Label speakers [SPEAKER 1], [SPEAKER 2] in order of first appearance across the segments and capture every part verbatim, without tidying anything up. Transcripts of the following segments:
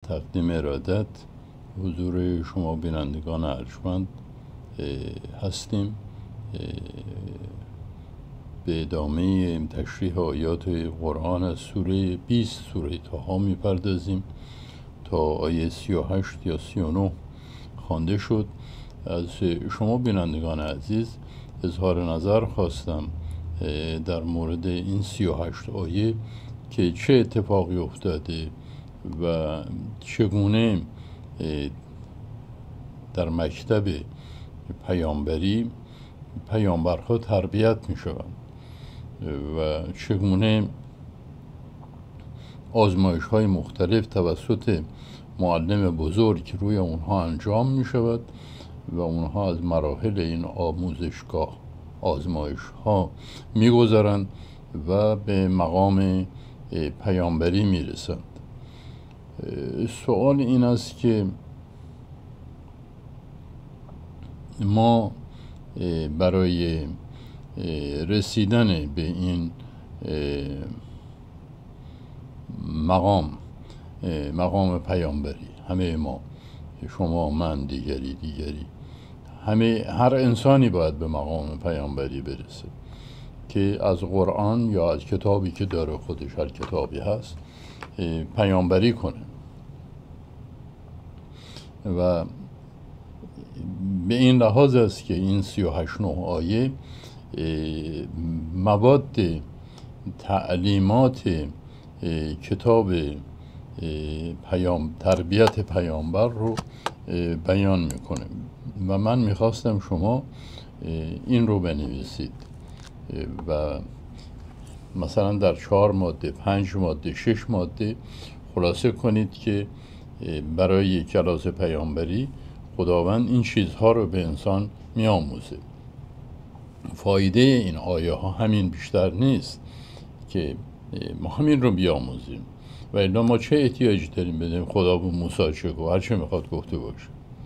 [SPEAKER 1] تقدیم ارادت حضور شما بینندگان ارجمند هستیم. به ادامه تشریح آیات قرآن از سوره بیست سوره طه میپردازیم. تا آیه سی و هشت یا سی و نه خوانده شد. از شما بینندگان عزیز اظهار نظر خواستم در مورد این سی و هشت آیه که چه اتفاقی افتاده و چگونه در مکتب پیامبری پیامبرها تربیت می شوند و چگونه آزمایش های مختلف توسط معلم بزرگ روی اونها انجام می شود و اونها از مراحل این آموزشگاه آزمایش ها می گذرند و به مقام پیامبری می رسند. سوال این است که ما برای رسیدن به این مقام مقام پیامبری، همه ما، شما، من، دیگری دیگری همه هر انسانی باید به مقام پیامبری برسه که از قرآن یا از کتابی که داره خودش، هر کتابی هست، پیامبری کنه. و به این لحاظ است که این سی و هشت نه آیه مواد تعلیمات کتاب پیام تربیت پیامبر رو بیان میکنه و من میخواستم شما این رو بنویسید و مثلا در چهار ماده، پنج ماده، شش ماده خلاصه کنید که برای کلاس پیامبری خداوند این چیزها رو به انسان میآموزه. فایده این آیه ها همین بیشتر نیست که ما همین رو بیاموزیم و الا ما چه احتیاجی داریم بدیم خدا به موسی چه گفت، هر چه میخواد گفته باشه،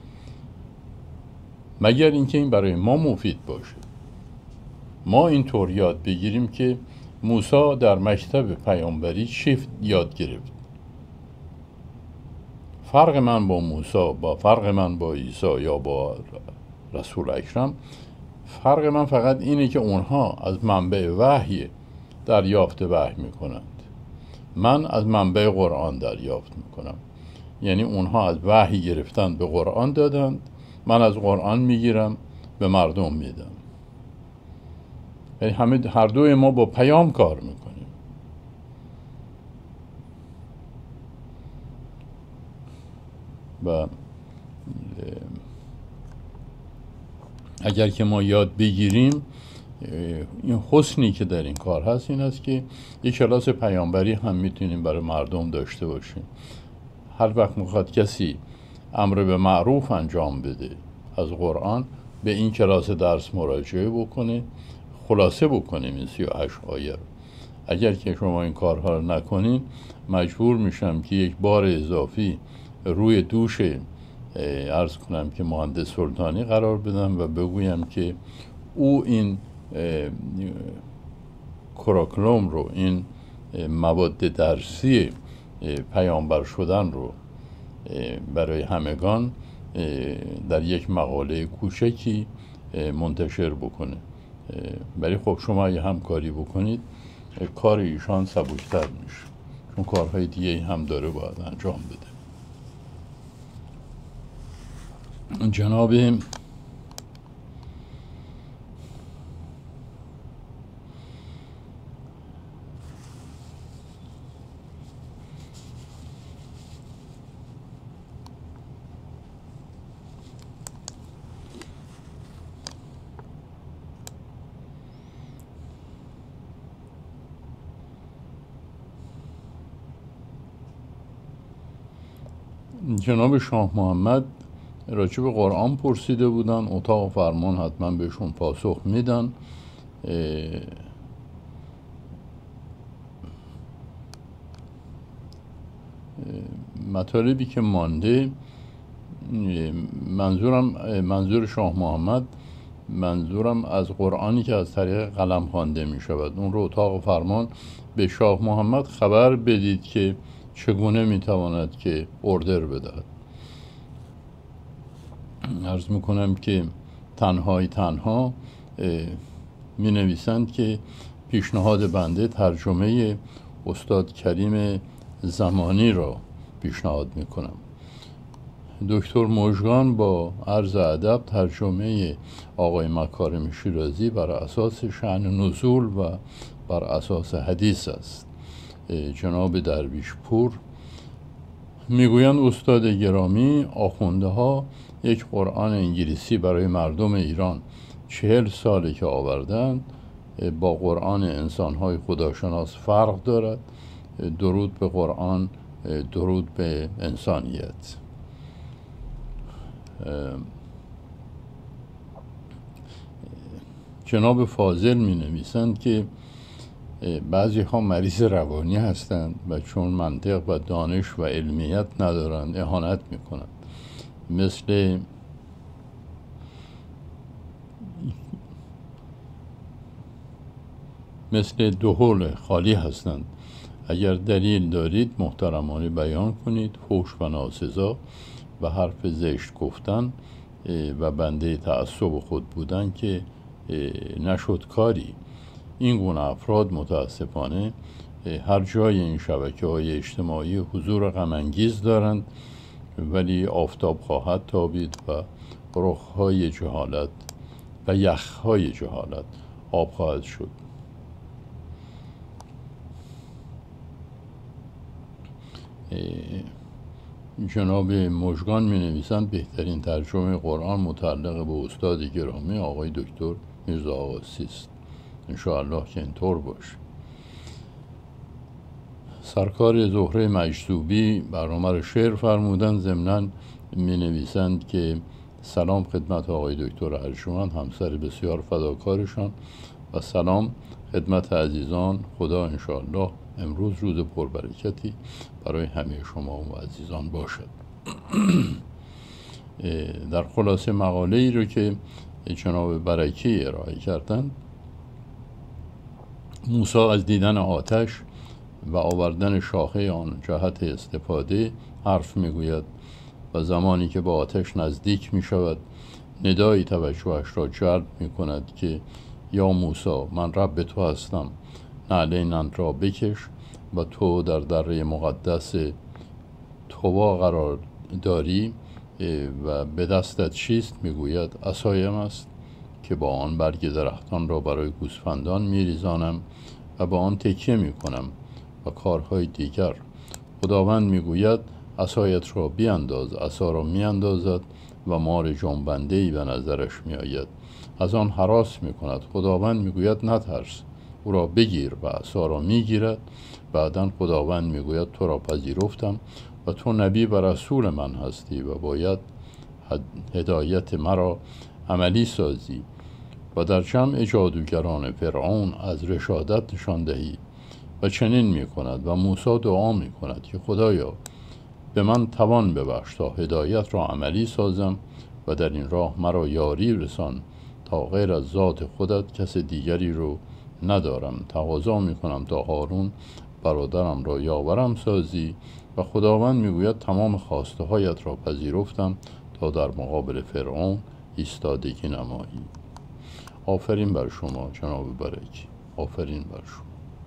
[SPEAKER 1] مگر اینکه این برای ما مفید باشه. ما اینطور یاد بگیریم که موسی در مکتب پیامبری چی یاد گرفت. فرق من با موسی با فرق من با عیسی یا با رسول اکرم، فرق من فقط اینه که اونها از منبع وحی دریافت وحی میکنند، من از منبع قرآن دریافت میکنم. یعنی اونها از وحی گرفتن به قرآن دادند، من از قرآن میگیرم به مردم میدم. یعنی همه هر دوی ما با پیام کار میکنیم. و اگر که ما یاد بگیریم، این حسنی که در این کار هست این است که یک کلاس پیامبری هم میتونیم برای مردم داشته باشیم. هر وقت میخواد کسی امر به معروف انجام بده از قرآن، به این کلاس درس مراجعه بکنه، خلاصه بکنیم این سی و هشت آیه رو. اگر که شما این کارها رو نکنین، مجبور میشم که یک بار اضافی روی دوش عرض کنم که مهندس سلطانی قرار بدم و بگویم که او این کراکلوم رو، این مواد درسی پیامبر شدن رو برای همگان در یک مقاله کوچکی منتشر بکنه. ولی خب شما اگه همکاری بکنید کار ایشان سبکتر میشه، چون کارهای دیگه هم داره باید انجام بده. جناب جناب شاه محمد راجع به قرآن پرسیده بودن، اتاق فرمان حتما بهشون پاسخ میدن. مطالبی که مانده، منظورم منظور شاه محمد منظورم از قرآنی که از طریق قلم خوانده می شود، اون رو اتاق فرمان به شاه محمد خبر بدید که چگونه میتواند که اوردر بدهد؟ عرض میکنم که تنهای تنها می نویسند که پیشنهاد بنده ترجمه استاد کریم زمانی را پیشنهاد میکنم. دکتر مژگان با عرض ادب ترجمه آقای مکارم شیرازی بر اساس شأن نزول و بر اساس حدیث است. جناب درویش پور میگویند استاد گرامی، آخونده ها یک قرآن انگلیسی برای مردم ایران چهل ساله که آوردند با قرآن انسانهای خداشناس فرق دارد. درود به قرآن، درود به انسانیت. جناب فاضل می نویسند که بعضی ها مریض روانی هستند و چون منطق و دانش و علمیت ندارند اهانت می کنند. مثل مثل دهول خالی هستند. اگر دلیل دارید محترمانه بیان کنید. فحش و ناسزا و حرف زشت گفتن و بنده تعصب خود بودن که نشد کاری. این گونه افراد متاسفانه هر جای این شبکه های اجتماعی حضور غم‌انگیز دارند، ولی آفتاب خواهد تابید و رخهای جهالت و یخهای جهالت آب خواهد شد. جناب مژگان می نویسند بهترین ترجمه قرآن متعلق به استاد گرامی آقای دکتر میرزا آقاسی است. انشاءالله که اینطور باشه. سرکار زهره مجذوبی برنامه را شعر فرمودن. ضمناً می نویسند که سلام خدمت آقای دکتر ارجمند، همسر بسیار فداکارشان، و سلام خدمت عزیزان. خدا انشاءالله امروز روز پربرکتی برای همه شما و عزیزان باشد. در خلاصه مقاله ای رو که جناب برکی ارائه کردند، موسی از دیدن آتش و آوردن شاخه آن جهت استفاده حرف میگوید و زمانی که با آتش نزدیک می شود ندایی توجهش را جلب می کند که یا موسی، من رب تو هستم، نعلینم را بکش و تو در دره مقدس طوا قرار داری و به دستت چیست؟ میگوید عصایم است که با آن برگ درختان را برای گوسفندان میریزانم و با آن تکیه میکنم و کارهای دیگر. خداوند میگوید عصایت را بیانداز. عصا را میاندازد و مار جنبنده‌ای به نظرش میآید، از آن هراس میکند. خداوند میگوید نترس، او را بگیر و عصا را میگیرد. بعداً خداوند میگوید تو را پذیرفتم و تو نبی و رسول من هستی و باید هدایت مرا عملی سازی و در جمع جادوگران فرعون از رشادت نشان دهی. و چنین می کند و موسی دعا می کند که خدایا به من توان ببخش تا هدایت را عملی سازم و در این راه مرا یاری رسان تا غیر از ذات خودت کس دیگری رو ندارم. تقاضا می کنم تا هارون برادرم را یاورم سازی و خداوند میگوید تمام خواسته هایت را پذیرفتم تا در مقابل فرعون ایستادگی نمایی. آفرین بر شما جناب برکی، آفرین بر شما.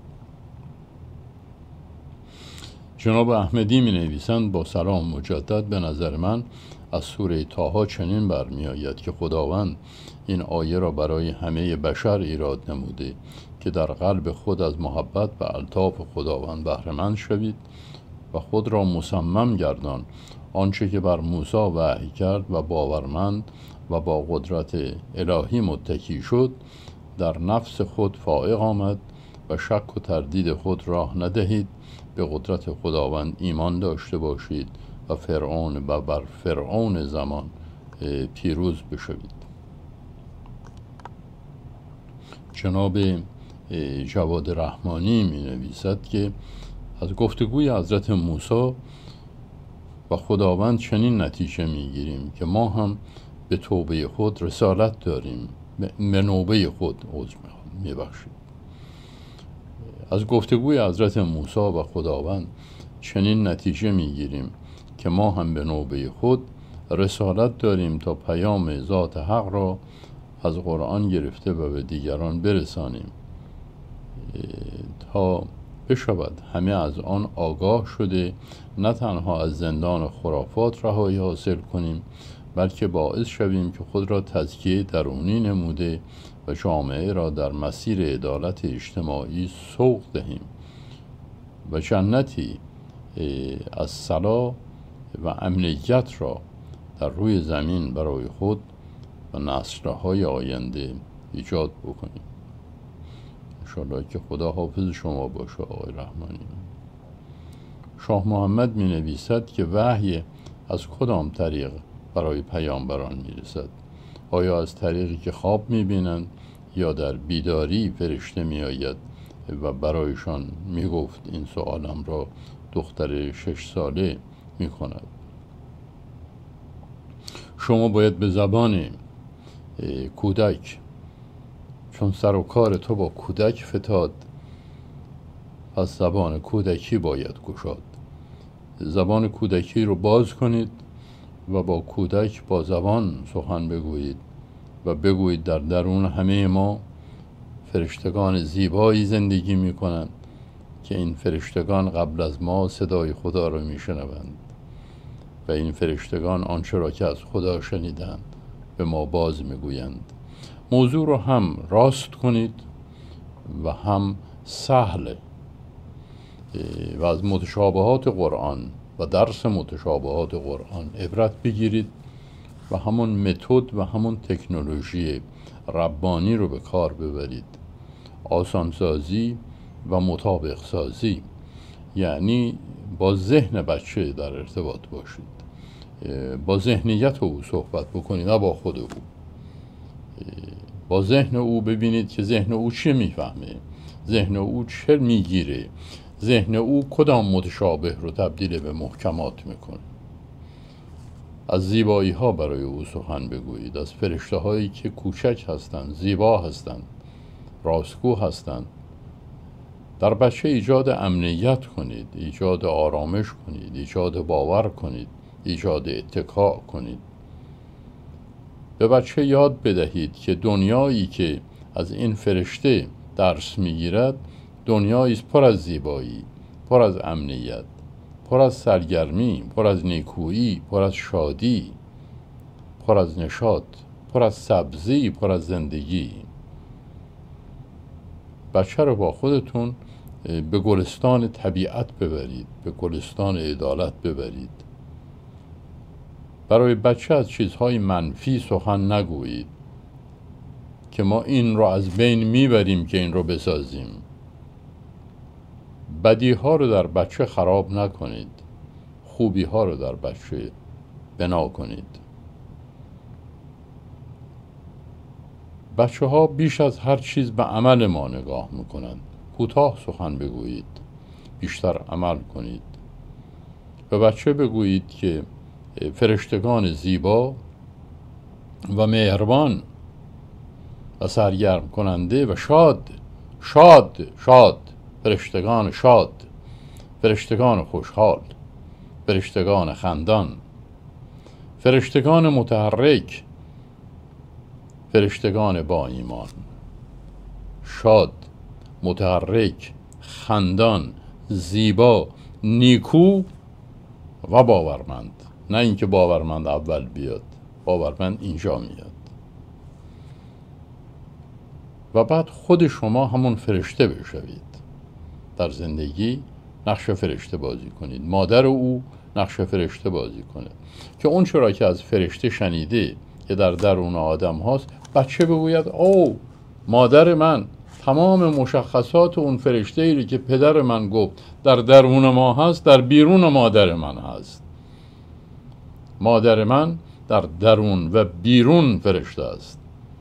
[SPEAKER 1] جناب احمدی می نویسند با سلام مجدد، به نظر من از سوره طه چنین برمی آید که خداوند این آیه را برای همه بشر ایراد نموده که در قلب خود از محبت و الطاف خداوند بهره مند شوید و خود را مصمم گردان آنچه که بر موسی وحی کرد و باورمند و با قدرت الهی متکی شد در نفس خود فائق آمد و شک و تردید خود راه ندهید. به قدرت خداوند ایمان داشته باشید و فرعون و بر فرعون زمان پیروز بشوید. جناب جواد رحمانی می نویسد که از گفتگوی حضرت موسی و خداوند چنین نتیجه می گیریم که ما هم به توبه خود رسالت داریم، به نوبه خود عذر می بخشید. از گفتگوی حضرت موسی و خداوند چنین نتیجه میگیریم که ما هم به نوبه خود رسالت داریم تا پیام ذات حق را از قرآن گرفته و به دیگران برسانیم تا بشود همه از آن آگاه شده، نه تنها از زندان خرافات رهایی حاصل کنیم، بلکه باعث شویم که خود را تزکیه درونی نموده و جامعه را در مسیر عدالت اجتماعی سوق دهیم و جنتی از صلاح و امنیت را در روی زمین برای خود و نسل‌های آینده ایجاد بکنیم. انشاءالله که خدا حافظ شما باشه آقای رحمانی. شاه محمد می نویسد که وحی از کدام طریق برای پیامبران می رسد؟ آیا از طریقی که خواب می بینند یا در بیداری فرشته می آید و برایشان می گفت؟ این سوالم را دختر شش ساله می کند. شما باید به زبان کودک، چون سر و کار تو با کودک فتاد، پس زبان کودکی باید گشاد. زبان کودکی رو باز کنید و با کودک با زبان سخن بگویید و بگویید در درون همه ما فرشتگان زیبایی زندگی می کنند که این فرشتگان قبل از ما صدای خدا را می شنوند و این فرشتگان آنچه را که از خدا شنیدند به ما باز می گویند. موضوع رو هم راست کنید و هم سهل و از متشابهات قرآن و درس متشابهات قرآن عبرت بگیرید و همون متد و همون تکنولوژی ربانی رو به کار ببرید. آسانسازی و مطابق سازی، یعنی با ذهن بچه در ارتباط باشید، با ذهنیت او صحبت بکنید نه با خود او. با ذهن او ببینید که ذهن او چه میفهمه، ذهن او چه میگیره، ذهن او کدام متشابه رو تبدیل به محکمات میکنه. از زیبایی ها برای او سخن بگویید، از فرشته هایی که کوچک هستند، زیبا هستند، راستگو هستند. در بچه ایجاد امنیت کنید، ایجاد آرامش کنید، ایجاد باور کنید، ایجاد اتکا کنید. به بچه یاد بدهید که دنیایی که از این فرشته درس میگیرد دنیایی است پر از زیبایی، پر از امنیت، پر از سرگرمی، پر از نیکویی، پر از شادی، پر از نشاط، پر از سبزی، پر از زندگی. بچه رو با خودتون به گلستان طبیعت ببرید، به گلستان عدالت ببرید. برای بچه از چیزهای منفی سخن نگویید که ما این رو از بین میبریم که این رو بسازیم. بدی ها رو در بچه خراب نکنید، خوبی ها رو در بچه بنا کنید. بچه ها بیش از هر چیز به عمل ما نگاه میکنند. کوتاه سخن بگویید، بیشتر عمل کنید. به بچه بگویید که فرشتگان زیبا و مهربان و سرگرم کننده و شاد شاد شاد فرشتگان شاد، فرشتگان خوشحال، فرشتگان خندان، فرشتگان متحرک، فرشتگان با ایمان، شاد، متحرک، خندان، زیبا، نیکو و باورمند. نه اینکه باورمند اول بیاد، باورمند اینجا میاد. و بعد خود شما همون فرشته بشوید. در زندگی نقش فرشته بازی کنید. مادر او نقش فرشته بازی کنه که اون چرا که از فرشته شنیده که در درون آدم هاست، بچه بگوید او مادر من تمام مشخصات اون فرشته ای که پدر من گفت در درون ما هست در بیرون مادر من هست. مادر من در درون و بیرون فرشته است.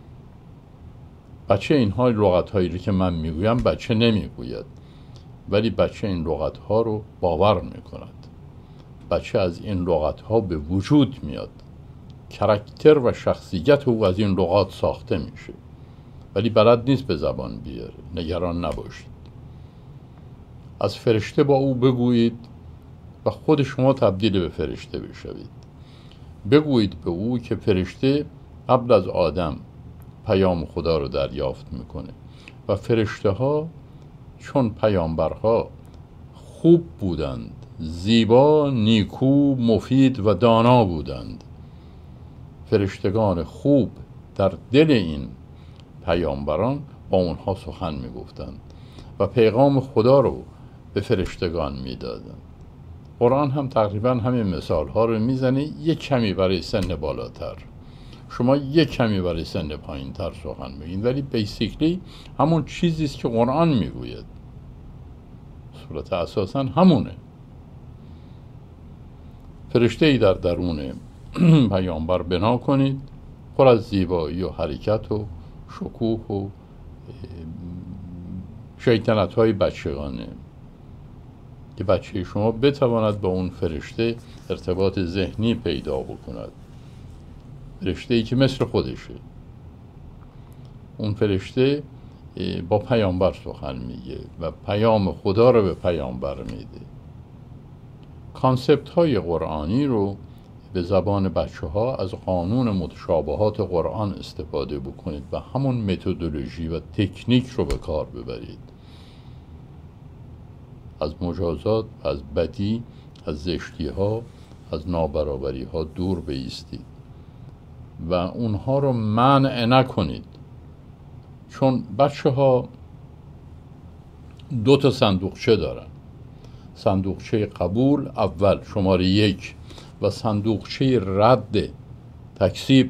[SPEAKER 1] بچه اینها لغت هایی که من میگویم بچه نمیگوید، ولی بچه این لغت ها رو باور میکند. بچه از این لغت ها به وجود میاد. کاراکتر و شخصیت او از این لغات ساخته میشه، ولی بلد نیست به زبان بیاره. نگران نباشید. از فرشته با او بگویید و خود شما تبدیل به فرشته بشوید. بگویید به او که فرشته قبل از آدم پیام خدا رو دریافت میکنه و فرشته ها چون پیامبرها خوب بودند، زیبا، نیکو، مفید و دانا بودند، فرشتگان خوب در دل این پیامبران با اونها سخن میگفتند و پیغام خدا رو به فرشتگان میدادند. قرآن هم تقریبا همین مثال ها رو میزنه، یک کمی برای سن بالاتر، شما یک کمی برای سن پایین تر سخن بگید، ولی بیسیکلی همون چیزی است که قرآن میگوید. صورت اساسا همونه. فرشته ای در درون پیامبر بنا کنید، پر از زیبایی و حرکت و شکوه و شیطنت های بچگانه، که بچه شما بتواند با اون فرشته ارتباط ذهنی پیدا بکند. فرشته ای که مثل خودشه. اون فرشته با پیامبر سخن میگه و پیام خدا رو به پیامبر میده. کانسپت های قرآنی رو به زبان بچه ها از قانون متشابهات قرآن استفاده بکنید و همون متدولوژی و تکنیک رو به کار ببرید. از مجازات، از بدی، از زشتی ها، از نابرابری ها دور بایستید و اونها رو منع نکنید. چون بچه ها دو تا صندوقچه دارن، صندوقچه قبول اول شماره یک و صندوقچه رد تکذیب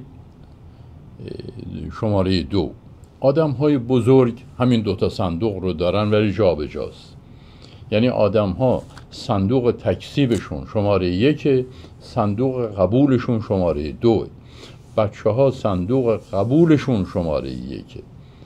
[SPEAKER 1] شماره دو. آدم های بزرگ همین دو تا صندوق رو دارن ولی جا به جاست. یعنی آدم ها صندوق تکذیبشون شماره یک، صندوق قبولشون شماره دو. بچه ها صندوق قبولشون شماره یک،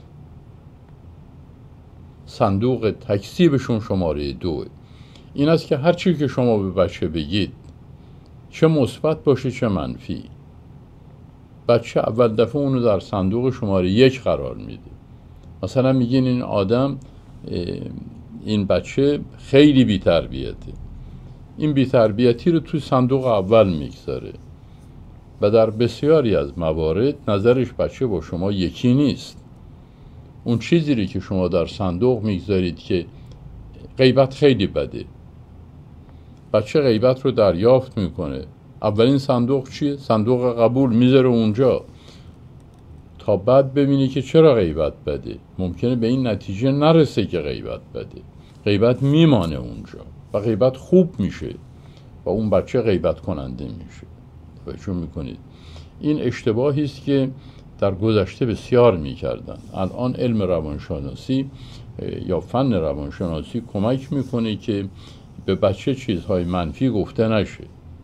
[SPEAKER 1] صندوق تکذیبشون شماره دو. این است که هر چی که شما به بچه بگید، چه مثبت باشه چه منفی، بچه اول دفعه اونو در صندوق شماره یک قرار میده. مثلا میگین این آدم، این بچه خیلی بی‌تربیته، این بی‌تربیتی رو تو صندوق اول میگذاره و در بسیاری از موارد نظرش بچه با شما یکی نیست. اون چیزی رو که شما در صندوق میگذارید که غیبت خیلی بده، بچه غیبت رو دریافت میکنه، اولین صندوق چیه؟ صندوق قبول میذاره اونجا تا بعد ببینی که چرا غیبت بده. ممکنه به این نتیجه نرسه که غیبت بده، غیبت میمانه اونجا و غیبت خوب میشه و اون بچه غیبت کننده میشه. توجه میکنید؟ این اشتباهی است که در گذشته بسیار میکردن. الان علم روانشناسی یا فن روانشناسی کمک میکنه که به بچه چیزهای منفی گفته نشه.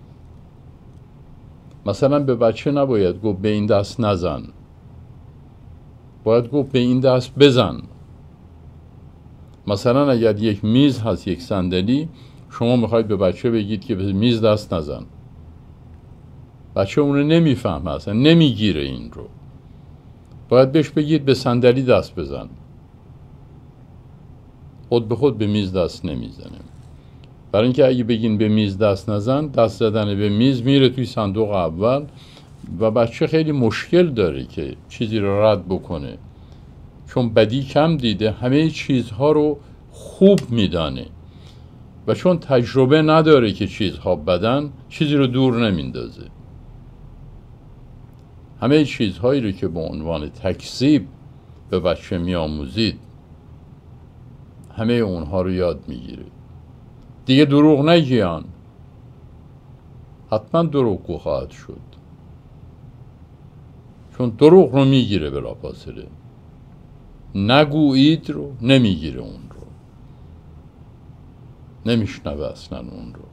[SPEAKER 1] مثلا به بچه نباید گفت به این دست نزن، باید گفت به این دست بزن. مثلا اگر یک میز هست، یک صندلی، شما میخواید به بچه بگید که به میز دست نزن، بچه اونو نمیفهمه، اصلا نمیگیره این رو. باید بهش بگید به صندلی دست بزن. خود به خود به میز دست نمیزنه. برای اینکه اگه بگین به میز دست نزن، دست زدن به میز میره توی صندوق اول و بچه خیلی مشکل داره که چیزی رو رد بکنه، چون بدی کم دیده، همه چیزها رو خوب میدانه و چون تجربه نداره که چیزها بدن، چیزی رو دور نمیندازه. همه چیزهایی رو که به عنوان تکذیب به بچه میآموزید، همه اونها رو یاد میگیره. دیگه دروغ نگیان، حتما دروغگو خواهد شد، چون دروغ رو میگیره بلافاصله. نگویید رو نمیگیره، اون رو نمیشنوه اصلا. اون رو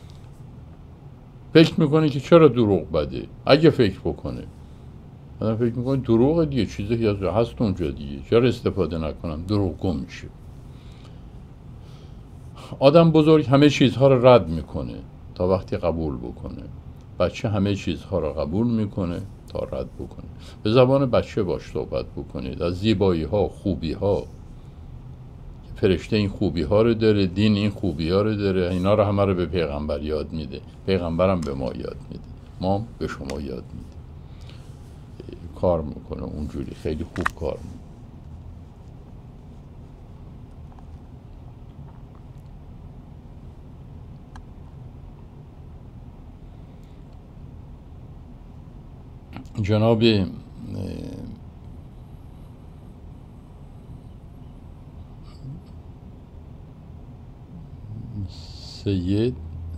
[SPEAKER 1] فکر میکنه که چرا دروغ بده. اگه فکر بکنه، من فکر میکنه دروغ دیگه، چیزی هست اونجا دیگه، چرا استفاده نکنم، دروغگو میشه. آدم بزرگ همه چیزها رو رد میکنه تا وقتی قبول بکنه. بچه همه چیزها رو قبول میکنه تا رد بکنه. به زبان بچه باش صحبت بکنید، از زیبایی ها، خوبی ها. فرشته این خوبی ها رو داره، دین این خوبی ها رو داره، اینا رو همه رو به پیغمبر یاد میده، پیغمبرم به ما یاد میده، ما به شما یاد میده. کار میکنه اونجوری، خیلی خوب کار میکنه. جناب سید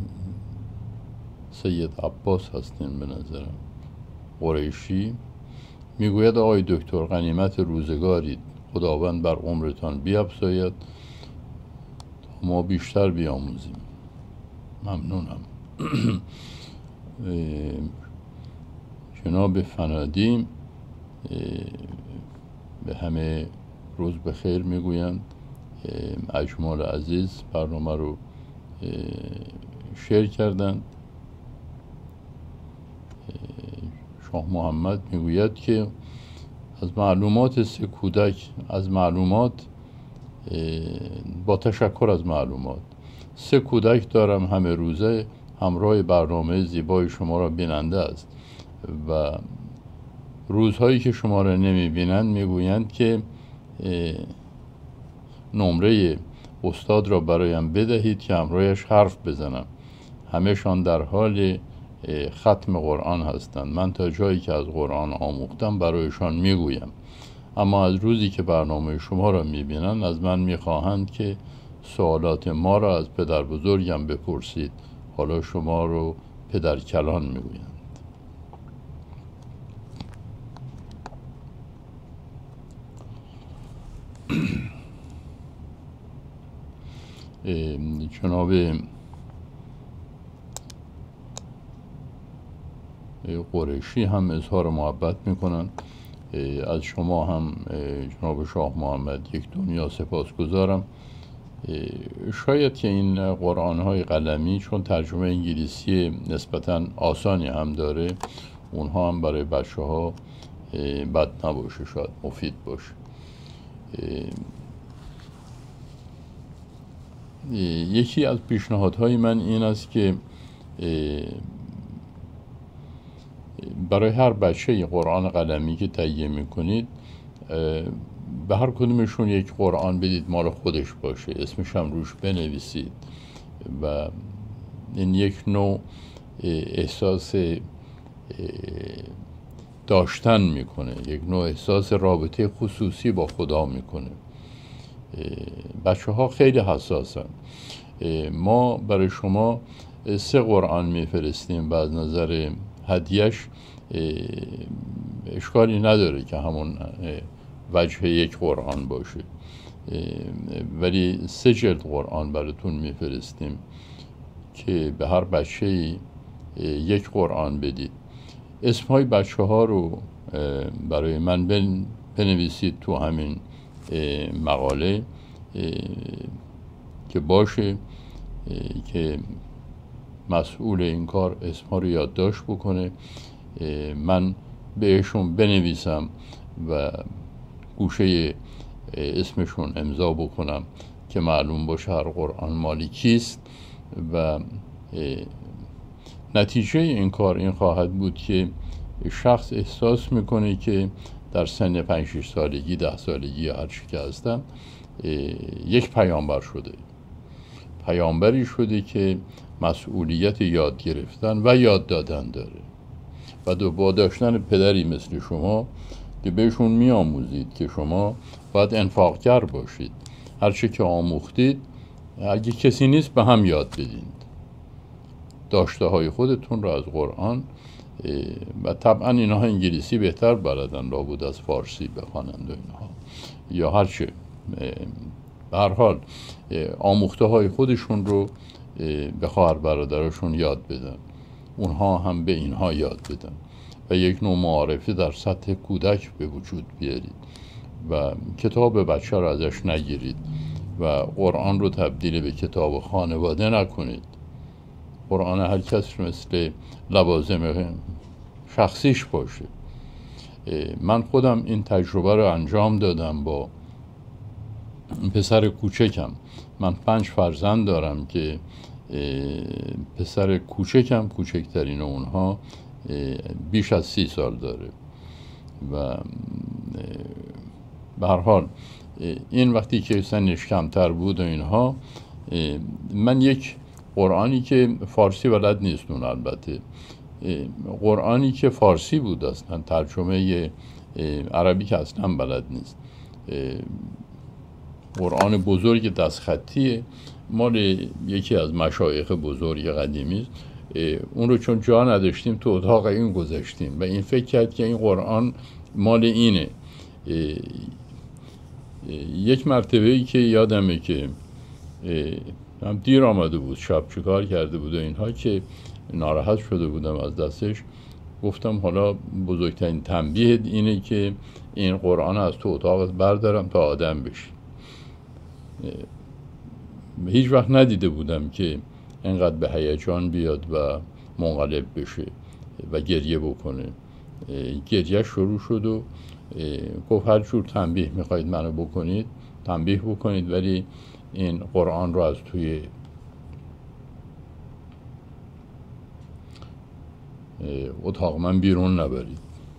[SPEAKER 1] سید عباس هستین به نظرم، قریشی، میگوید آقای دکتر غنیمت روزگارید، خداوند بر عمرتان بیفزاید تا ما بیشتر بیاموزیم. ممنونم. جناب فنادی به همه روز بخیر میگویند. اجمال عزیز برنامه رو شیر کردند. شاه محمد میگوید که از معلومات سه کودک، از معلومات با تشکر از معلومات، سه کودک دارم همه روزه همراه برنامه زیبای شما را بیننده است و روزهایی که شما را نمی بینند میگویند که نمره استاد را برایم بدهید که همراهش حرف بزنم. همه‌شان در حال ختم قرآن هستند. من تا جایی که از قرآن آموختم برایشان میگویم، اما از روزی که برنامه شما را میبینند از من میخواهند که سوالات ما را از پدر بزرگم بپرسید. حالا شما رو پدر کلان میگویند. جناب قریشی هم اظهار محبت میکنن از شما، هم جناب شاه محمد یک دنیا سپاسگزارم. شاید که این قرآن‌های قلمی چون ترجمه انگلیسی نسبتاً آسانی هم داره، اونها هم برای بچه ها بد نباشه، شاید مفید باشه. یکی از پیشنهادهای من این است که برای هر بچه قرآن قلمی که تهیه میکنید به هر کدومشون یک قرآن بدید مال خودش باشه، اسمش هم روش بنویسید و این یک نوع احساس داشتن میکنه، یک نوع احساس رابطه خصوصی با خدا میکنه. بچه ها خیلی حساسن. ما برای شما سه قرآن میفرستیم و از نظر هدیهش اشکالی نداره که همون وجه یک قرآن باشه، ولی سه جلد قرآن براتون میفرستیم که به هر بچه یک قرآن بدید. اسمهای بچه ها رو برای من بنویسید تو همین مقاله که باشه که مسئول این کار اسمها رو یادداشت بکنه، من بهشون بنویسم و گوشه اسمشون امضا بکنم که معلوم باشه هر قرآن مالی کیست. و نتیجه این کار این خواهد بود که شخص احساس میکنه که در سن پنج شش سالگی، ده سالگی یا هر چی که هستن یک پیامبر شده، پیامبری شده که مسئولیت یاد گرفتن و یاد دادن داره و دو با داشتن پدری مثل شما که بهشون میآموزید که شما باید انفاقگر باشید، هر چی که آموختید اگه کسی نیست به هم یاد بدید، داشته های خودتون را از قرآن. و طبعا اینها انگلیسی بهتر بلدن لابد از فارسی بخوانند و اینها یا هر چه، به هر حال آموخته های خودشون رو به خواهر برادرشون یاد بدن، اونها هم به اینها یاد بدن و یک نوع معارفه در سطح کودک به وجود بیارید و کتاب بچه رو ازش نگیرید و قرآن رو تبدیل به کتاب خانواده نکنید. قرآن هر کس مثل لوازم شخصیش باشه. من خودم این تجربه رو انجام دادم با پسر کوچکم، من پنج فرزند دارم که پسر کوچکم کوچکترین اونها بیش از سی سال داره و به هر حال این وقتی که سنش کمتر بود و اینها، من یک قرآنی که فارسی بلد نیست اون، البته قرآنی که فارسی بود اصلا، ترجمه عربی که اصلا بلد نیست، قرآن بزرگ دستخطیه مال یکی از مشایخ بزرگ قدیمی است. اون رو چون جا نداشتیم تو اتاق این گذاشتیم و این فکر کرد که این قرآن مال اینه. یک مرتبه ای که یادمه که هم دیر آمده بود، شب چیکار کرده بود و اینها، که ناراحت شده بودم از دستش، گفتم حالا بزرگترین تنبیه اینه که این قرآن از تو اتاق بردارم تا آدم بشی. هیچ وقت ندیده بودم که اینقدر به هیجان بیاد و منقلب بشه و گریه بکنه. گریه شروع شد و گفت هر جور تنبیه میخواید منو بکنید تنبیه بکنید، ولی این قرآن رو از توی اتاق من بیرون نبرید.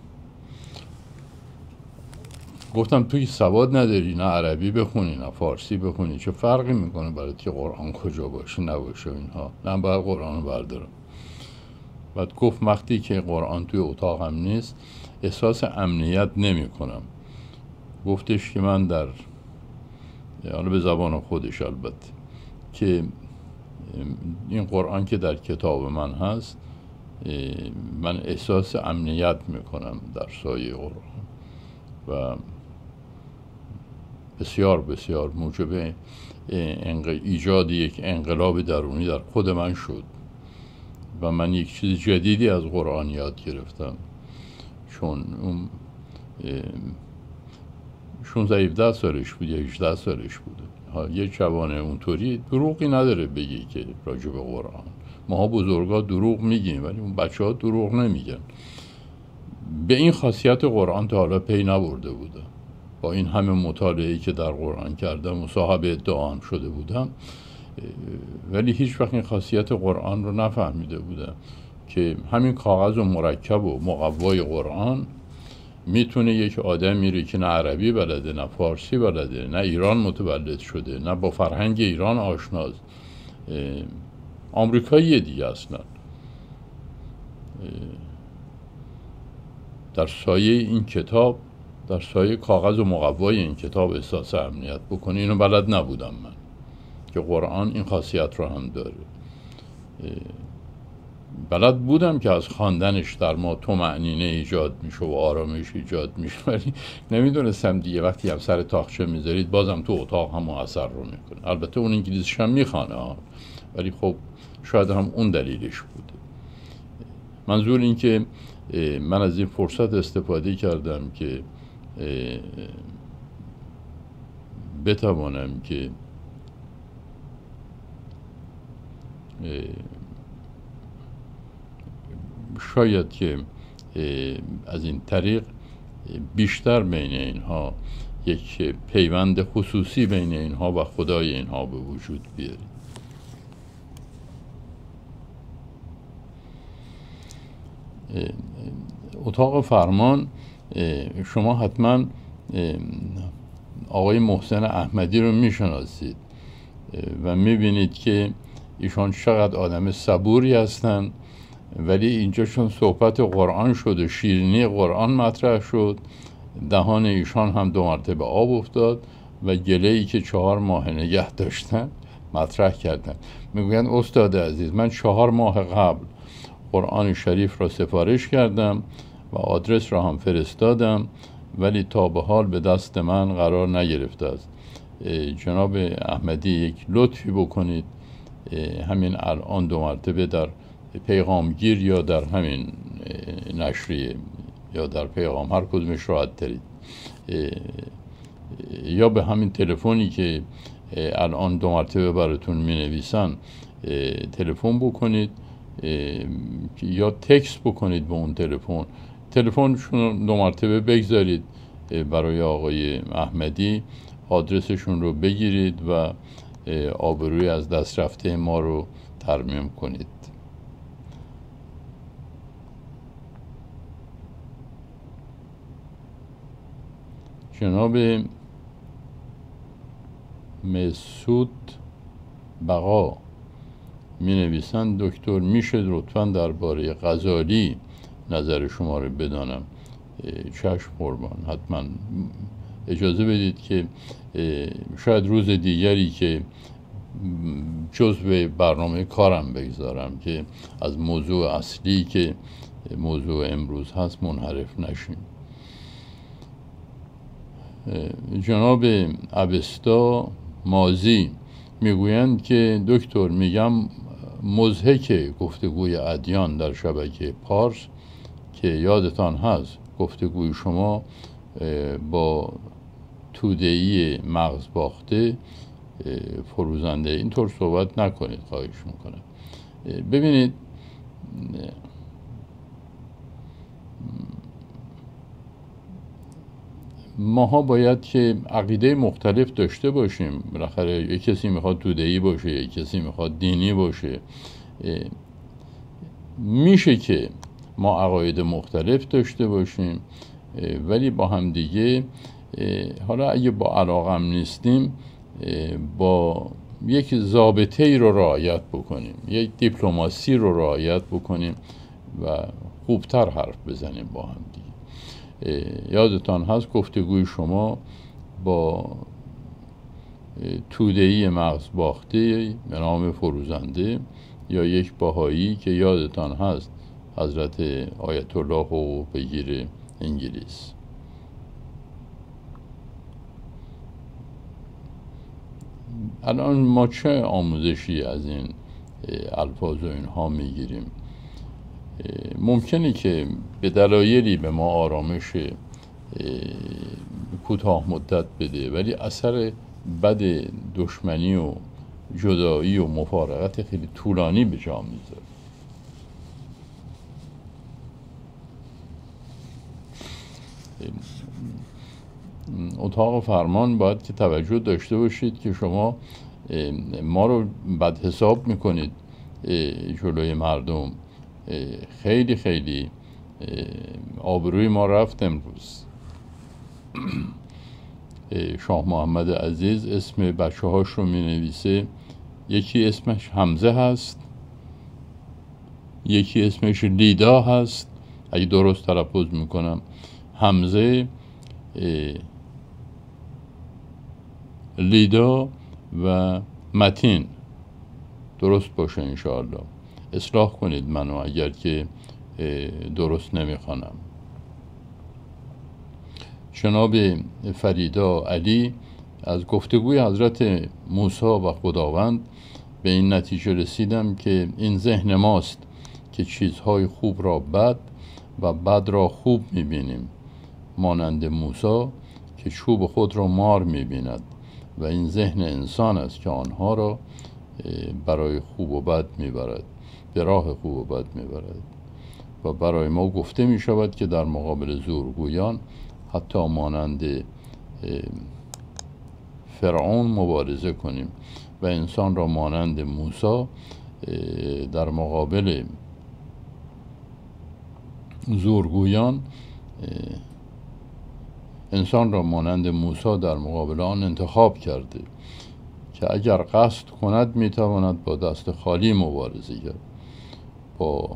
[SPEAKER 1] گفتم توی سواد نداری، نه عربی بخونی نه فارسی بخونی، چه فرقی میکنه برای که قرآن کجا باشه نباشه اینها، من باید قرآن رو بردارم. بعد گفت وقتی که قرآن توی اتاقم نیست احساس امنیت نمی کنم. گفتش که من در، یعنی به زبان خودش البته، که این قرآن که در کتاب من هست من احساس امنیت میکنم در سایه قرآن و بسیار بسیار موجب ایجاد یک انقلاب درونی در خود من شد و من یک چیز جدیدی از قرآن یاد گرفتم. چون اون شانزده هفده سالش بود یا هجده سالش بود، یه جوان اونطوری دروغی نداره بگی که راجع به قرآن. ما بزرگا دروغ میگیم ولی اون بچه ها دروغ نمیگن. به این خاصیت قرآن تا حالا پی نبرده بودم. با این همه مطالعه‌ای که در قرآن کردم و صاحب ادعام شده بودم، ولی هیچ وقت این خاصیت قرآن رو نفهمیده بودم که همین کاغذ و مرکب و مقوای قرآن میتونه یک آدمی رو که نه عربی بلده نه فارسی بلده نه ایران متولد شده نه با فرهنگ ایران آشناست، آمریکایی دیگه اصلا، در سایه این کتاب، در سایه کاغذ و مقوای این کتاب احساس امنیت بکنه. اینو بلد نبودم من که قرآن این خاصیت رو هم داره. بلد بودم که از خواندنش در ما طمأنینه ایجاد میشه و آرامش ایجاد میشه، ولی نمیدونستم دیگه وقتی هم سر تاقچه میذارید بازم تو اتاق هم اثر رو میکنه. البته اون انگلیسیش هم میخوانه ها، ولی خب شاید هم اون دلیلش بوده. منظور این که من از این فرصت استفاده کردم که بتوانم که شاید که از این طریق بیشتر بین اینها یک پیوند خصوصی بین اینها و خدای اینها به وجود بیارید. اتاق فرمان شما حتما آقای محسن احمدی رو میشناسید و میبینید که ایشان چقدر آدم صبوری هستن، ولی اینجا چون صحبت قرآن شد و شیرینی قرآن مطرح شد، دهان ایشان هم دو مرتبه آب افتاد و گله‌ای که چهار ماه نگه داشتن مطرح کردن. میگویند استاد عزیز من چهار ماه قبل قرآن شریف را سفارش کردم و آدرس را هم فرستادم، ولی تا به حال به دست من قرار نگرفته است. جناب احمدی یک لطفی بکنید، همین الان دو مرتبه در پیغامگیر یا در همین نشریه یا در پیغام، هر کدومش راحت ترید، یا به همین تلفنی که الان دو مرتبه براتون می نویسن تلفن بکنید یا تکست بکنید به اون تلفن. تلفنشون دو مرتبه بگذارید برای آقای احمدی. آدرسشون رو بگیرید و آبروی از دست رفته ما رو ترمیم کنید. جناب مسعود بقا می نویسند دکتر میشه لطفاً درباره غزالی نظر شما رو بدانم. چشم قربان، حتما اجازه بدید که شاید روز دیگری که جزو برنامه کارم بگذارم که از موضوع اصلی که موضوع امروز هست منحرف نشیم. جناب ابستا مازی میگویند که دکتر میگم مضحک گفتگوی ادیان در شبکه پارس که یادتان هست گفتگوی شما با توده‌ای مغز باخته فروزنده، اینطور صحبت نکنید خواهش میکنم. ببینید ماها باید که عقیده مختلف داشته باشیم. بالاخره یک کسی میخواد توده‌ای باشه، یک کسی میخواد دینی باشه. میشه که ما عقاید مختلف داشته باشیم ولی با هم دیگه، حالا اگه با علاقم نیستیم، با یک ضابطه ای رو رعایت بکنیم، یک دیپلماسی رو رعایت بکنیم و خوبتر حرف بزنیم با هم دیگه. یادتان هست گفتگوی شما با توده‌ای مغز باخته به نام فروزنده یا یک باهایی که یادتان هست حضرت آیت الله حقوق بگیر انگلیس. الان ما چه آموزشی از این الفاظ و اینها میگیریم؟ ممکنه که به دلایلی به ما آرامش کوتاه مدت بده ولی اثر بد دشمنی و جدایی و مفارقت خیلی طولانی به جا میذاره. اتاق فرمان باید که توجه داشته باشید که شما ما رو بد حساب میکنید جلوی مردم. خیلی خیلی آبروی ما رفت امروز. شاه محمد عزیز اسم بچه هاش رو می نویسه، یکی اسمش حمزه هست، یکی اسمش لیدا هست اگه درست تلفظ میکنم، حمزه، لیدا و متین. درست باشه انشاءالله. اصلاح کنید منو اگر که درست نمیخوانم. جناب فریدا علی از گفتگوی حضرت موسی و خداوند به این نتیجه رسیدم که این ذهن ماست که چیزهای خوب را بد و بد را خوب میبینیم، مانند موسی که چوب خود را مار میبیند، و این ذهن انسان است که آنها را برای خوب و بد میبرد، به راه خوب و بد میبرد. و برای ما گفته می شود که در مقابل زورگویان حتی مانند فرعون مبارزه کنیم و انسان را مانند موسی در مقابل زورگویان انسان را مانند موسی در مقابل آن انتخاب کرده که اگر قصد کند میتواند با دست خالی مبارزه کرد، با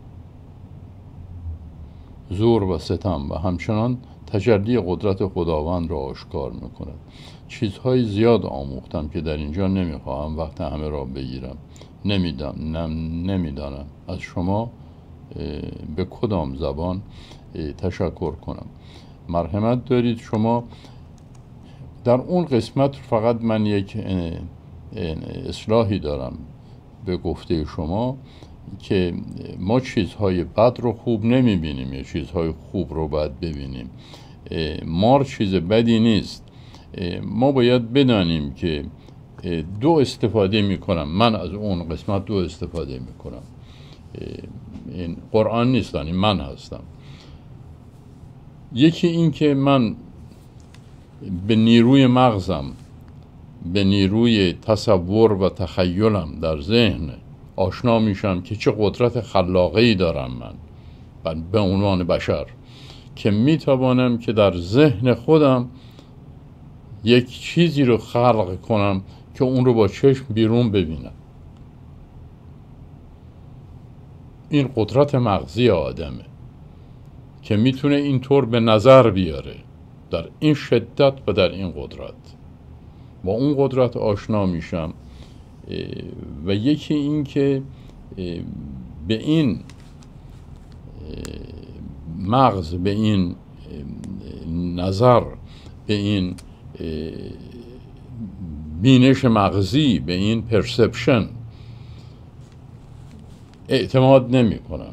[SPEAKER 1] زور و ستم، و همچنان تجلی قدرت خداوند را آشکار میکند. چیزهای زیاد آموختم که در اینجا نمیخواهم وقت همه را بگیرم. نمیدم نمیدانم از شما به کدام زبان تشکر کنم. مرحمت دارید شما در اون قسمت. فقط من یک اصلاحی دارم به گفته شما که ما چیزهای بد رو خوب نمیبینیم یا چیزهای خوب رو بد ببینیم. مار چیز بدی نیست. ما باید بدانیم که دو استفاده میکنم. من از اون قسمت دو استفاده میکنم. این قرآن نیست، یعنی من هستم. یکی این که من به نیروی مغزم، به نیروی تصور و تخیلم در ذهن آشنا میشم که چه قدرت خلاقه‌ای دارم من به عنوان بشر که میتوانم که در ذهن خودم یک چیزی رو خلق کنم که اون رو با چشم بیرون ببینم. این قدرت مغزی آدمه که میتونه اینطور به نظر بیاره در این شدت و در این قدرت. با اون قدرت آشنا میشم و یکی این که به این مغز، به این نظر، به این بینش مغزی، به این پرسپشن اعتماد نمی کنم.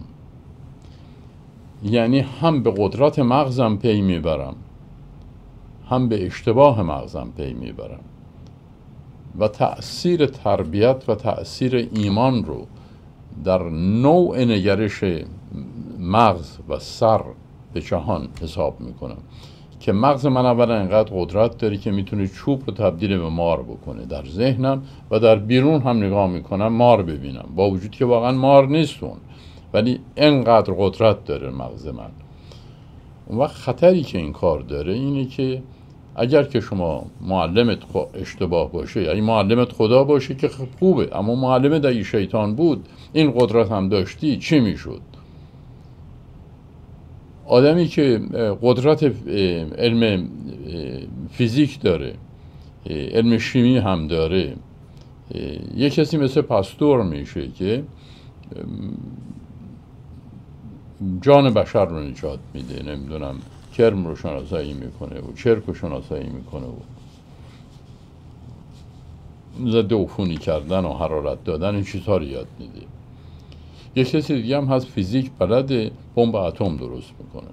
[SPEAKER 1] یعنی هم به قدرت مغزم پی میبرم، هم به اشتباه مغزم پی میبرم و تأثیر تربیت و تأثیر ایمان رو در نوع نگرش مغز و سر به جهان حساب میکنم که مغز من اولا اینقدر قدرت داره که میتونه چوب رو تبدیل به مار بکنه در ذهنم و در بیرون هم نگاه میکنم مار ببینم، با وجود که واقعا مار نیستون، ولی اینقدر قدرت داره مغز من. اون وقت خطری که این کار داره اینه که اگر که شما معلمت اشتباه باشه، یعنی معلمت خدا باشه که خوبه، اما معلمت اگه شیطان بود این قدرت هم داشتی چی میشد؟ آدمی که قدرت علم فیزیک داره، علم شیمی هم داره، یک کسی مثل پاستور میشه که جان بشر رو نجات میده، نمیدونم کرم رو شناسایی میکنه و چرک رو شناسایی میکنه و ضد عفونی کردن و حرارت دادن این چیزها رو یاد میده. یک کسی دیگه هم هست فیزیک بلده، بمب اتم درست میکنه.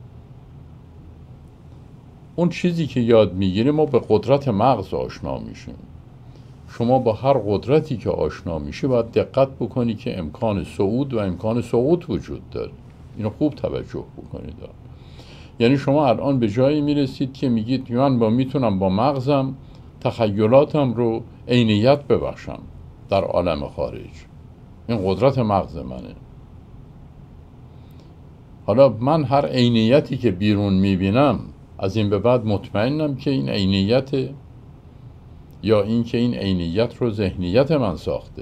[SPEAKER 1] اون چیزی که یاد میگیره ما به قدرت مغز آشنا میشیم. شما با هر قدرتی که آشنا میشه باید دقت بکنی که امکان صعود و امکان سقوط وجود داره. اینو خوب توجه بکنید. یعنی شما الان به جایی میرسید که میگید من با میتونم با مغزم تخیلاتم رو عینیت ببخشم در عالم خارج. این قدرت مغز منه. حالا من هر عینیتی که بیرون میبینم از این به بعد مطمئنم که این عینیت یا این که این عینیت رو ذهنیت من ساخته.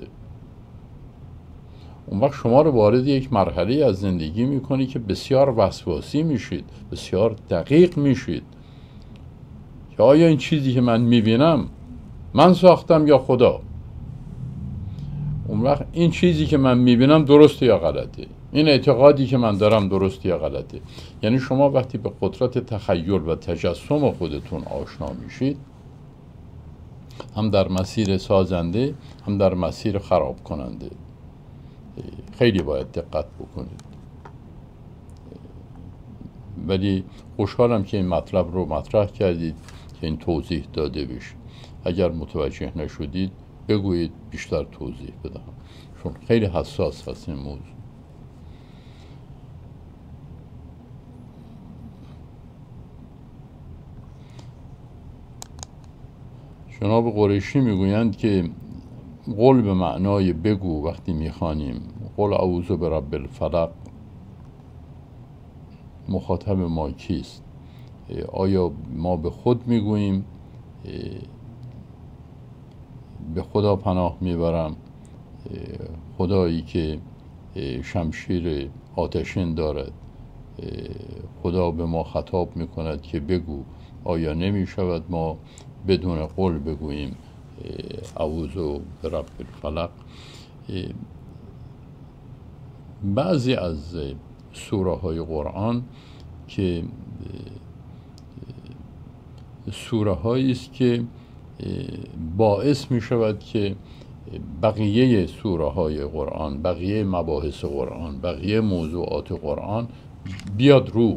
[SPEAKER 1] اون وقت شما رو وارد یک مرحله از زندگی میکنی که بسیار وسواسی میشید، بسیار دقیق میشید که آیا این چیزی که من میبینم من ساختم یا خدا؟ اون وقت این چیزی که من میبینم درسته یا غلطه؟ این اعتقادی که من دارم درسته یا غلطه؟ یعنی شما وقتی به قدرت تخیل و تجسم خودتون آشنا میشید، هم در مسیر سازنده هم در مسیر خراب کننده، خیلی باید دقت بکنید. ولی خوشحالم که این مطلب رو مطرح کردید که این توضیح داده بشه. اگر متوجه نشدید بگویید بیشتر توضیح بدم، چون خیلی حساس هست این موضوع. جناب قریشی میگویند که قول به معنای بگو وقتی میخوانیم قل اعوذ برب الفلق، مخاطب ما کیست؟ آیا ما به خود میگوییم به خدا پناه میبرم، خدایی که شمشیر آتشین دارد، خدا به ما خطاب میکند که بگو؟ آیا نمیشود ما بدون قول بگوییم اعوذ برب الفلق؟ بعضی از سوره های قرآن که سوره هایی است که باعث می شود که بقیه سوره های قرآن، بقیه مباحث قرآن، بقیه موضوعات قرآن بیاد رو.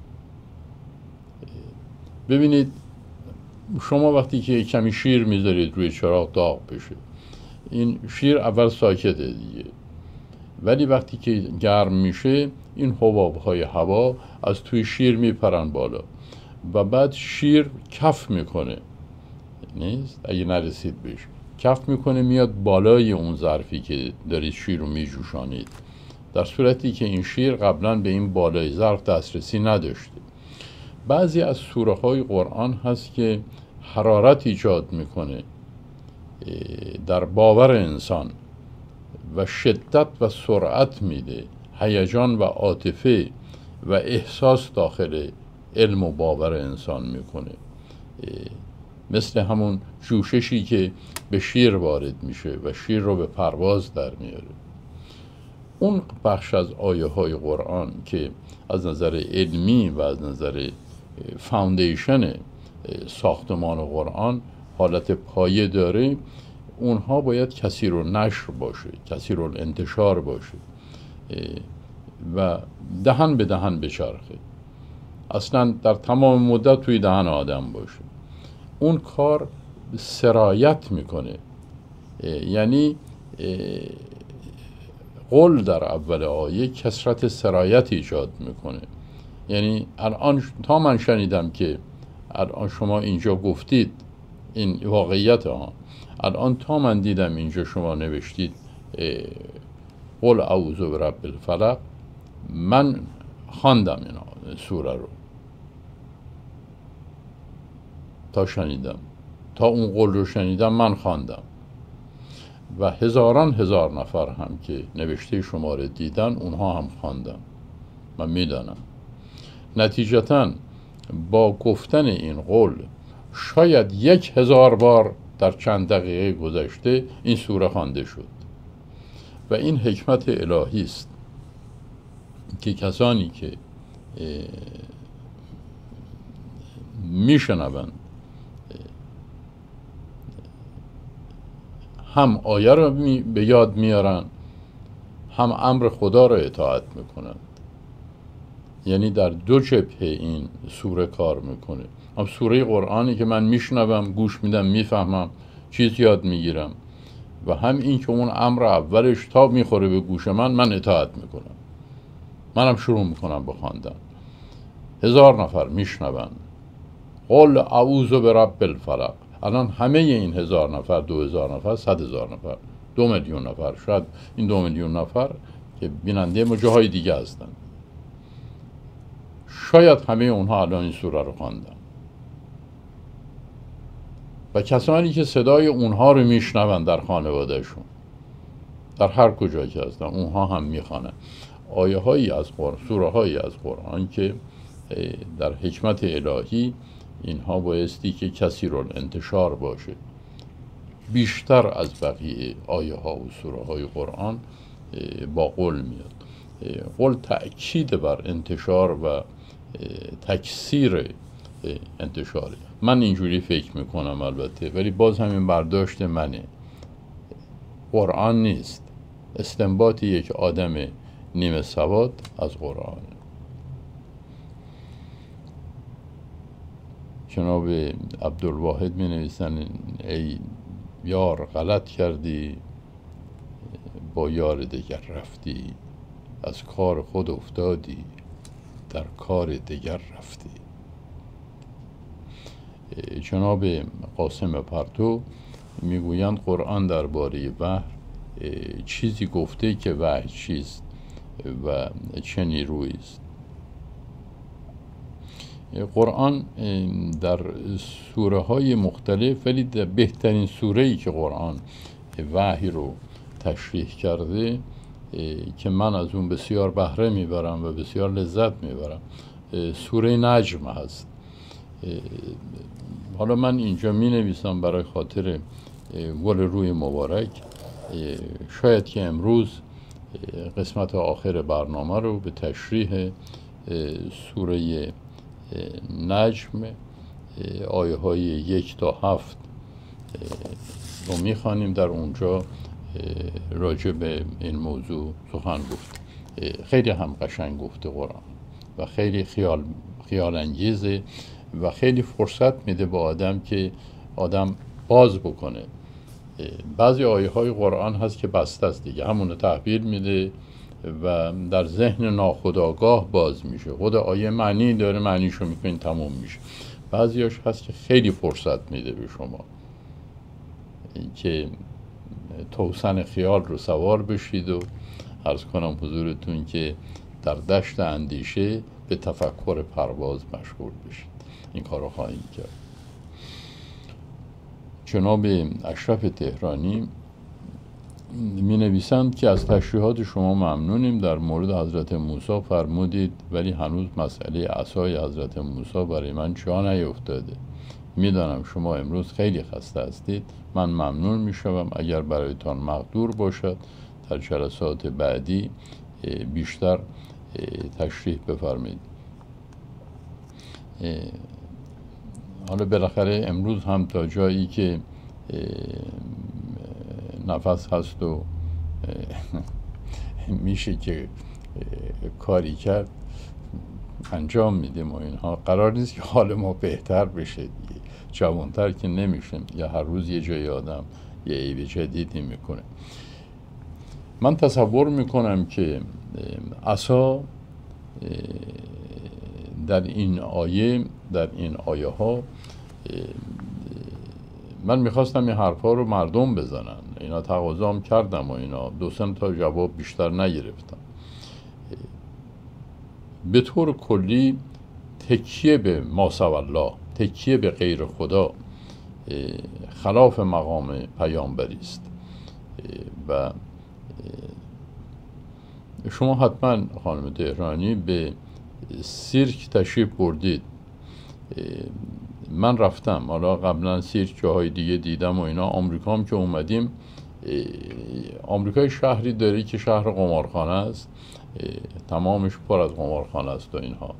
[SPEAKER 1] ببینید شما وقتی که کمی شیر میذارید روی چراغ داغ بشه، این شیر اول ساکته دیگه، ولی وقتی که گرم میشه این حباب‌های هوا از توی شیر میپرن بالا و بعد شیر کف میکنه، نیست اگه نرسید بهش، کف میکنه میاد بالای اون ظرفی که دارید شیر رو میجوشانید، در صورتی که این شیر قبلا به این بالای ظرف دسترسی نداشته. بعضی از سوره های قرآن هست که حرارت ایجاد میکنه در باور انسان و شدت و سرعت میده، هیجان و عاطفه و احساس داخل علم و باور انسان میکنه، مثل همون جوششی که به شیر وارد میشه و شیر رو به پرواز در میاره. اون بخش از آیه های قرآن که از نظر علمی و از نظر فاوندیشن ساختمان قرآن حالت پایه داره، اونها باید کثیر النشر باشه، کثیر الانتشار باشه و دهن به دهن بچرخه، اصلا در تمام مدت توی دهن آدم باشه. اون کار سرایت میکنه، یعنی قول در اول آیه کثرت سرایت ایجاد میکنه. یعنی الان تا من شنیدم که الان شما اینجا گفتید این واقعیت ها، الان تا من دیدم اینجا شما نوشتید قل اعوذ برب الفلق، من خواندم اینا سوره رو، تا شنیدم، تا اون قول رو شنیدم من خواندم و هزاران هزار نفر هم که نوشته شما رو دیدن اونها هم خواندن، من میدانم. نتیجتاً با گفتن این قول شاید یک هزار بار در چند دقیقه گذشته این سوره خوانده شد و این حکمت الهی است که کسانی که میشنوند هم آیه رو به یاد میارن، هم امر خدا رو اطاعت میکنن. یعنی در دو جبهه این سوره کار میکنه، هم سوره قرآنی که من میشنوم، گوش میدم، میفهمم، چیز یاد میگیرم، و هم این که اون امر اولش تا میخوره به گوش من، من اطاعت میکنم، منم شروع میکنم بخواندن. هزار نفر میشنون قل اعوذ برب الفلق، الان همه این هزار نفر، دو هزار نفر، صد هزار نفر، دو میلیون نفر، شاید این دو میلیون نفر که بیننده ما جاهای دیگه هستن، شاید همه اونها الان این سوره رو خواندن و کسانی که صدای اونها رو میشنون در خانوادهشون، در هر کجا که هستن، اونها هم میخوانن آیه هایی از قرآن، سوره هایی از قرآن که در حکمت الهی اینها بایستی که کثیر الانتشار باشه، بیشتر از بقیه آیه ها و سوره های قرآن با قول میاد. قول تأکید بر انتشار و تکثیر انتشاره. من اینجوری فکر میکنم البته، ولی باز همین برداشت منه، قرآن نیست، استنباط یک آدم نیمه سواد از قرآن. جناب عبدالواحد می نویسن ای یار غلط کردی، با یار دگر رفتی، از کار خود افتادی، در کار دگر رفتی. جناب قاسم پرتو میگویند قرآن درباره وحی چیزی گفته که وحی چیست و چه نیرویی است. قرآن در سوره های مختلف، ولی در بهترین سوره‌ای که قرآن وحی رو تشریح کرده که من از اون بسیار بهره میبرم و بسیار لذت میبرم، سوره نجم هست. حالا من اینجا می نویسم برای خاطر گل روی مبارک، شاید که امروز قسمت آخر برنامه رو به تشریح سوره نجم آیه های یک تا هفت رو می خوانیم. در اونجا راجع به این موضوع سخن گفت. خیلی هم قشنگ گفته قرآن و خیلی خیال خیال انگیزه و خیلی فرصت میده به آدم که آدم باز بکنه. بعضی آیه های قرآن هست که بسته است دیگه، همون رو تحویل میده و در ذهن ناخودآگاه باز میشه. خود آیه معنی داره، معنیشو میکنین تموم میشه. بعضیاش هست که خیلی فرصت میده به شما که توسن خیال رو سوار بشید و عرض کنم حضورتون که در دشت اندیشه به تفکر پرواز مشغول بشید. این کار رو خواهیم کرد. جناب اشرف تهرانی می نویسند که از تشریحات شما ممنونیم. در مورد حضرت موسی فرمودید ولی هنوز مسئله عصای حضرت موسی برای من جا نیفتاده. میدانم شما امروز خیلی خسته هستید. من ممنون می شوم اگر برایتان مقدور باشد در جلسات بعدی بیشتر تشریح بفرمایید. حالا بالاخره امروز هم تا جایی که نفس هست و میشه که کاری کرد انجام میدیم و اینها. قرار نیست که حال ما بهتر بشه دیگه. جوانتر که نمیشیم، یا هر روز یه جای آدم یه عیب جدیدی میکنه. من تصور میکنم که عصا در این آیه در این آیه ها من میخواستم این حرفا رو مردم بزنن، اینا تقاضام کردم و اینا دو سه تا جواب بیشتر نگرفتم. به طور کلی تکیه به ماسوی الله، تکیه به غیر خدا خلاف مقام پیامبری است و شما حتما خانم تهرانی به سیرک تشریف بردید. من رفتم، حالا قبلا سیرک جاهای دیگه دیدم و اینا. آمریکا هم که اومدیم، آمریکای شهری داره که شهر قمارخانه است، تمامش پر از قمارخانه است و اینها.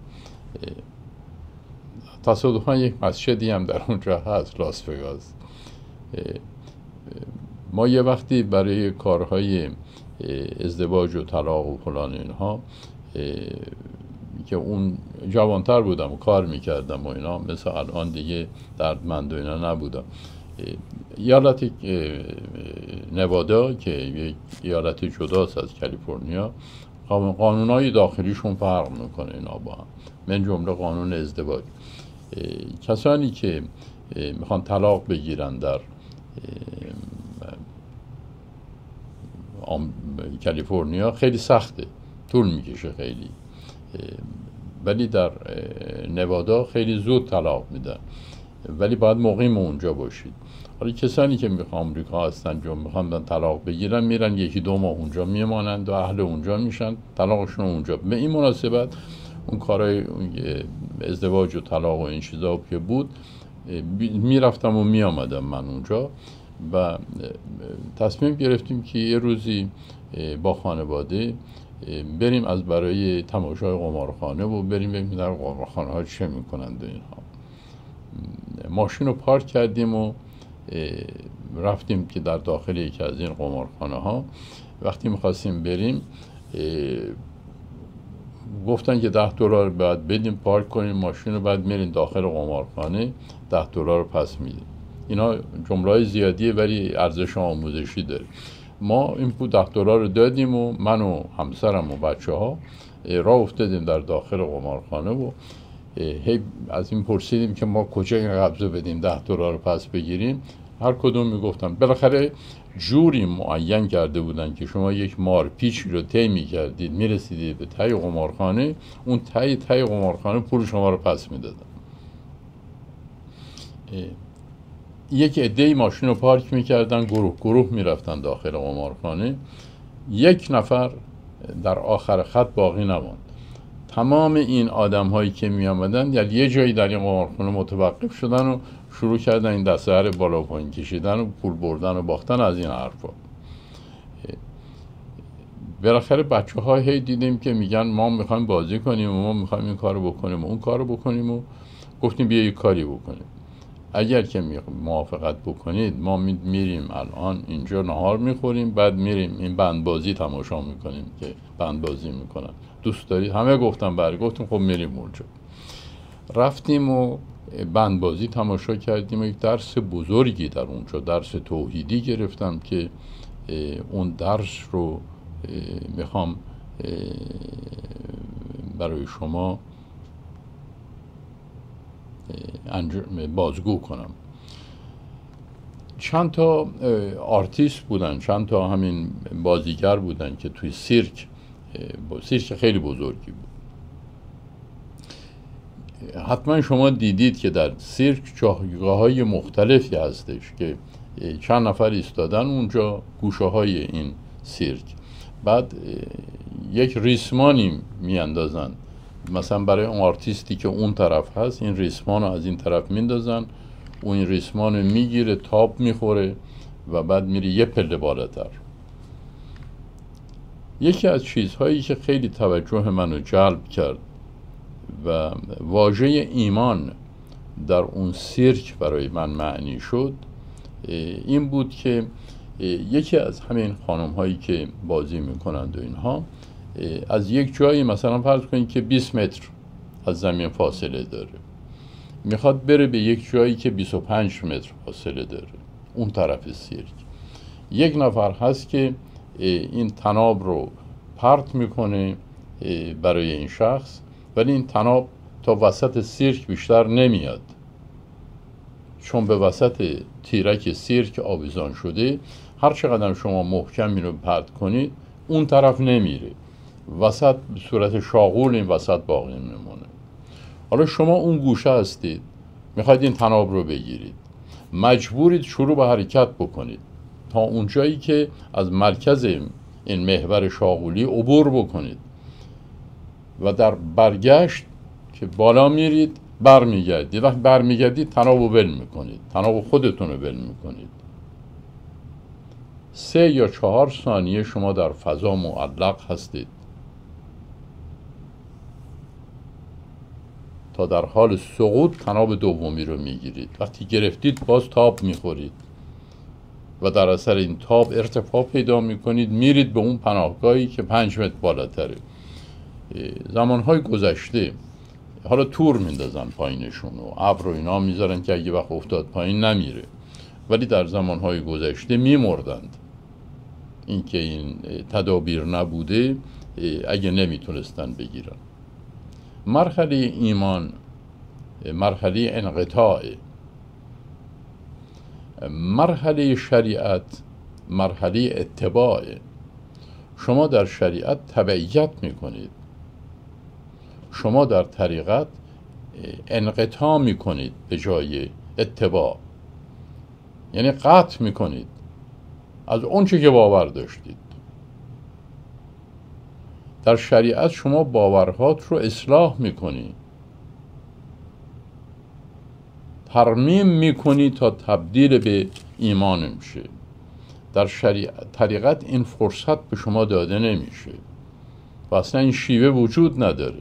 [SPEAKER 1] تصادفاً یک مسجدی هم در اونجا هست، لاس وگاس. ما یه وقتی برای کارهای ازدواج و طلاق و فلان اینها که اون جوانتر بودم و کار میکردم و اینا، مثل الان دیگه دردمند و اینا نبودم. ایالت نوادا که یک ایالت جداست از کالیفرنیا، قانونهای داخلیشون فرق میکنه اینا با هم، من جمله قانون ازدواج. کسانی که میخوان طلاق بگیرن در کالیفرنیا خیلی سخته، طول میکشه خیلی، ولی در نوادا خیلی زود طلاق میدن، ولی باید مقیم اونجا باشید. حالا کسانی که میخوان آمریکا هستن جو میخوان طلاق بگیرن، میرن یکی دو ماه اونجا میمانند و اهل اونجا میشن، طلاقشون اونجا. به این مناسبت اون کارهای ازدواج و طلاق و این چیزا که بود میرفتم و میامدم من اونجا و تصمیم گرفتیم که یه روزی با خانواده بریم از برای تماشای قمارخانه و بریم ببینیم در قمارخانه ها چه میکنند و اینها. ماشین رو پارک کردیم و رفتیم که در داخل یکی از این قمارخانه ها وقتی میخواستیم بریم گفتن که ده دلار باید بدیم پارک کنیم ماشین رو، بعد میرین داخل قمارخانه ده دلار رو پس میدیم. اینا جمله‌های زیادیه ولی ارزش آموزشی داره. ما این پول ده دلار رو دادیم و من و همسرم و بچه ها راه افتادیم در داخل قمارخانه و هی از این پرسیدیم که ما کجا این قبضه بدیم ده دلار رو پس بگیریم. هر کدوم میگفتن. بالاخره جوری معین کرده بودن که شما یک مارپیچ رو طی می‌کردید میرسیدید به ته قمارخانه، اون ته ته قمارخانه پول شما رو پس میدادن. یک عده‌ای ماشین رو پارک میکردن، گروه گروه میرفتن داخل قمارخانه. یک نفر در آخر خط باقی نماند. تمام این آدم هایی که می آمدن یعنی یه جایی در این قمارخانه متوقف شدن و شروع کردن این دستهر بالا و پایین کشیدن و پول بردن و باختن از این حرفا. بالاخره بچه ها هی دیدیم که میگن ما میخوایم بازی کنیم و ما میخوایم این کارو بکنیم و اون کارو بکنیم و گفتیم بیا یک کاری بکنیم. اگر که موافقت بکنید ما میریم الان اینجا نهار میخوریم، بعد میریم این بندبازی تماشا میکنیم که بندبازی میکنن. دوست دارید؟ همه گفتم بله. گفتیم خب میریم اونجا. رفتیم و بندبازی تماشا کردیم و یک درس بزرگی در اونجا، درس توحیدی گرفتم که اون درس رو میخوام برای شما بازگو کنم. چند تا آرتیست بودن، چند تا همین بازیگر بودن که توی سیرک، سیرک خیلی بزرگی بود. حتما شما دیدید که در سیرک جایگاه‌های مختلفی هستش که چند نفر ایستادن اونجا گوشه های این سیرک، بعد یک ریسمانی میاندازن، مثلا برای اون آرتیستی که اون طرف هست این ریسمان رو از این طرف میندازن، اون این ریسمان رو میگیره، تاب میخوره و بعد میره یه پله بالاتر. یکی از چیزهایی که خیلی توجه منو جلب کرد و واژه ایمان در اون سیرک برای من معنی شد این بود که یکی از همین خانم هایی که بازی میکنند و اینها از یک جایی مثلا فرض کنید که بیست متر از زمین فاصله داره، میخواد بره به یک جایی که بیست و پنج متر فاصله داره اون طرف سیرک. یک نفر هست که این طناب رو پرت میکنه برای این شخص، ولی این طناب تا وسط سیرک بیشتر نمیاد، چون به وسط تیرک سیرک آویزان شده. هر چقدر شما محکم اینو پرت کنید اون طرف نمیره، وسط به صورت شاغول این وسط باقی میمونه. حالا شما اون گوشه هستید، میخواید این طناب رو بگیرید، مجبورید شروع به حرکت بکنید تا اون جایی که از مرکز این محور شاغولی عبور بکنید و در برگشت که بالا میرید برمیگردید. وقتی برمیگردید طناب رو ول میکنید، طناب خودتون رو ول میکنید. سه یا چهار ثانیه شما در فضا معلق هستید تا در حال سقوط طناب دومی رو میگیرید. وقتی گرفتید باز تاب میخورید و در اثر این تاب ارتفاع پیدا میکنید، میرید به اون پناهگاهی که پنج متر بالاتره. زمانهای گذشته حالا تور میندازن پایینشون و ابر و اینا میذارن که اگه وقت افتاد پایین نمیره، ولی در زمانهای گذشته میمردند. این که این تدابیر نبوده اگه نمیتونستن بگیرن. مرحله ایمان مرحله انقطاع، مرحله شریعت مرحله اتباع. شما در شریعت تبعیت میکنید، شما در طریقت انقطاع میکنید به جای اتباع، یعنی قطع میکنید از اون چی که باور داشتید. در شریعت شما باورهات رو اصلاح میکنی، ترمیم میکنی تا تبدیل به ایمان میشه. در شریعت طریقت این فرصت به شما داده نمیشه و اصلا این شیوه وجود نداره.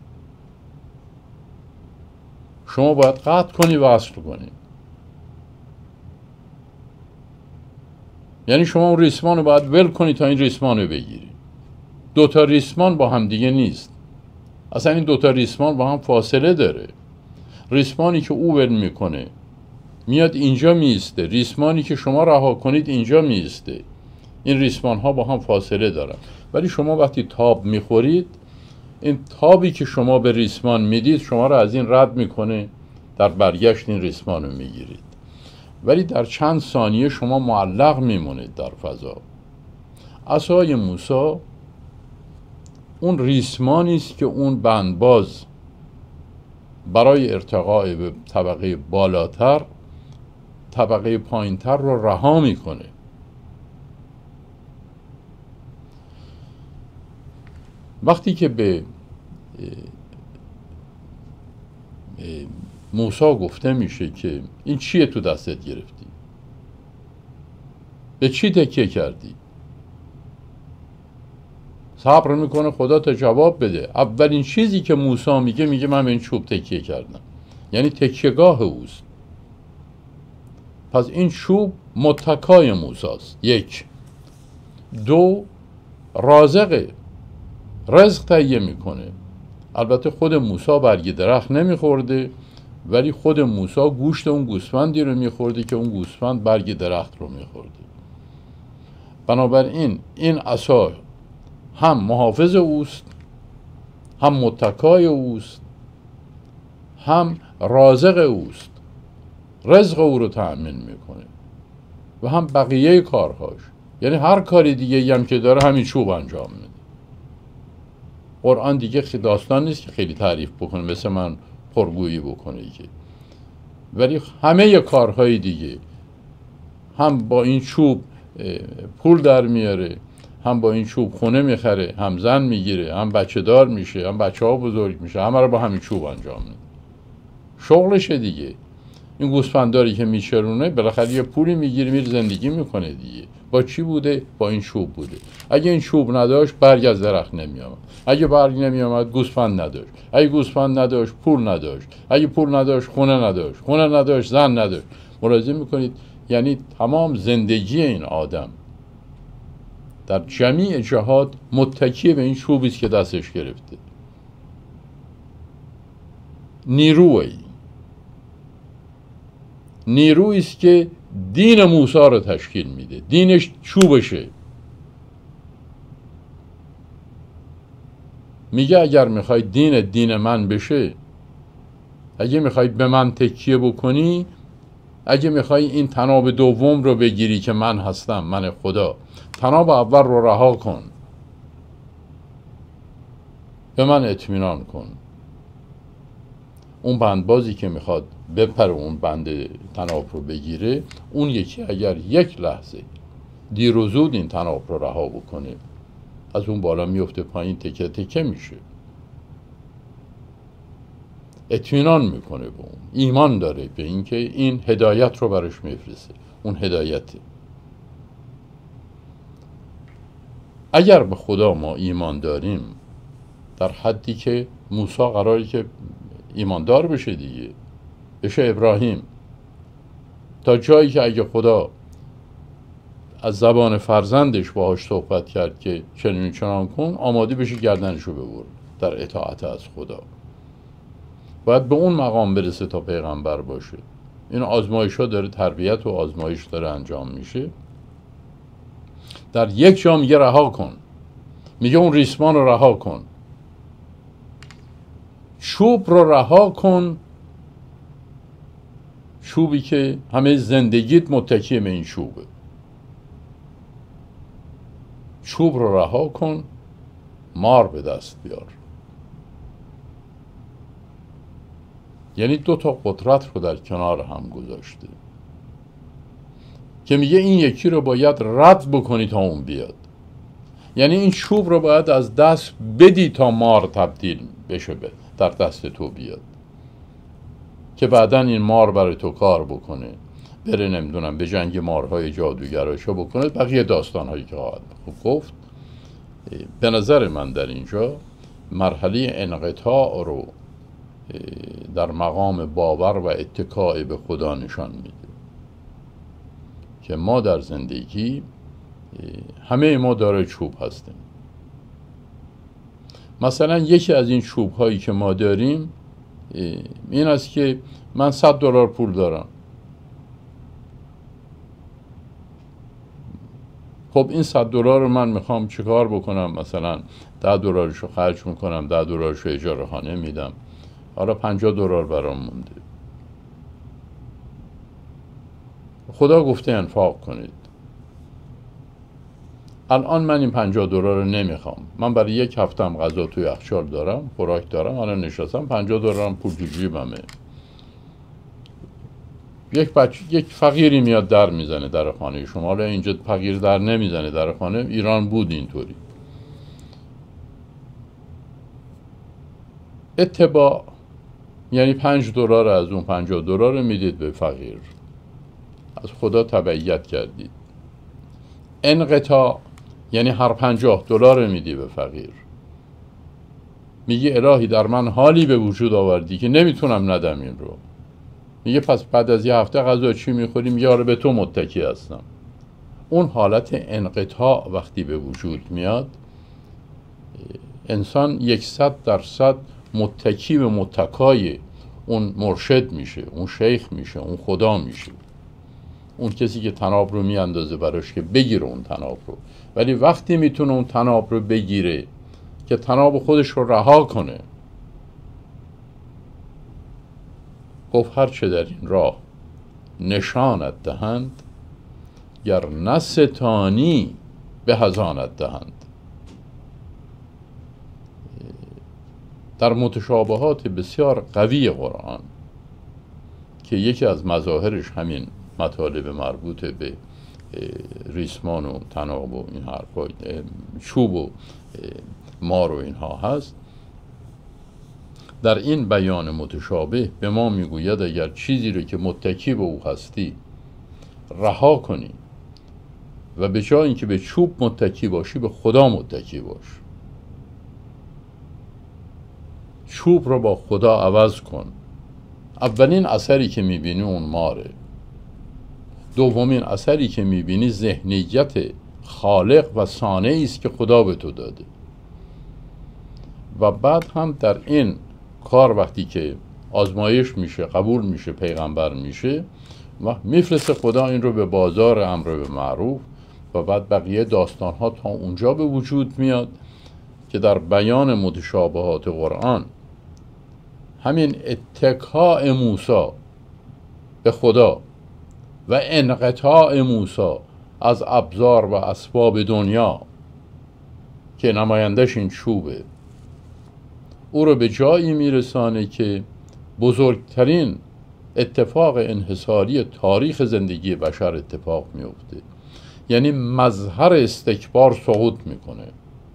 [SPEAKER 1] شما باید قطع کنی و وصل کنی. یعنی شما اون ریسمان رو باید ول کنی تا این ریسمان رو بگیری. دوتا ریسمان با هم دیگه نیست، اصلا این دوتا ریسمان با هم فاصله داره. ریسمانی که او ول میکنه میاد اینجا میسته، ریسمانی که شما رها کنید اینجا میسته. این ریسمان ها با هم فاصله دارن، ولی شما وقتی تاب میخورید این تابی که شما به ریسمان میدید شما رو از این رد میکنه، در برگشت این ریسمان رو میگیرید، ولی در چند ثانیه شما معلق میمونید در فضا. عصای موسی اون ریسمانی است که اون بندباز برای ارتقاء به طبقه بالاتر طبقه پایینتر رو رها میکنه. وقتی که به موسی گفته میشه که این چیه تو دستت گرفتی؟ به چی تکیه کردی؟ صبر میکنه خدا تا جواب بده. اولین چیزی که موسی میگه میگه من به این چوب تکیه کردم، یعنی تکیهگاه اوست. پس این چوب متکای موسی است. یک. دو، رازقه، رزق تهیه میکنه. البته خود موسی برگ درخت نمیخورده، ولی خود موسی گوشت اون گوسفندی رو میخورده که اون گوسفند برگ درخت رو میخورده. بنابراین این عصا هم محافظ اوست، هم متکای اوست، هم رازق اوست، رزق او رو تأمین میکنه و هم بقیه کارهاش. یعنی هر کاری دیگه هم که داره همین چوب انجام میده. قرآن دیگه داستان نیست که خیلی تعریف بکنه، مثل من پرگویی بکنه که، ولی همه کارهای دیگه هم با این چوب پول در میاره، هم با این چوب خونه میخره، هم زن میگیره، هم بچه دار میشه، هم بچه ها بزرگ میشه، همه رو با همین چوب انجام میده. شغلشه دیگه. این گوسفنداری که میچرونه بالاخره یه پولی میگیره، میره زندگی میکنه دیگه. با چی بوده؟ با این چوب بوده. اگه این چوب نداشت برگ از درخت نمیآمد، اگه برگ نمیآمد گوسفند نداشت، اگه گوسفند نداشت پول نداشت، اگه پول نداشت خونه نداشت، خونه نداشت زن نداشت. ملاحظه میکنید؟ یعنی تمام زندگی این آدم در جمیع جهات متکی به این چوبی است که دستش گرفته. نیرویی نیرویی است که دین موسی رو تشکیل میده. دینش چوبشه. میگه اگر میخوای دین دین من بشه، اگه میخوای به من تکیه بکنی، اگه میخوای این طناب دوم رو بگیری که من هستم، من خدا، طناب اول رو رها کن، به من اطمینان کن. اون بندبازی که میخواد بپره اون بند طناب رو بگیره، اون یکی اگر یک لحظه دیر و زود این طناب رو رها بکنه، از اون بالا میفته پایین، تکه تکه میشه. اطمینان میکنه به اون، ایمان داره به اینکه این هدایت رو برش میفرسته. اون هدایته. اگر به خدا ما ایمان داریم در حدی که موسی قراره که ایماندار بشه دیگه، بشه ابراهیم، تا جایی که اگه خدا از زبان فرزندش باهاش صحبت کرد که چنین چنان کن، آماده بشه گردنشو ببره در اطاعت از خدا. باید به اون مقام برسه تا پیغمبر باشه. این آزمایش ها داره، تربیت و آزمایش داره انجام میشه. در یک جا میگه رها کن، میگه اون ریسمان رو رها کن، چوب رو رها کن، چوبی که همه زندگیت متکی به این چوبه. چوب رو رها کن، مار به دست بیار. یعنی دو تا قدرت رو در کنار هم گذاشته که میگه این یکی رو باید رد بکنی تا اون بیاد. یعنی این چوب رو باید از دست بدی تا مار تبدیل بشه به در دست تو بیاد، که بعداً این مار برای تو کار بکنه، بره نمیدونم به جنگ مارهای جادوگراشو بکنه، بقیه داستانهایی که خواهد گفت. به نظر من در اینجا مرحله انقطاع رو در مقام باور و اتکاء به خدا نشان میده که ما در زندگی همه ما دارای چوب هستیم. مثلا یکی از این چوب هایی که ما داریم این است که من صد دلار پول دارم. خب این صد دلار رو من میخوام چیکار بکنم؟ مثلا ده دلارشو خرج میکنم، ده دلارشو اجاره خانه میدم، حالا پنجاه دلار برام مونده. خدا گفته انفاق کنید. الان من این پنجاه دلار رو نمیخوام، من برای یک هفتم غذا توی یخچال دارم، خوراک دارم، الان نشستم، پنجاه دلارم پول تو جیبمه. یک بچه، یک فقیری میاد در میزنه در خانه شما. حالا اینجا فقیر در نمیزنه در خانه، ایران بود اینطوری. اتباع یعنی پنج دلار از اون پنجاه دلار رو میدید به فقیر، از خدا تبعیت کردید. انقطاع یعنی هر پنجاه دلار رو میدی به فقیر، میگی الهی در من حالی به وجود آوردی که نمیتونم ندم این رو. میگه پس بعد از یه هفته غذا چی میخوریم؟ میگه آره به تو متکی هستم. اون حالت انقطاع وقتی به وجود میاد، انسان یکصد درصد متکی به متکای اون مرشد میشه، اون شیخ میشه، اون خدا میشه. اون کسی که طناب رو میاندازه براش که بگیره اون طناب رو، ولی وقتی میتونه اون طناب رو بگیره که طناب خودش رو رها کنه، گفت هر چه در این راه نشانت دهند، گر نستانی به هزانت دهند. در متشابهات بسیار قوی قرآن که یکی از مظاهرش همین مطالب مربوط به ریسمان و طناب و این حرفا، چوب و مار و اینها هست، در این بیان متشابه به ما میگوید اگر چیزی رو که متکی به او هستی رها کنی و به جای اینکه به چوب متکی باشی به خدا متکی باش، چوب رو با خدا عوض کن. اولین اثری که میبینی اون ماره، دومین اثری که میبینی ذهنیت خالق و صانعی است که خدا به تو داده. و بعد هم در این کار وقتی که آزمایش میشه، قبول میشه، پیغمبر میشه و میفرسته خدا این رو به بازار امر به معروف و بعد بقیه داستان ها تا اونجا به وجود میاد که در بیان متشابهات قرآن همین اتکاء موسی به خدا و انقطاع موسی از ابزار و اسباب دنیا که نمایندش این چوبه، او رو به جایی میرسانه که بزرگترین اتفاق انحصاری تاریخ زندگی بشر اتفاق میفته. یعنی مظهر استکبار سقوط میکنه.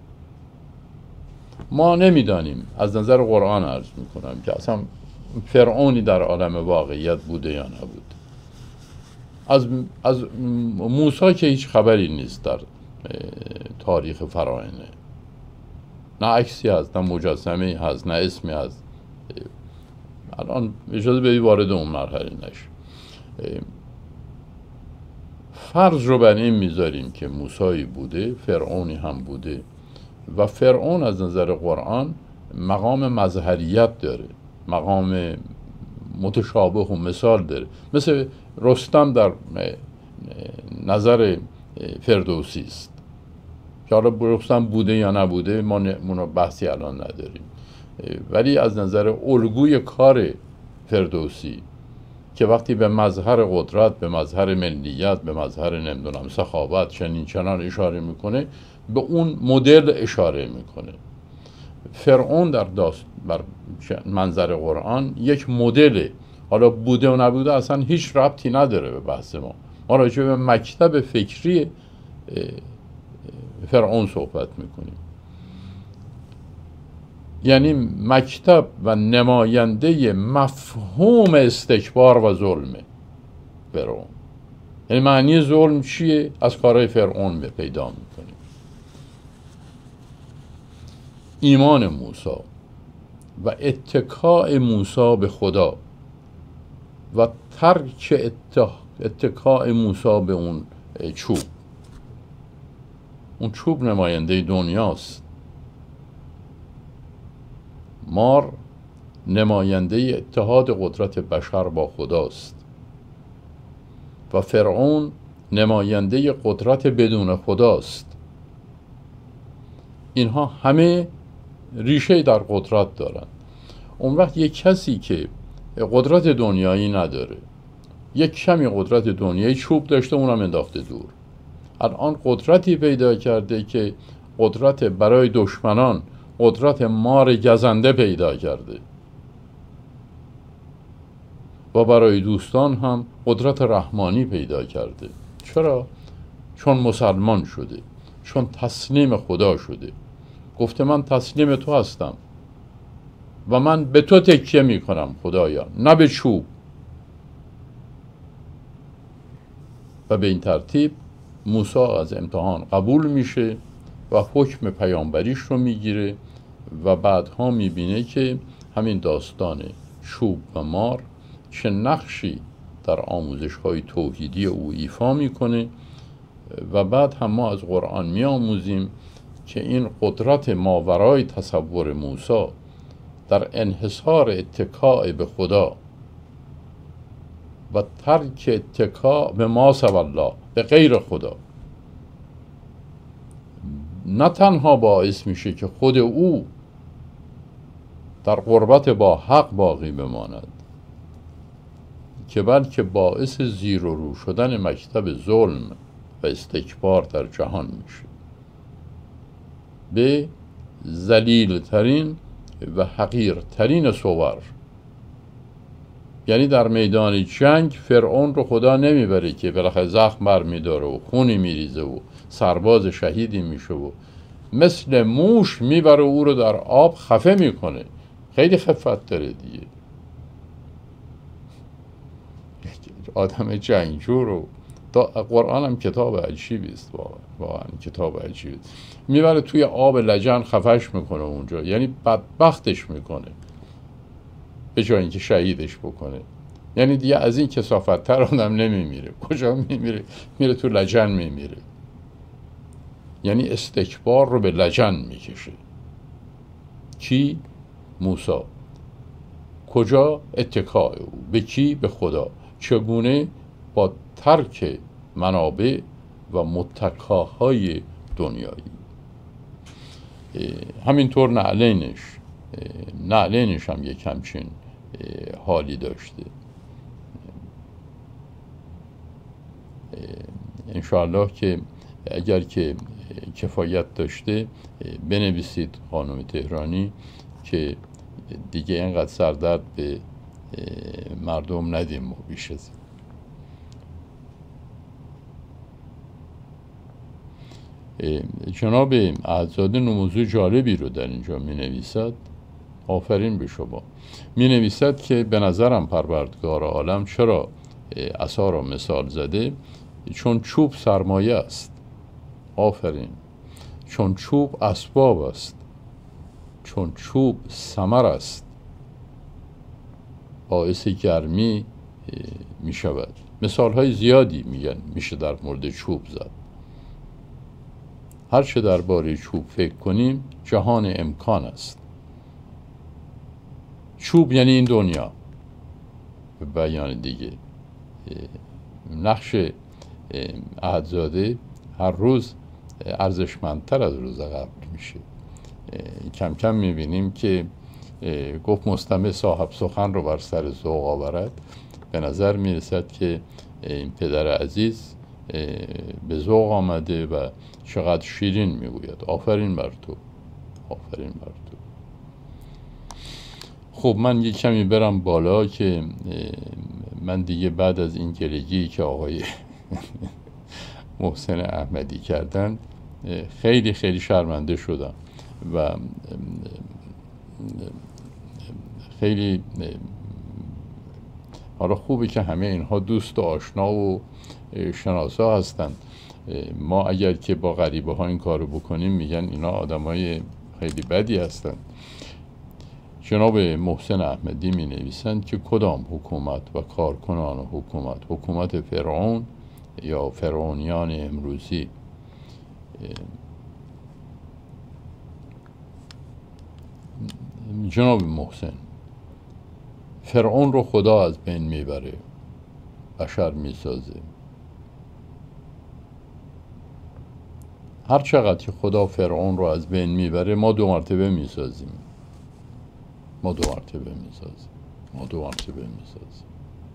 [SPEAKER 1] ما نمیدانیم، از نظر قرآن عرض میکنم، که اصلا فرعونی در عالم واقعیت بوده یا نبود. از, از موسی که هیچ خبری نیست در تاریخ فراعنه، نه عکسی هست، نه مجسمه‌ای هست، نه اسمی هست. الان اجازه بدید وارد اون مرحله نشیم. فرض رو بر این میذاریم که موسی بوده، فرعونی هم بوده و فرعون از نظر قرآن مقام مظهریت داره، مقام متشابه و مثال داره. مثل رستم در نظر فردوسی است که حالا رستم بوده یا نبوده ما بحثی الان نداریم، ولی از نظر الگوی کار فردوسی که وقتی به مظهر قدرت، به مظهر ملیت، به مظهر نمیدونم سخاوت چنین چنان اشاره میکنه، به اون مدل اشاره میکنه. فرعون در داست بر منظر قرآن یک مدل، حالا بوده و نبوده اصلا هیچ ربطی نداره به بحث ما. ما راجع به مکتب فکری فرعون صحبت میکنیم، یعنی مکتب و نماینده مفهوم استکبار و ظلمه فرعون. یعنی معنی ظلم چیه؟ از کارهای فرعون به پیدا میکنیم. ایمان موسی و اتکاء موسی به خدا و ترک اتکاء موسی به اون چوب. اون چوب نماینده دنیاست، مار نماینده اتحاد قدرت بشر با خداست و فرعون نماینده قدرت بدون خداست. اینها همه ریشه در قدرت دارند. اون وقت یک کسی که قدرت دنیایی نداره، یک کمی قدرت دنیایی چوب داشته، اونم انداخته دور. الان قدرتی پیدا کرده که قدرت برای دشمنان، قدرت مار گزنده پیدا کرده و برای دوستان هم قدرت رحمانی پیدا کرده. چرا؟ چون مسلمان شده، چون تسلیم خدا شده. گفته من تسلیم تو هستم و من به تو تکیه می کنم خدایا، نه به چوب. و به این ترتیب موسی از امتحان قبول میشه و حکم پیامبریش رو میگیره و بعدها میبینه که همین داستان چوب و مار چه نقشی در آموزش های توحیدی او ایفا میکنه. و بعد هم ما از قرآن میآموزیم که این قدرت ماورای تصور موسی در انحصار اتکاء به خدا و ترک اتکا به ما سوی الله، به غیر خدا، نه تنها باعث میشه که خود او در قربت با حق باقی بماند، که بلکه باعث زیر و رو شدن مکتب ظلم و استکبار در جهان میشه، به ذلیل ترین و حقیر ترین صور. یعنی در میدان جنگ فرعون رو خدا نمیبره که بالاخره زخم برمیداره و خونی میریزه و سرباز شهیدی میشه و مثل موش میبره او رو در آب خفه میکنه. خیلی خفت داره دیگه. آدم جنگجو رو، قرآن هم کتاب عجیبی است، واقعا کتاب عجیبی است. میبره توی آب لجن خفش میکنه اونجا، یعنی بدبختش میکنه به جای اینکه شهیدش بکنه. یعنی دیگه از این کثافت تر آدم نمیمیره. کجا میمیره؟ میره تو لجن میمیره. یعنی استکبار رو به لجن میکشه. کی؟ موسی. کجا؟ اتکاء او. به کی؟ به خدا. چگونه؟ با ترک منابع و متکاهای دنیایی. همینطور نعلینش نعلینش هم یک همچین حالی داشته. انشاءالله که اگر که کفایت داشته بنویسید خانم تهرانی که دیگه اینقدر سردرد به مردم ندیم و بیش از این. جناب احدزاده نموذج جالبی رو در اینجا می نویسد. آفرین به شما. می نویسد که به نظرم پروردگار عالم چرا عصا را مثال زده؟ چون چوب سرمایه است. آفرین. چون چوب اسباب است. چون چوب ثمر است. باعث گرمی می شود. مثال های زیادی میگن میشه در مورد چوب زد. هر چه درباره چوب فکر کنیم جهان امکان است. چوب یعنی این دنیا. به بیان دیگه نقش احدزاده هر روز ارزشمندتر از روز قبل میشه. کم کم میبینیم که گفت مستمع صاحب سخن رو بر سر ذوق آورد. به نظر میرسد که این پدر عزیز به ذوق آمده و چقدر شیرین میگوید. آفرین بر تو. آفرین بر تو. خب من یک کمی برم بالا که من دیگه بعد از این گلگی که آقای محسن احمدی کردن خیلی خیلی شرمنده شدم و خیلی حالا خوبه که همه اینها دوست و آشنا و شناسا هستند. ما اگر که با غریبه ها این کارو بکنیم میگن اینا آدمای خیلی بدی هستند. جناب محسن احمدی می نویسند که کدام حکومت و کارکنان حکومت، حکومت فرعون یا فرعونیان امروزی، جناب محسن، فرعون رو خدا از بین میبره، بشر میسازه. هر چقدر که خدا فرعون رو از بین میبره ما دو مرتبه میسازیم. ما دو مرتبه میسازیم. ما دو مرتبه میسازیم.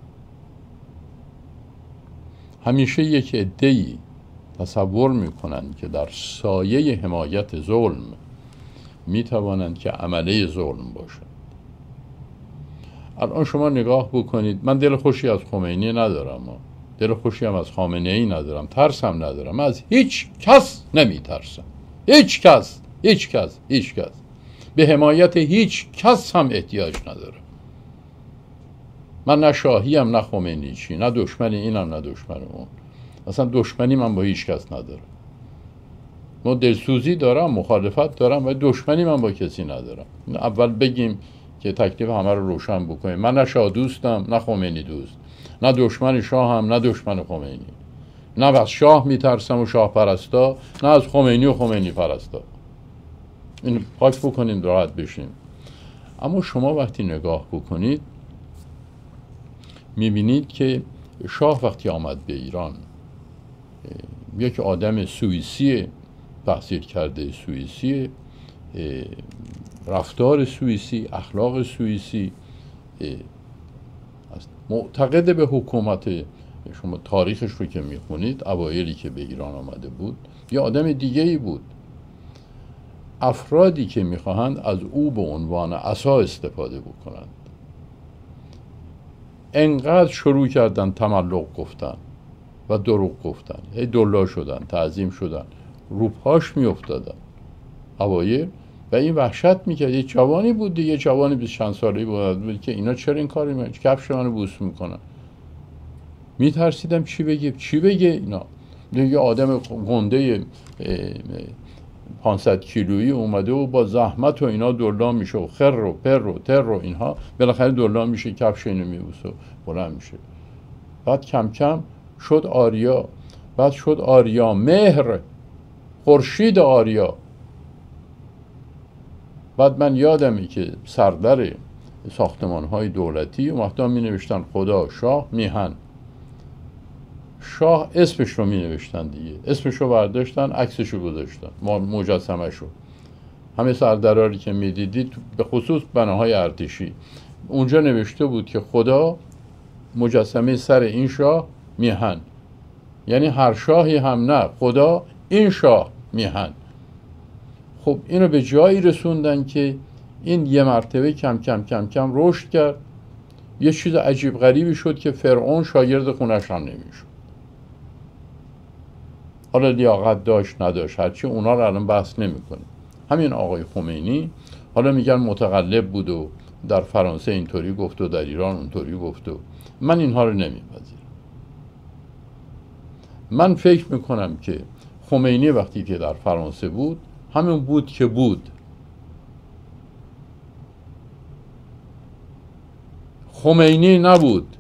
[SPEAKER 1] همیشه یک عده‌ای تصور میکنند که در سایه حمایت ظلم میتوانند که عمله ظلم باشند. الان شما نگاه بکنید، من دل خوشی از خمینی ندارم، دل خوشی هم از خامنه ای ندارم، ترسم ندارم، از هیچ کس نمی ترسم. هیچ کس، هیچ کس، هیچ کس. به حمایت هیچ کس هم احتیاج ندارم. من نه شاهی هم، نه خمینی چی، نه دشمن اینم نه دشمن اون. اصلا دشمنی من با هیچ کس ندارم. ما دلسوزی دارم، مخالفت دارم و دشمنی من با کسی ندارم. اول بگیم که تکلیف همه رو روشن بکنیم. من نه شاه دوستم، نه خمینی دوست، نه دشمن شاه هم، نه دشمن خمینی. نه از شاه میترسم و شاه پرستا، نه از خمینی و خمینی پرستا. این پاک بکنیم راحت بشیم. اما شما وقتی نگاه بکنید میبینید که شاه وقتی آمد به ایران یک آدم سوئیسی، تحصیل کرده سوئیسی، رفتار سوئیسی، اخلاق سوئیسی، معتقد به حکومت. شما تاریخش رو که میخونید اوایلی که به ایران آمده بود یه آدم دیگه ای بود. افرادی که میخواهند از او به عنوان عصا استفاده بکنند انقدر شروع کردن تملق گفتن و دروغ گفتن، هی دلا شدن، تعظیم شدن، روپاش میافتادن اوایل و این وحشت میکرد. یه جوانی بود دیگه، جوانی بیست چند ساله‌ای بود که اینا چرا این کاری میکنن، کفش منو بوس میکنن. میترسیدم چی بگه چی بگه اینا. یه آدم گنده پانصد کیلویی اومده و با زحمت و اینا دلا میشه و خر و پر و تر و اینها، بالاخره دلا میشه، کفش اینو میبوسه و بلند میشه. بعد کم کم شد آریا، بعد شد آریا مهر، خورشید آریا. بعد من یادمی که سردر ساختمان‌های دولتی و وقتا می نوشتن خدا، شاه، میهن. شاه اسمش رو می نوشتن دیگه، اسمش رو برداشتن، عکسش رو گذاشتن، مجسمه‌ش رو. همه سردراری که می دیدید به خصوص بناهای ارتشی اونجا نوشته بود که خدا، مجسمه سر این شاه، میهن. یعنی هر شاهی هم نه، خدا، این شاه، میهن. خب اینو به جایی رسوندن که این یه مرتبه کم کم کم کم رشد کرد. یه چیز عجیب غریبی شد که فرعون شاگرد خونش هم نمیشد. حالا لیاقت داشت نداشت هرچی، اونا رو الان بحث نمی کنیم. همین آقای خمینی حالا میگن متقلب بود و در فرانسه اینطوری گفت و در ایران اونطوری گفت و من اینها رو نمیپذیرم. من فکر میکنم که خمینی وقتی که در فرانسه بود همین بود که بود. خمینی نبود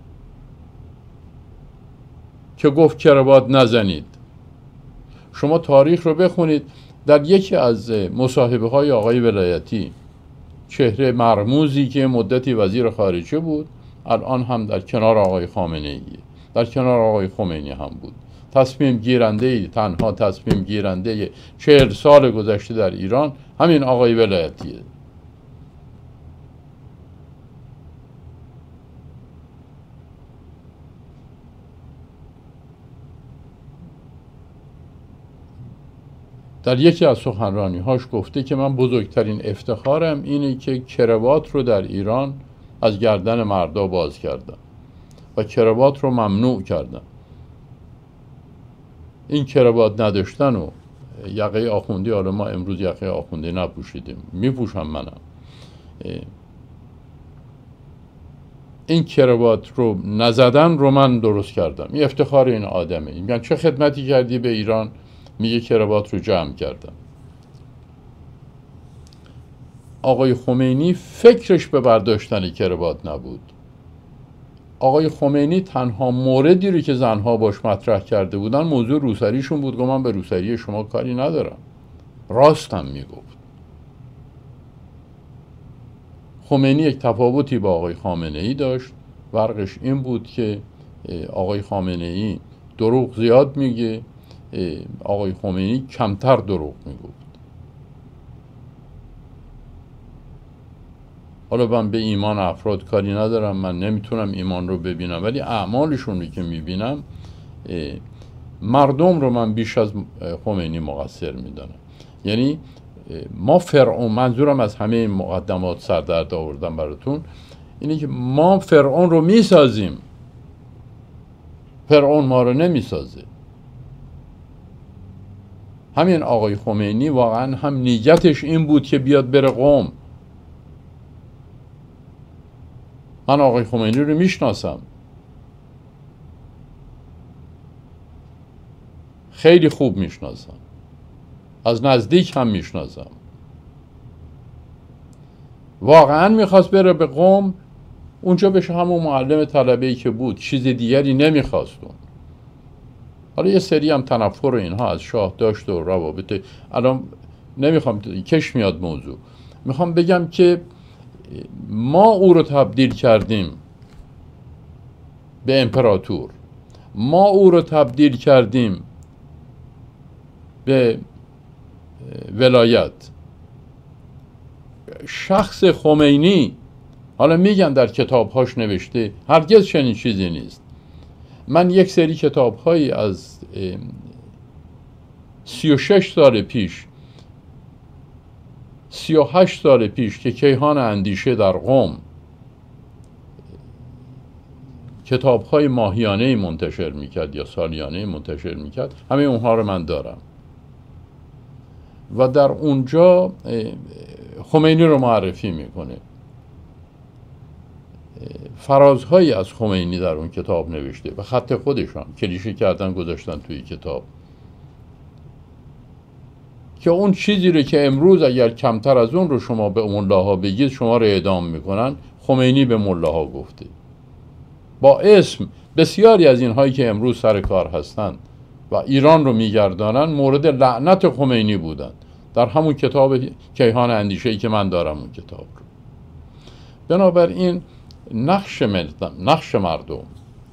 [SPEAKER 1] که گفت کراوات نزنید. شما تاریخ رو بخونید، در یکی از مصاحبه های آقای ولایتی، چهره مرموزی که مدتی وزیر خارجه بود، الان هم در کنار آقای خامنه ای، در کنار آقای خمینی هم بود، تصمیم گیرنده، تنها تصمیم گیرنده چهل سال گذشته در ایران همین آقای ولایتیه. در یکی از سخنرانی‌هاش گفته که من بزرگترین افتخارم اینه که کراوات رو در ایران از گردن مردا باز کردم و کراوات رو ممنوع کردم. این کراوات نداشتن و یقه آخوندی، حالا ما امروز یقه آخوندی نپوشیدیم، میپوشم منم، این کراوات رو نزدن رو من درست کردم. این افتخار این آدمه. میگن چه خدمتی کردی به ایران؟ میگه کراوات رو جمع کردم. آقای خمینی فکرش به برداشتن کراوات نبود. آقای خمینی تنها موردی رو که زنها باش مطرح کرده بودن موضوع روسریشون بود. گفت من به روسری شما کاری ندارم. راستم میگفت. خمینی یک تفاوتی با آقای خامنه ای داشت. فرقش این بود که آقای خامنه ای دروغ زیاد میگه، آقای خمینی کمتر دروغ میگفت. حالا من به ایمان افراد کاری ندارم، من نمیتونم ایمان رو ببینم، ولی اعمالشون رو که میبینم مردم رو من بیش از خمینی مقصر میدانم. یعنی ما فرعون، منظورم از همه این مقدمات سردرد آوردم براتون اینه که ما فرعون رو میسازیم، فرعون ما رو نمیسازه. همین آقای خمینی واقعا هم نیتش این بود که بیاد بره قم. من آقای خمینی رو میشناسم، خیلی خوب میشناسم، از نزدیک هم میشناسم. واقعا میخواست بره به قم، اونجا بشه همون معلم طلبه‌ای که بود، چیز دیگری نمیخواست. حالا یه سری هم تنفر و اینها از شاه داشت و روابط. الان نمیخوام کش میاد موضوع، میخوام بگم که ما او رو تبدیل کردیم. به امپراتور، ما او رو تبدیل کردیم به ولایت. شخص خمینی، حالا میگن در کتابهاش نوشته، هرگز چنین چیزی نیست. من یک سری کتابهایی از سی و شش سال پیش، سی و هشت سال پیش که کیهان اندیشه در قم کتابهای ماهیانه منتشر میکرد یا سالیانه منتشر میکرد، همه اونها رو من دارم و در اونجا خمینی رو معرفی میکنه. فرازهایی از خمینی در اون کتاب نوشته و خط خودشان کلیشه کردن گذاشتن توی کتاب که اون چیزی رو که امروز اگر کمتر از اون رو شما به ملاها بگید شما رو اعدام میکنن، خمینی به ملاها گفته. با اسم بسیاری از اینهایی که امروز سر کار هستند و ایران رو میگردانن مورد لعنت خمینی بودند در همون کتاب کیهان اندیشه‌ای که من دارم اون کتاب رو. بنابراین نقش مردم، نقش مردم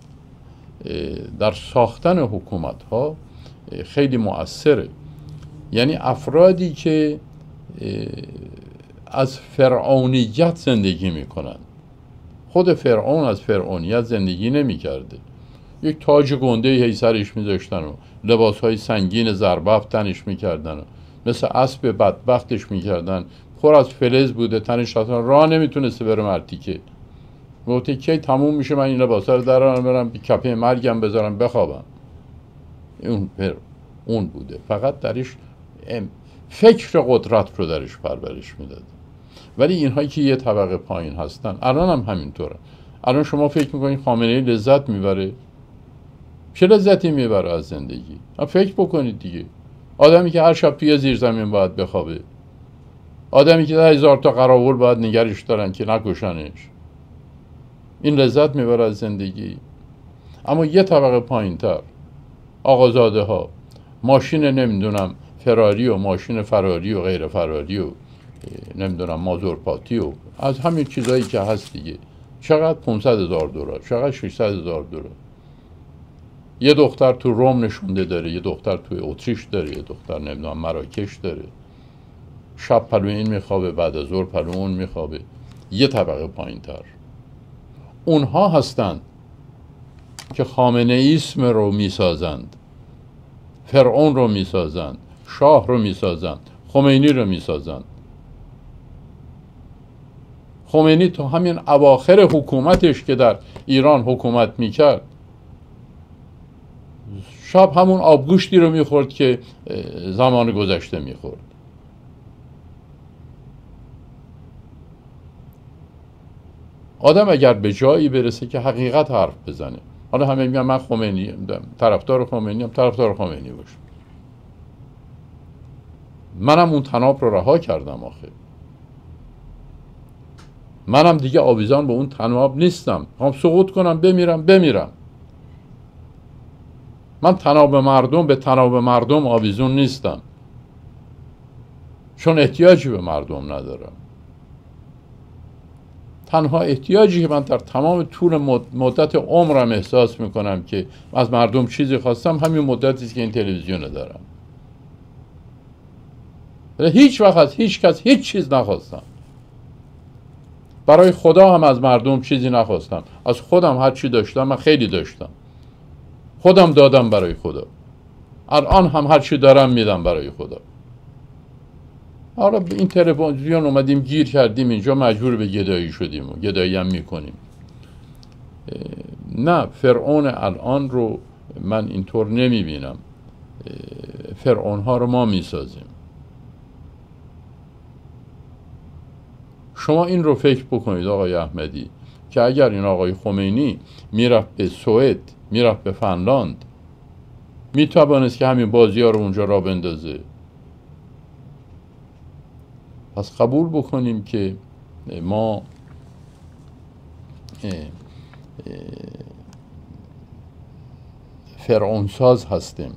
[SPEAKER 1] در ساختن حکومت ها خیلی مؤثره. یعنی افرادی که از فرعونیت زندگی میکنن، خود فرعون از فرعونیت زندگی نمیکرده، یک تاج گنده هی سرش میذاشتن و لباس های سنگین زربفت تنش میکردن و مثل اسب بدبختش میکردن، پر از فلز بوده تنش، اصلا راه نمیتونسته بره مرتیکه. گفته کی تموم میشه من این لباسا رو درارم برم کپه مرگم بذارم بخوابم. اون اون بوده، فقط درش فکر قدرت رو درش پرورش میداد. ولی اینهایی که یه طبقه پایین هستن الان هم همینطوره. الان شما فکر میکنید خامنه‌ای لذت میبره؟ چه لذتی میبره از زندگی؟ فکر بکنید دیگه. آدمی که هر شب توی زیر زمین باید بخوابه، آدمی که ده هزار تا قراول باید نگرش دارن که نکشنش، این لذت میبره از زندگی؟ اما یه طبقه پایین تر، آقازاده ها، ماشین نمیدونم فراری و ماشین فراری و غیر فراری و نمیدونم مازورپاتی و از همین چیزایی که هست دیگه، چقدر پانصد هزار دلار، چقدر ششصد هزار دلار. یه دختر تو روم نشونده داره، یه دختر توی اتریش داره، یه دختر نمیدونم مراکش داره. شب پلو این میخوابه، بعد از ظهر پلو اون میخوابه. یه طبقه پایین تر اونها هستند که خامنه ایسم رو میسازند، فرعون رو میسازند، شاه رو میسازند، خمینی رو میسازند. خمینی تا همین اواخر حکومتش که در ایران حکومت میکرد شب همون آبگوشتی رو میخورد که زمان گذشته میخورد. آدم اگر به جایی برسه که حقیقت حرف بزنه، حالا همه میگن من خمینی طرفدار خمینی ام، طرفدار خمینی باشم. منم اون طناب رو رها کردم آخه. منم دیگه آویزان به اون طناب نیستم. هم سقوط کنم بمیرم بمیرم. من طناب مردم به طناب مردم آویزون نیستم، چون احتیاجی به مردم ندارم. تنها احتیاجی که من در تمام طول مدت عمرم احساس میکنم که از مردم چیزی خواستم همین مدتی است که این تلویزیون دارم. هیچ وقت از هیچ کس هیچ چیز نخواستم. برای خدا هم از مردم چیزی نخواستم. از خودم هر چی داشتم من خیلی داشتم، خودم دادم برای خدا. الان هم هر چی دارم میدم برای خدا. حالا این تلویزیون اومدیم گیر کردیم اینجا، مجبور به گدایی شدیم و گدایی هم میکنیم. نه، فرعون الان رو من اینطور نمیبینم. فرعون ها رو ما میسازیم. شما این رو فکر بکنید آقای احمدی که اگر این آقای خمینی میرفت به سوئد، میرفت به فنلاند، میتوانست که همین بازی ها رو اونجا را بندازه. پس قبول بکنیم که ما فرعونساز هستیم.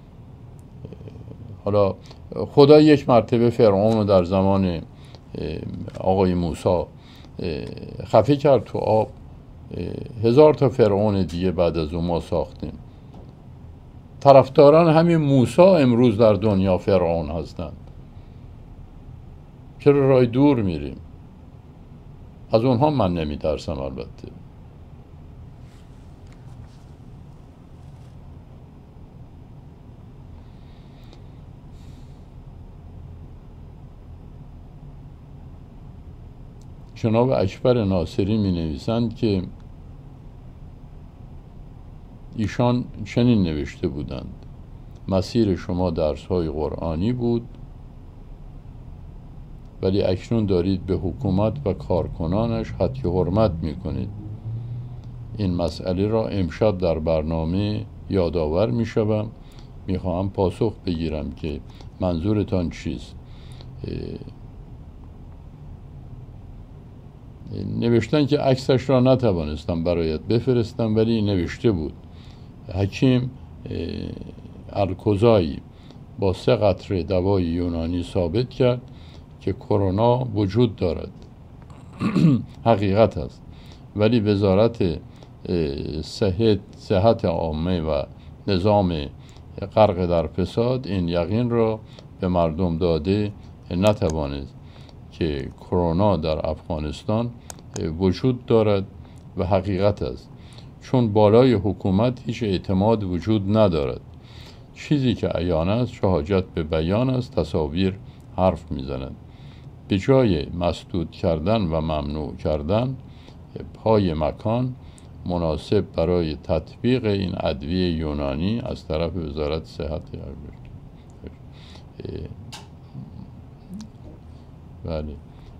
[SPEAKER 1] حالا خدا یک مرتبه فرعون رو در زمان آقای موسی خفه کرد تو آب، هزار تا فرعون دیگه بعد از اون ما ساختیم. طرفداران همین موسی امروز در دنیا فرعون هستند. چرا راه دور میریم؟ از اونها من نمیترسم البته. جناب اکبر ناصری می نویسند که ایشان چنین نوشته بودند: مسیر شما درس‌های قرآنی بود، ولی اکنون دارید به حکومت و کارکنانش حد حرمت می کنید. این مسئله را امشب در برنامه یادآور می شوم. می خواهم پاسخ بگیرم که منظورتان چیست. نوشتن که عکسش را نتوانستم برایت بفرستم، ولی نوشته بود: حکیم الکوزایی با سه قطره دوای یونانی ثابت کرد که کرونا وجود دارد. حقیقت است، ولی وزارت صحت صحت عامه و نظام غرق در فساد این یقین را به مردم داده نتوانست که کرونا در افغانستان وجود دارد و حقیقت است، چون بالای حکومت هیچ اعتماد وجود ندارد. چیزی که عیان است چه حاجت به بیان است، تصاویر حرف میزنند. به جای مسدود کردن و ممنوع کردن پای مکان مناسب برای تطبیق این ادویه یونانی از طرف وزارت صحت. بله،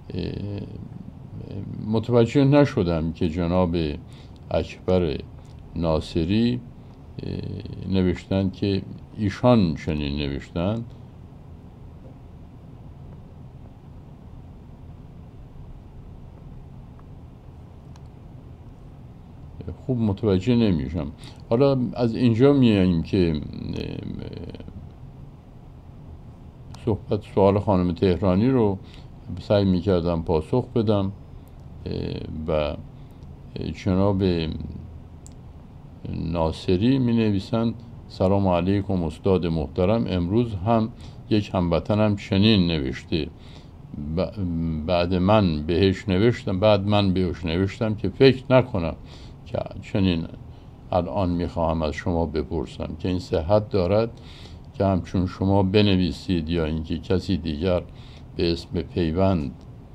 [SPEAKER 1] متوجه نشدم که جناب اکبر ناصری نوشتند که ایشان چنین نوشتند. خوب متوجه نمیشم. حالا از اینجا میاییم که صحبت سوال خانم تهرانی رو سعی میکردم پاسخ بدم و جناب ناصری می نویسند: سلام علیکم استاد محترم، امروز هم یک هموطنم چنین نوشته، بعد من بهش نوشتم بعد من بهش نوشتم که فکر نکنم که چنین الان میخواهم از شما بپرسم که این صحت دارد که همچون شما بنویسید یا اینکه کسی دیگر به اسم پیوند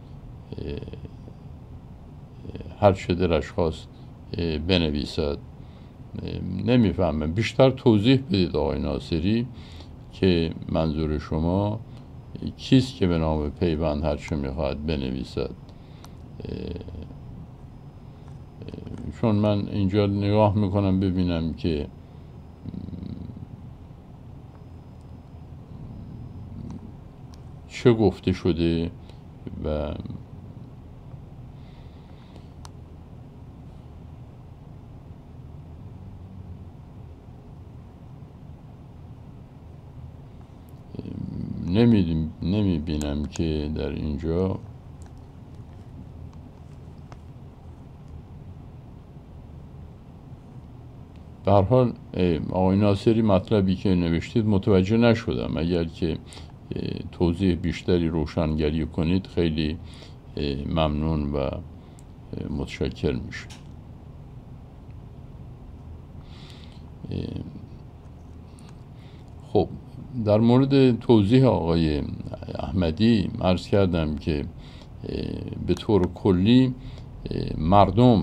[SPEAKER 1] هر چه دلش خواست بنویسد. نمیفهمم، بیشتر توضیح بدید آقای ناصری که منظور شما کیست که به نام پیوند هر چه میخواهد بنویسد. چون من اینجا نگاه میکنم ببینم که چه گفته شده و نمیدیم نمیبینم که در اینجا به هر حال آقای ناصری مطلبی که نوشتید متوجه نشدم. اگر که توضیح بیشتری روشنگری کنید خیلی ممنون و متشکر میشه. خب، در مورد توضیح آقای احمدی عرض کردم که به طور کلی مردم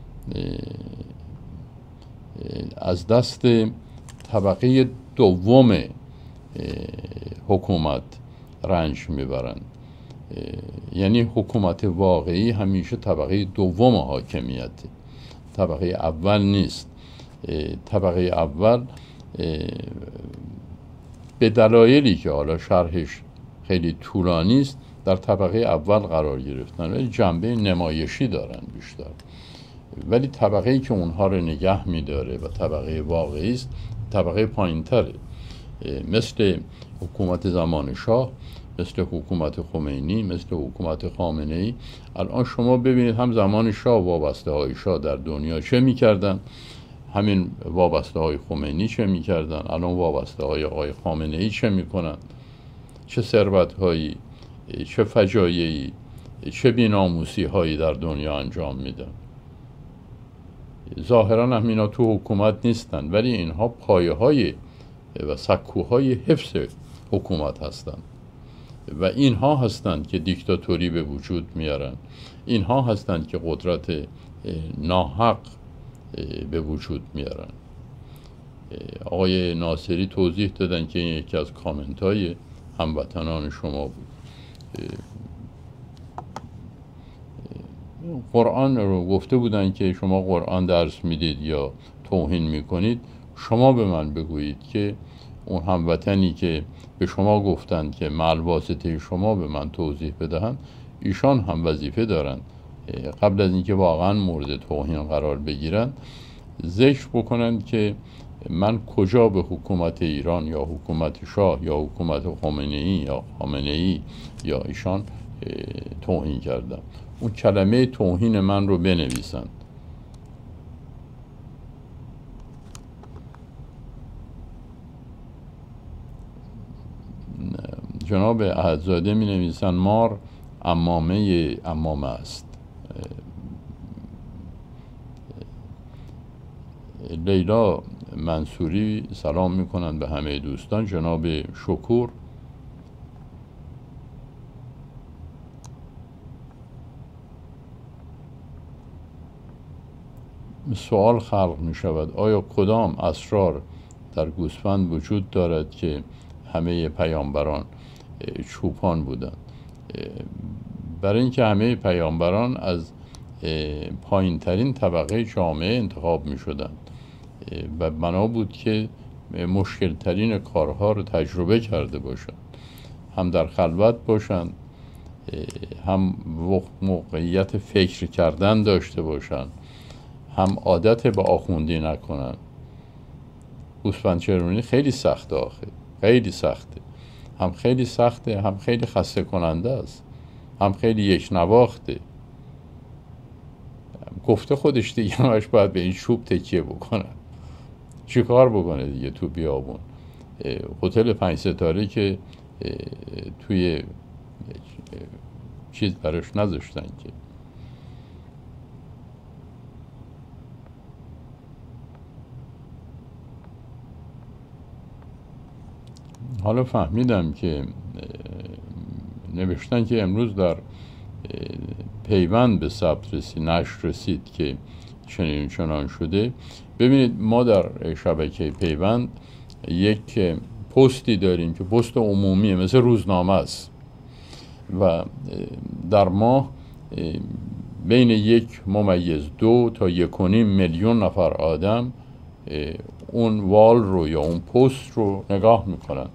[SPEAKER 1] از دست طبقه دوم حکومت رنج میبرند. یعنی حکومت واقعی همیشه طبقه دوم حاکمیت، طبقه اول نیست. طبقه اول به دلایلی که حالا شرحش خیلی طولانی است در طبقه اول قرار گرفتن، ولی جنبه نمایشی دارن بیشتر. ولی طبقه‌ای که اونها رو نگه می‌داره و طبقه واقعی است طبقه پایین‌تره. مثل حکومت زمان شاه مثل حکومت خمینی، مثل حکومت خامنه ای. الان شما ببینید هم زمان شاه وابسته های شاه در دنیا چه میکردن، همین وابسته های خمینی چه میکردن، الان وابسته های آقای خامنه ای چه میکنن، چه ثروت هایی، چه فجایعی، چه بیناموسی هایی در دنیا انجام میدن. ظاهرا هم اینا تو حکومت نیستن، ولی اینها پایه های و سکوهای حفظ حکومت هستند و اینها هستند که دیکتاتوری به وجود میارن. اینها هستند که قدرت ناحق به وجود میارن. آقای ناصری توضیح دادن که این یکی از کامنت های هموطنان شما بود. قرآن رو گفته بودن که شما قرآن درس میدید یا توهین میکنید، شما به من بگویید که اون هموطنی که به شما گفتند که مع واسطه شما به من توضیح بدهند، ایشان هم وظیفه دارند قبل از اینکه واقعا مورد توهین قرار بگیرن ذکر بکنند که من کجا به حکومت ایران یا حکومت شاه یا حکومت خمینه ای یا خامنه ای یا ایشان توهین کردم. اون کلمه توهین من رو بنویسند. جناب احدزاده می نویسن مار عمامه عمامه است. لیلا منصوری سلام می کنند به همه دوستان. جناب شکور سوال خلق می شود آیا کدام اسرار در گوسفند وجود دارد که همه پیامبران چوپان بودند؟ برای اینکه همه پیامبران از پایین ترین طبقه جامعه انتخاب می شدند و بنا بود که مشکل ترین کارها رو تجربه کرده باشند، هم در خلوت باشند، هم موقعیت فکر کردن داشته باشند، هم عادت به آخوندی نکنن. گوسفند چرونی خیلی سخته، آخه خیلی سخته، هم خیلی سخته، هم خیلی خسته کننده است، هم خیلی یک نواخته. گفته خودش دیگه همش باید به این چوب تکیه بکنه. چی کار بکنه دیگه تو بیابون؟ هتل پنج ستاره که توی چیز براش نذاشتن که. حالا فهمیدم که نوشتن که امروز در پیوند به ثبت رسید، نشر رسید که چنین چنان شده. ببینید ما در شبکه پیوند یک پستی داریم که پست عمومیه، مثل روزنامه است و در ماه بین یک ممیز دو تا یک و نیم میلیون نفر آدم اون وال رو یا اون پست رو نگاه میکنن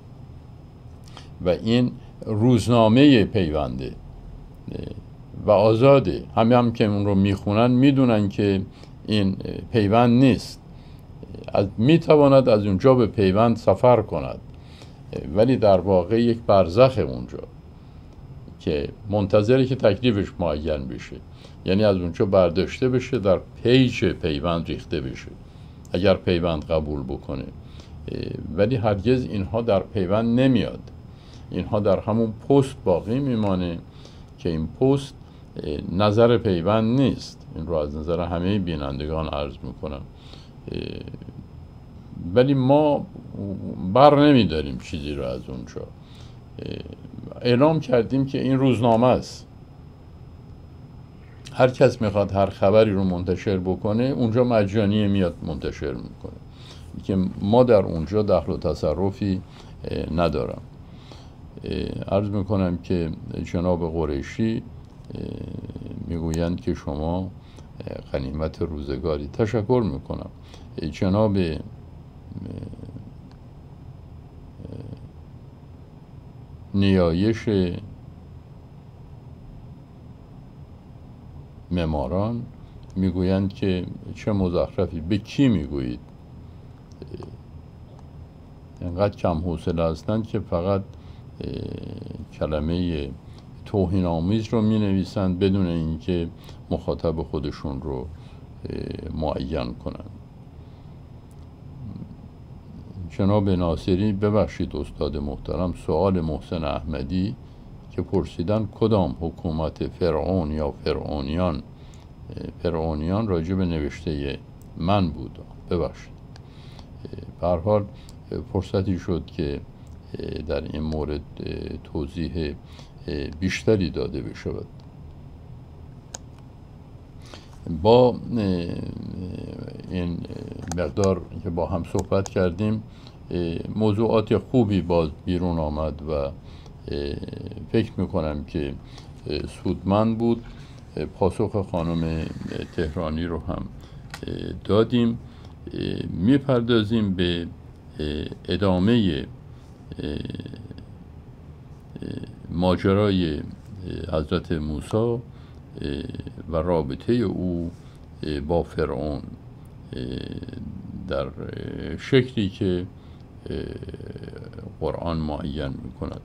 [SPEAKER 1] و این روزنامه پیونده و آزاده. همه هم که اون رو میخونن میدونن که این پیوند نیست، از میتواند از اونجا به پیوند سفر کند، ولی در واقع یک برزخ اونجا که منتظره که تکلیفش معین بشه، یعنی از اونجا برداشته بشه در پیج پیوند ریخته بشه اگر پیوند قبول بکنه. ولی هرگز اینها در پیوند نمیاد، اینها در همون پست باقی میمانه که این پست نظر پیوند نیست. این رو از نظر همه بینندگان عرض میکنم. ولی ما بر نمیداریم چیزی رو از اونجا. اعلام کردیم که این روزنامه است، هر کس میخواد هر خبری رو منتشر بکنه اونجا مجانی میاد منتشر میکنه، که ما در اونجا دخل و تصرفی ندارم. عرض میکنم که جناب قریشی میگویند که شما غنیمت روزگاری. تشکر میکنم. جناب نیایش معماران میگویند که چه مزخرفی. به کی میگویید؟ اینقدر کم حوصله هستند که فقط کلمه توهین آمیز رو می نویسند بدون اینکه مخاطب خودشون رو معین کنند. جناب ناصری، ببخشید استاد محترم، سوال محسن احمدی که پرسیدن کدام حکومت فرعون یا فرعونیان فرعونیان راجع به نوشته من بود، ببخشید. به هر حال فرصتی شد که در این مورد توضیح بیشتری داده بشود. با این مقدار که با هم صحبت کردیم موضوعات خوبی باز بیرون آمد و فکر میکنم که سودمند بود. پاسخ خانم تهرانی رو هم دادیم. میپردازیم به ادامه ماجرای حضرت موسی و رابطه او با فرعون در شکلی که قرآن معین میکند.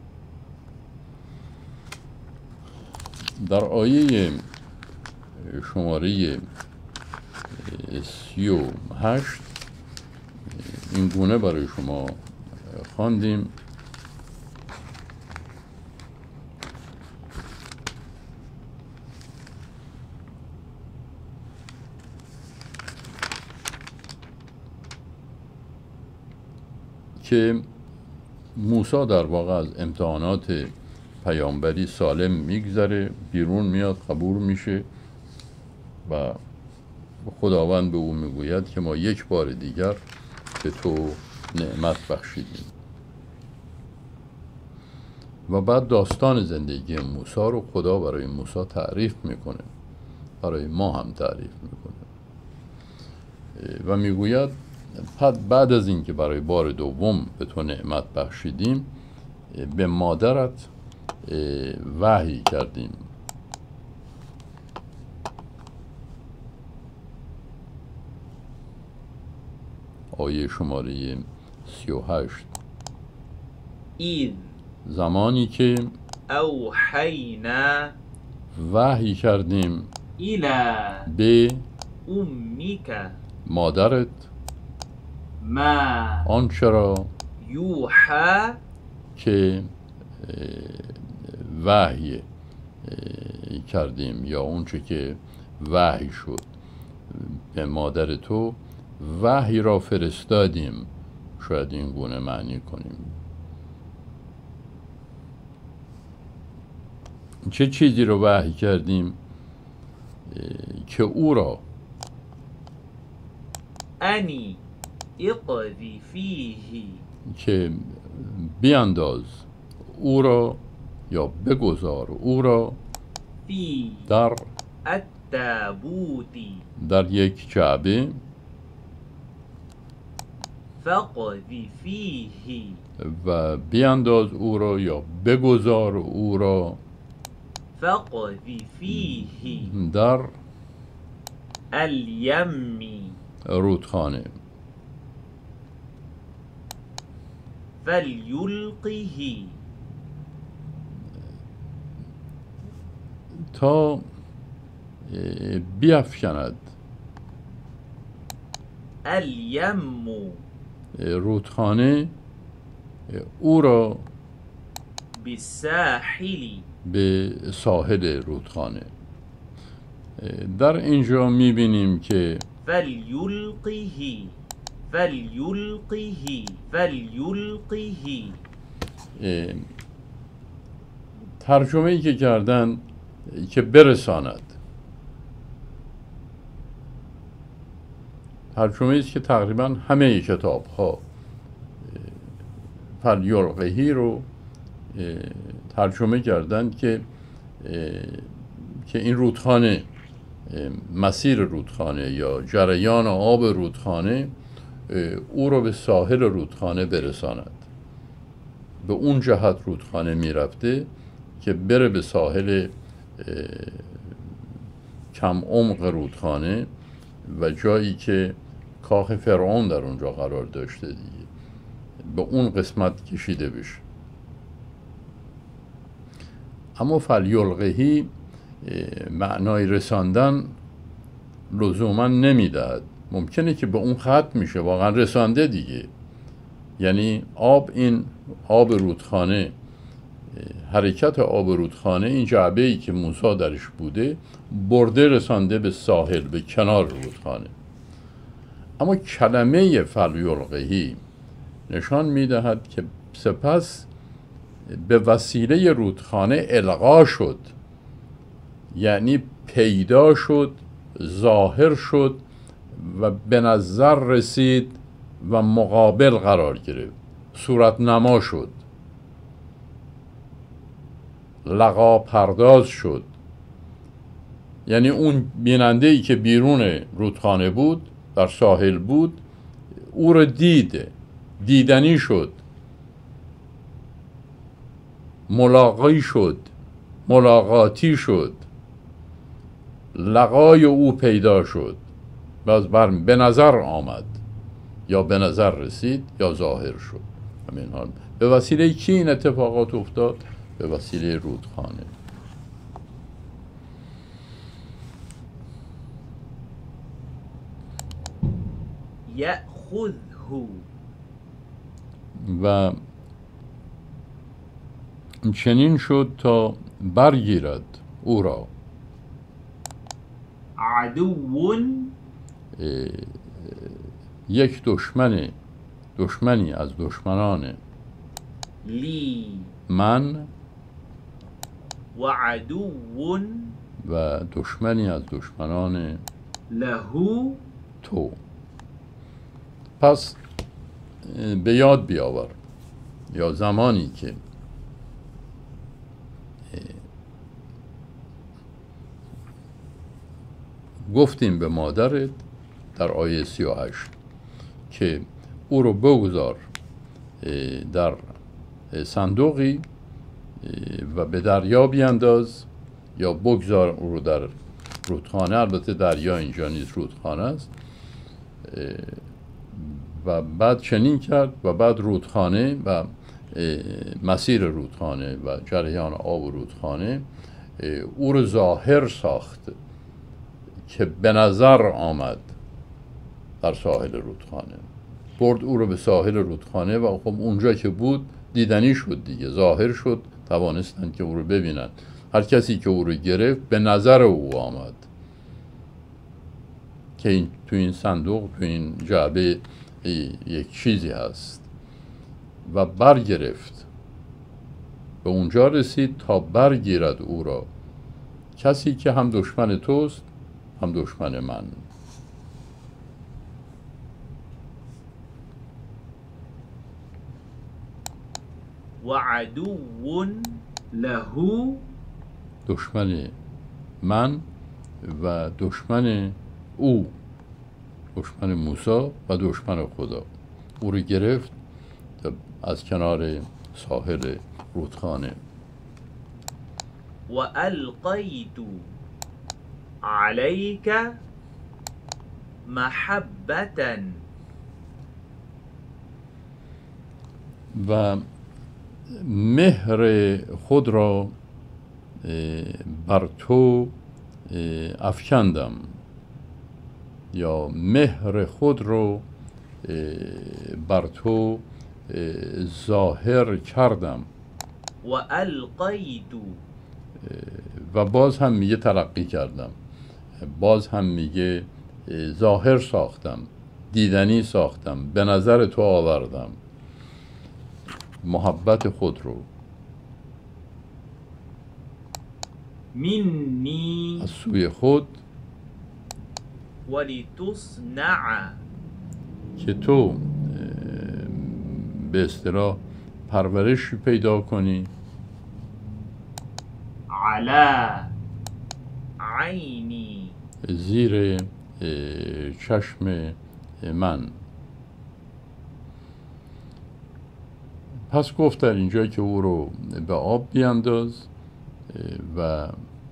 [SPEAKER 1] در آیه شماره سی و هشت این گونه برای شما خواندیم: که موسی در واقع از امتحانات پیامبری سالم میگذره، بیرون میاد، قبول میشه و خداوند به او میگوید که ما یک بار دیگر به تو نعمت بخشیدیم. و بعد داستان زندگی موسی رو خدا برای موسی تعریف میکنه، برای ما هم تعریف میکنه و میگوید بعد از اینکه برای بار دوم به تو نعمت بخشیدیم به مادرت وحی کردیم. آیه شماره سی و هشت:
[SPEAKER 2] اذ
[SPEAKER 1] زمانی که
[SPEAKER 2] اوحینا
[SPEAKER 1] وحی کردیم
[SPEAKER 2] الی
[SPEAKER 1] به
[SPEAKER 2] امک
[SPEAKER 1] مادرت
[SPEAKER 2] ما
[SPEAKER 1] آنچه را
[SPEAKER 2] یوحی
[SPEAKER 1] که وحی کردیم یا اونچه که وحی شد به مادر تو، وحی را فرستادیم. شاید این گونه معنی کنیم. چه چیزی رو وحی کردیم؟ که او را
[SPEAKER 2] انی اقذی فیه
[SPEAKER 1] که بیانداز او را یا بگذار او را
[SPEAKER 2] فی
[SPEAKER 1] در
[SPEAKER 2] التابوتی
[SPEAKER 1] در یک جعبه،
[SPEAKER 2] فقذی فیه
[SPEAKER 1] و بیانداز او را یا بگذار او را
[SPEAKER 2] فقذی فیه
[SPEAKER 1] در
[SPEAKER 2] الیمی
[SPEAKER 1] رودخانه،
[SPEAKER 2] فلیلقه
[SPEAKER 1] تا بیفکند
[SPEAKER 2] الیم
[SPEAKER 1] رودخانه او را
[SPEAKER 2] بالساحل
[SPEAKER 1] به ساحل رودخانه. در اینجا میبینیم که
[SPEAKER 2] فلیلقه فلیلقه فلیلقه
[SPEAKER 1] ترجمه ای که کردن که برساند، ترجمه است که تقریبا همه کتاب ها فلیلقهی رو ترجمه کردن که که این رودخانه، مسیر رودخانه یا جریان آب رودخانه او رو به ساحل رودخانه برساند. به اون جهت رودخانه میرفته که بره به ساحل کم عمق رودخانه و جایی که کاخ فرعون در اونجا قرار داشته دیگه، به اون قسمت کشیده بشه. اما فلیلقهی معنای رساندن لزوما نمیدهد. ممکنه که به اون ختم میشه، واقعا رسانده دیگه. یعنی آب، این آب رودخانه، حرکت آب رودخانه، این جعبه‌ای که موسی درش بوده برده رسانده به ساحل، به کنار رودخانه. اما کلمه فلیلقهی نشان میدهد که سپس به وسیله رودخانه القا شد، یعنی پیدا شد، ظاهر شد و به نظر رسید و مقابل قرار گرفت، صورت نما شد، لقا پرداز شد. یعنی اون بیننده‌ای که بیرون رودخانه بود، در ساحل بود، او رو دید، دیدنی شد، ملاقاتی شد، ملاقاتی شد، لقای او پیدا شد، باز بر به نظر آمد، یا به نظر رسید یا ظاهر شد. همین حال به وسیله کی این اتفاقات افتاد؟ به وسیله رودخانه.
[SPEAKER 2] یأخذه،
[SPEAKER 1] و چنین شد تا برگیرد او را.
[SPEAKER 2] عدو،
[SPEAKER 1] یک دشمن، دشمنی از دشمنان
[SPEAKER 2] لی،
[SPEAKER 1] من،
[SPEAKER 2] و عدو
[SPEAKER 1] و دشمنی از دشمنان
[SPEAKER 2] له،
[SPEAKER 1] تو. پس به یاد بیاور، یا زمانی که گفتیم به مادرت در آیه سی و هشت که او رو بگذار در صندوقی و به دریا بیانداز، یا بگذار او رو در رودخانه. البته دریا اینجا نیست، رودخانه است. و بعد چنین کرد و بعد رودخانه و مسیر رودخانه و جریان آب رودخانه او رو ظاهر ساخت که به نظر آمد در ساحل رودخانه. برد او رو به ساحل رودخانه و خب اونجا که بود دیدنی شد دیگه، ظاهر شد، توانستند که او رو ببینن. هر کسی که او رو گرفت به نظر او آمد که این تو این صندوق، تو این جعبه یک چیزی هست، و برگرفت، به اونجا رسید تا برگیرد او را، کسی که هم دشمن توست هم دشمن من.
[SPEAKER 2] و عدو له،
[SPEAKER 1] دشمن من و دشمن او، دشمن موسی و دشمن خدا. او رو گرفت از کنار ساحل رودخانه.
[SPEAKER 2] و القیت علیک محبتا،
[SPEAKER 1] و مهر خود را بر تو افکندم، یا مهر خود رو بر تو ظاهر کردم.
[SPEAKER 2] و القیت،
[SPEAKER 1] و باز هم میگه تلقی کردم، باز هم میگه ظاهر ساختم، دیدنی ساختم، به نظر تو آوردم محبت خود رو.
[SPEAKER 2] منی،
[SPEAKER 1] از سوی خود،
[SPEAKER 2] ولتصنع،
[SPEAKER 1] که تو به اصطلاح پرورشی پیدا کنی،
[SPEAKER 2] علی عینی،
[SPEAKER 1] زیر چشم من. پس گفت در اینجا که او رو به آب بیانداز و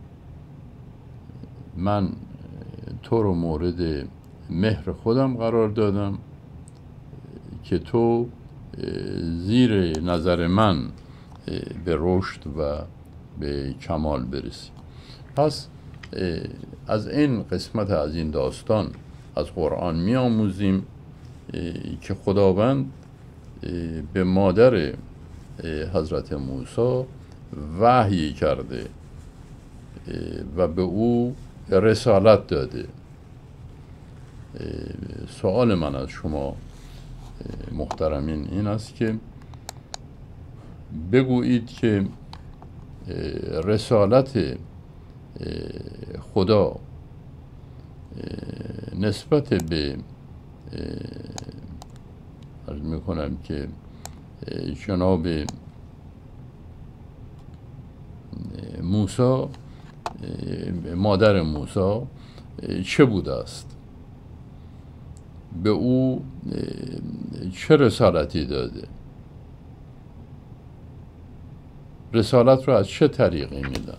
[SPEAKER 1] من تو رو مورد مهر خودم قرار دادم که تو زیر نظر من به رشد و به کمال برسیم. پس از این قسمت از این داستان از قرآن می آموزیم که خداوند به مادر حضرت موسی وحی کرده و به او رسالت داده. سوال من از شما محترمین این است که بگویید که رسالت خدا نسبت به عرض میکنم که جناب موسی، مادر موسی چه بوده است؟ به او چه رسالتی داده؟ رسالت رو از چه طریقی میدن؟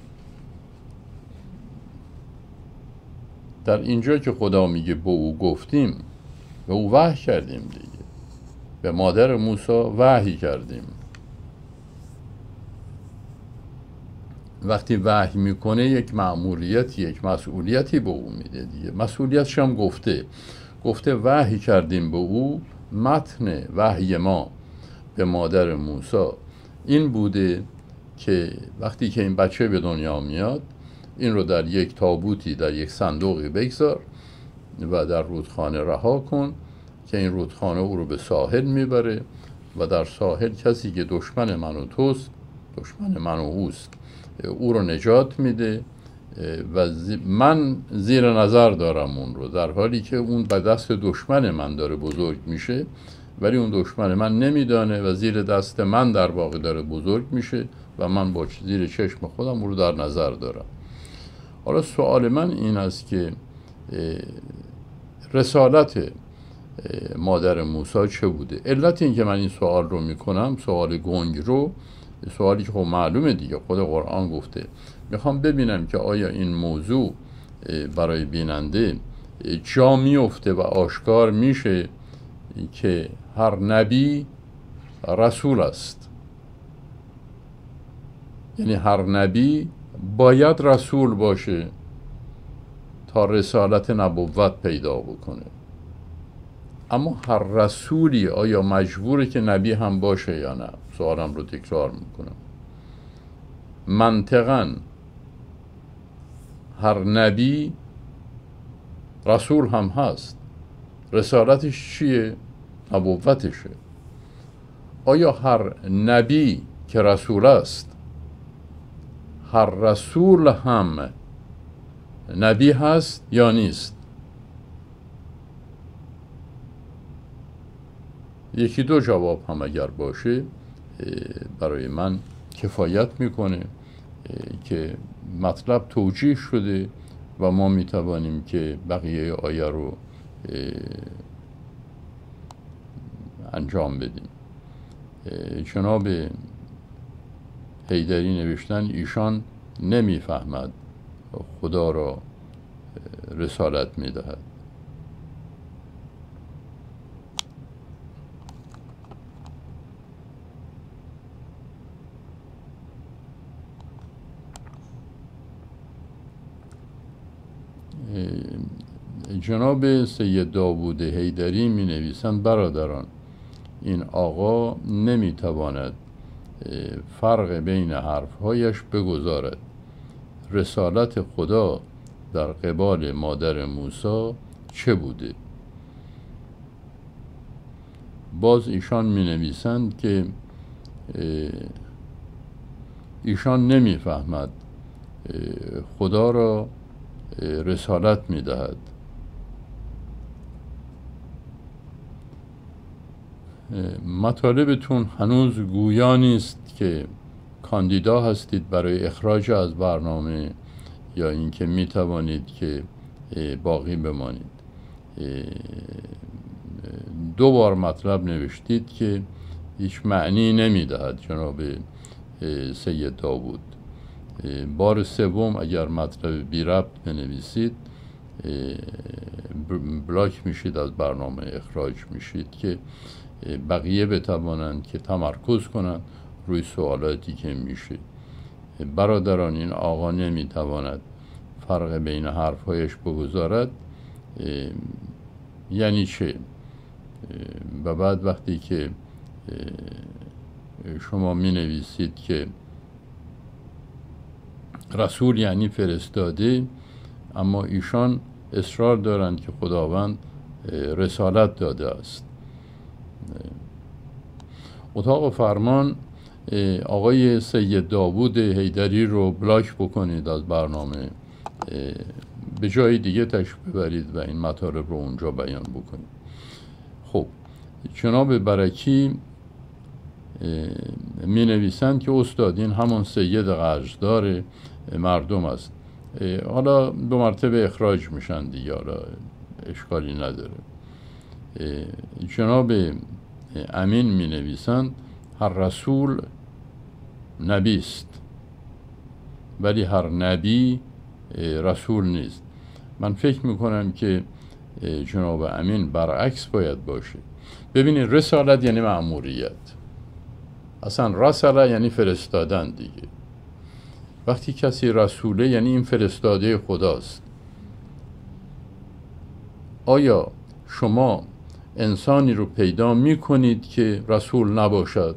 [SPEAKER 1] در اینجا که خدا میگه به او گفتیم، به او وحی کردیم دیگه، به مادر موسی وحی کردیم. وقتی وحی میکنه یک مأموریتی، یک مسئولیتی به او میده دیگه. مسئولیتش هم گفته گفته وحی کردیم به او. متن وحی ما به مادر موسی این بوده که وقتی که این بچه به دنیا میاد، این رو در یک تابوتی، در یک صندوقی بگذار و در رودخانه رها کن که این رودخانه او رو به ساحل میبره و در ساحل کسی که دشمن من و توست، دشمن من و اوست، او رو نجات میده و من زیر نظر دارم اون رو، در حالی که اون به دست دشمن من داره بزرگ میشه، ولی اون دشمن من نمیدانه و زیر دست من در واقع داره بزرگ میشه و من با زیر چشم خودم او رو در نظر دارم. حالا سوال من این است که رسالت مادر موسی چه بوده؟ علت این که من این سوال رو میکنم، سوال گنگ رو، سوالی که خب معلومه دیگه، خود قرآن گفته. میخوام ببینم که آیا این موضوع برای بیننده جا میفته و آشکار میشه که هر نبی رسول است. یعنی هر نبی باید رسول باشه تا رسالت نبوت پیدا بکنه. اما هر رسولی آیا مجبوره که نبی هم باشه یا نه؟ سوالم رو تکرار میکنم. منطقاً هر نبی رسول هم هست. رسالتش چیه؟ نبوتشه. آیا هر نبی که رسول است، هر رسول هم نبی هست یا نیست؟ یکی دو جواب هم اگر باشه برای من کفایت میکنه که مطلب توجیه شده و ما میتوانیم که بقیه آیه رو انجام بدیم. جناب حیدری نوشتن ایشان نمیفهمد خدا را رسالت میدهد. جناب سید داوود حیدری می نویسند برادران، این آقا نمی تواند فرق بین حرفهایش بگذارد. رسالت خدا در قبال مادر موسی چه بوده؟ باز ایشان می نویسند که ایشان نمی فهمد خدا را رسالت می دهد. مطالبتون هنوز گویا نیست که کاندیدا هستید برای اخراج از برنامه یا اینکه می توانید که باقی بمانید. دو بار مطلب نوشتید که هیچ معنی نمی دهد جناب سید داوود. بار سوم اگر مطلب بی ربط بنویسید بلاک میشید، از برنامه اخراج میشید که بقیه بتوانند که تمرکز کنند روی سوالاتی که میشه. برادران این آقا نمیتواند فرق بین حرفهایش بگذارد یعنی چه؟ و بعد وقتی که شما می نویسید که رسول یعنی فرستاده، اما ایشان اصرار دارند که خداوند رسالت داده است. اتاق فرمان آقای سید داوود حیدری رو بلاک بکنید از برنامه، به جای دیگه تشریف ببرید و این مطالب رو اونجا بیان بکنید. خب جناب برکی می نویسند که استاد این همان سید قرضدار مردم است. حالا دو مرتبه اخراج میشن دیگه، حالا اشکالی نداره. جناب امین می نویسند هر رسول نبی است ولی هر نبی رسول نیست. من فکر میکنم که جناب امین برعکس باید باشه. ببینید رسالت یعنی مأموریت، اصلا رساله یعنی فرستادن دیگه. وقتی کسی رسوله یعنی این فرستاده خداست. آیا شما انسانی رو پیدا می کنید که رسول نباشد؟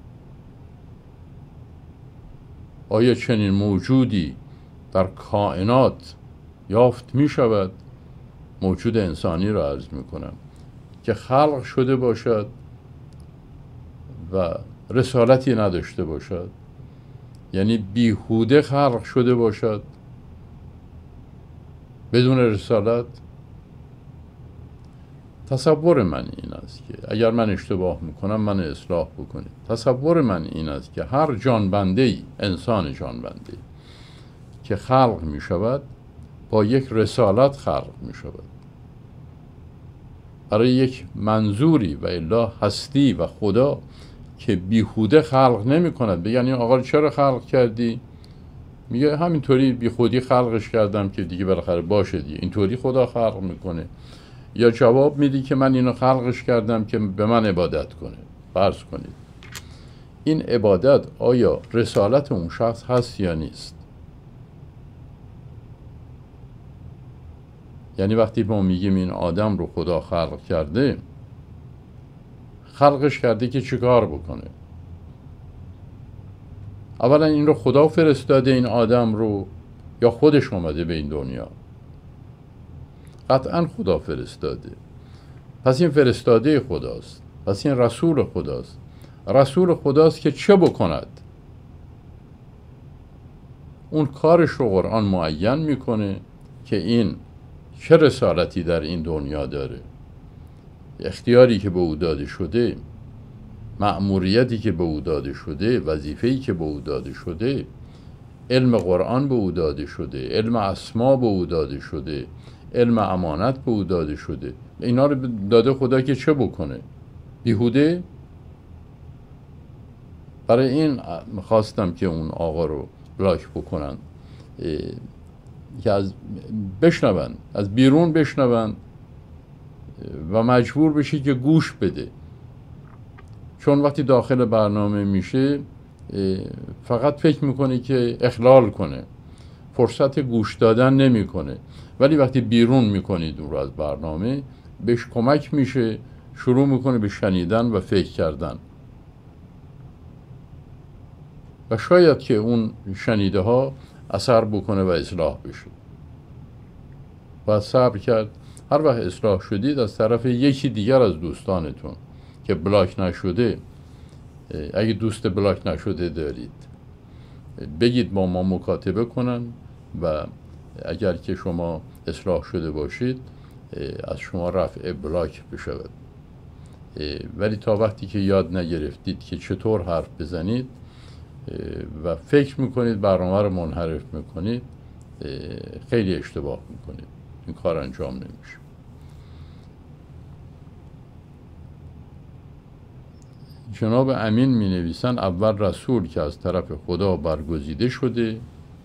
[SPEAKER 1] آیا چنین موجودی در کائنات یافت می شود؟ موجود انسانی رو عرض می کنم که خلق شده باشد و رسالتی نداشته باشد، یعنی بیهوده خلق شده باشد بدون رسالت. تصور من این است که اگر من اشتباه میکنم من اصلاح بکنید. تصور من این است که هر جانبنده‌ای، انسان جانبنده‌ای که خلق می شود با یک رسالت خلق می شود، برای یک منظوری، و الا هستی و خدا که بیهوده خلق نمی کند. بگن این آقا رو چرا خلق کردی؟ میگه همینطوری بیخودی خلقش کردم که دیگه بالاخره باشه دیگه، اینطوری خدا خلق میکنه. یا جواب میدی که من اینو خلقش کردم که به من عبادت کنه. فرض کنید این عبادت آیا رسالت اون شخص هست یا نیست؟ یعنی وقتی ما میگیم این آدم رو خدا خلق کرده، خلقش کرده که چیکار بکنه؟ اولا این رو خدا فرستاده این آدم رو یا خودش اومده به این دنیا؟ قطعا خدا فرستاده. پس این فرستاده خداست، پس این رسول خداست. رسول خداست که چه بکند؟ اون کارش رو قرآن معین میکنه که این چه رسالتی در این دنیا داره، اختیاری که به او داده شده، مأموریتی که به او داده شده، وظیفه‌ای که به او داده شده، علم قرآن به او داده شده، علم اسما به او داده شده، علم امانت به او داده شده. اینا رو داده خدا که چه بکنه؟ بیهوده؟ برای این خواستم که اون آقا رو بلاک بکنن که از بشنون، از بیرون بشنون و مجبور بشی که گوش بده. چون وقتی داخل برنامه میشه فقط فکر میکنه که اخلال کنه، فرصت گوش دادن نمیکنه. ولی وقتی بیرون میکنید اون رو از برنامه، بهش کمک میشه، شروع میکنه به شنیدن و فکر کردن. و شاید که اون شنیده ها اثر بکنه و اصلاح بشه. باید صبر کرد. هر وقت اصلاح شدید از طرف یکی دیگر از دوستانتون که بلاک نشده، اگه دوست بلاک نشده دارید، بگید با ما مکاتبه کنن و اگر که شما اصلاح شده باشید از شما رفع بلاک بشود. ولی تا وقتی که یاد نگرفتید که چطور حرف بزنید و فکر میکنید برنامه رو منحرف میکنید، خیلی اشتباه میکنید. این کار انجام نمیشه. جناب امین می نویسن اول رسول که از طرف خدا برگزیده شده،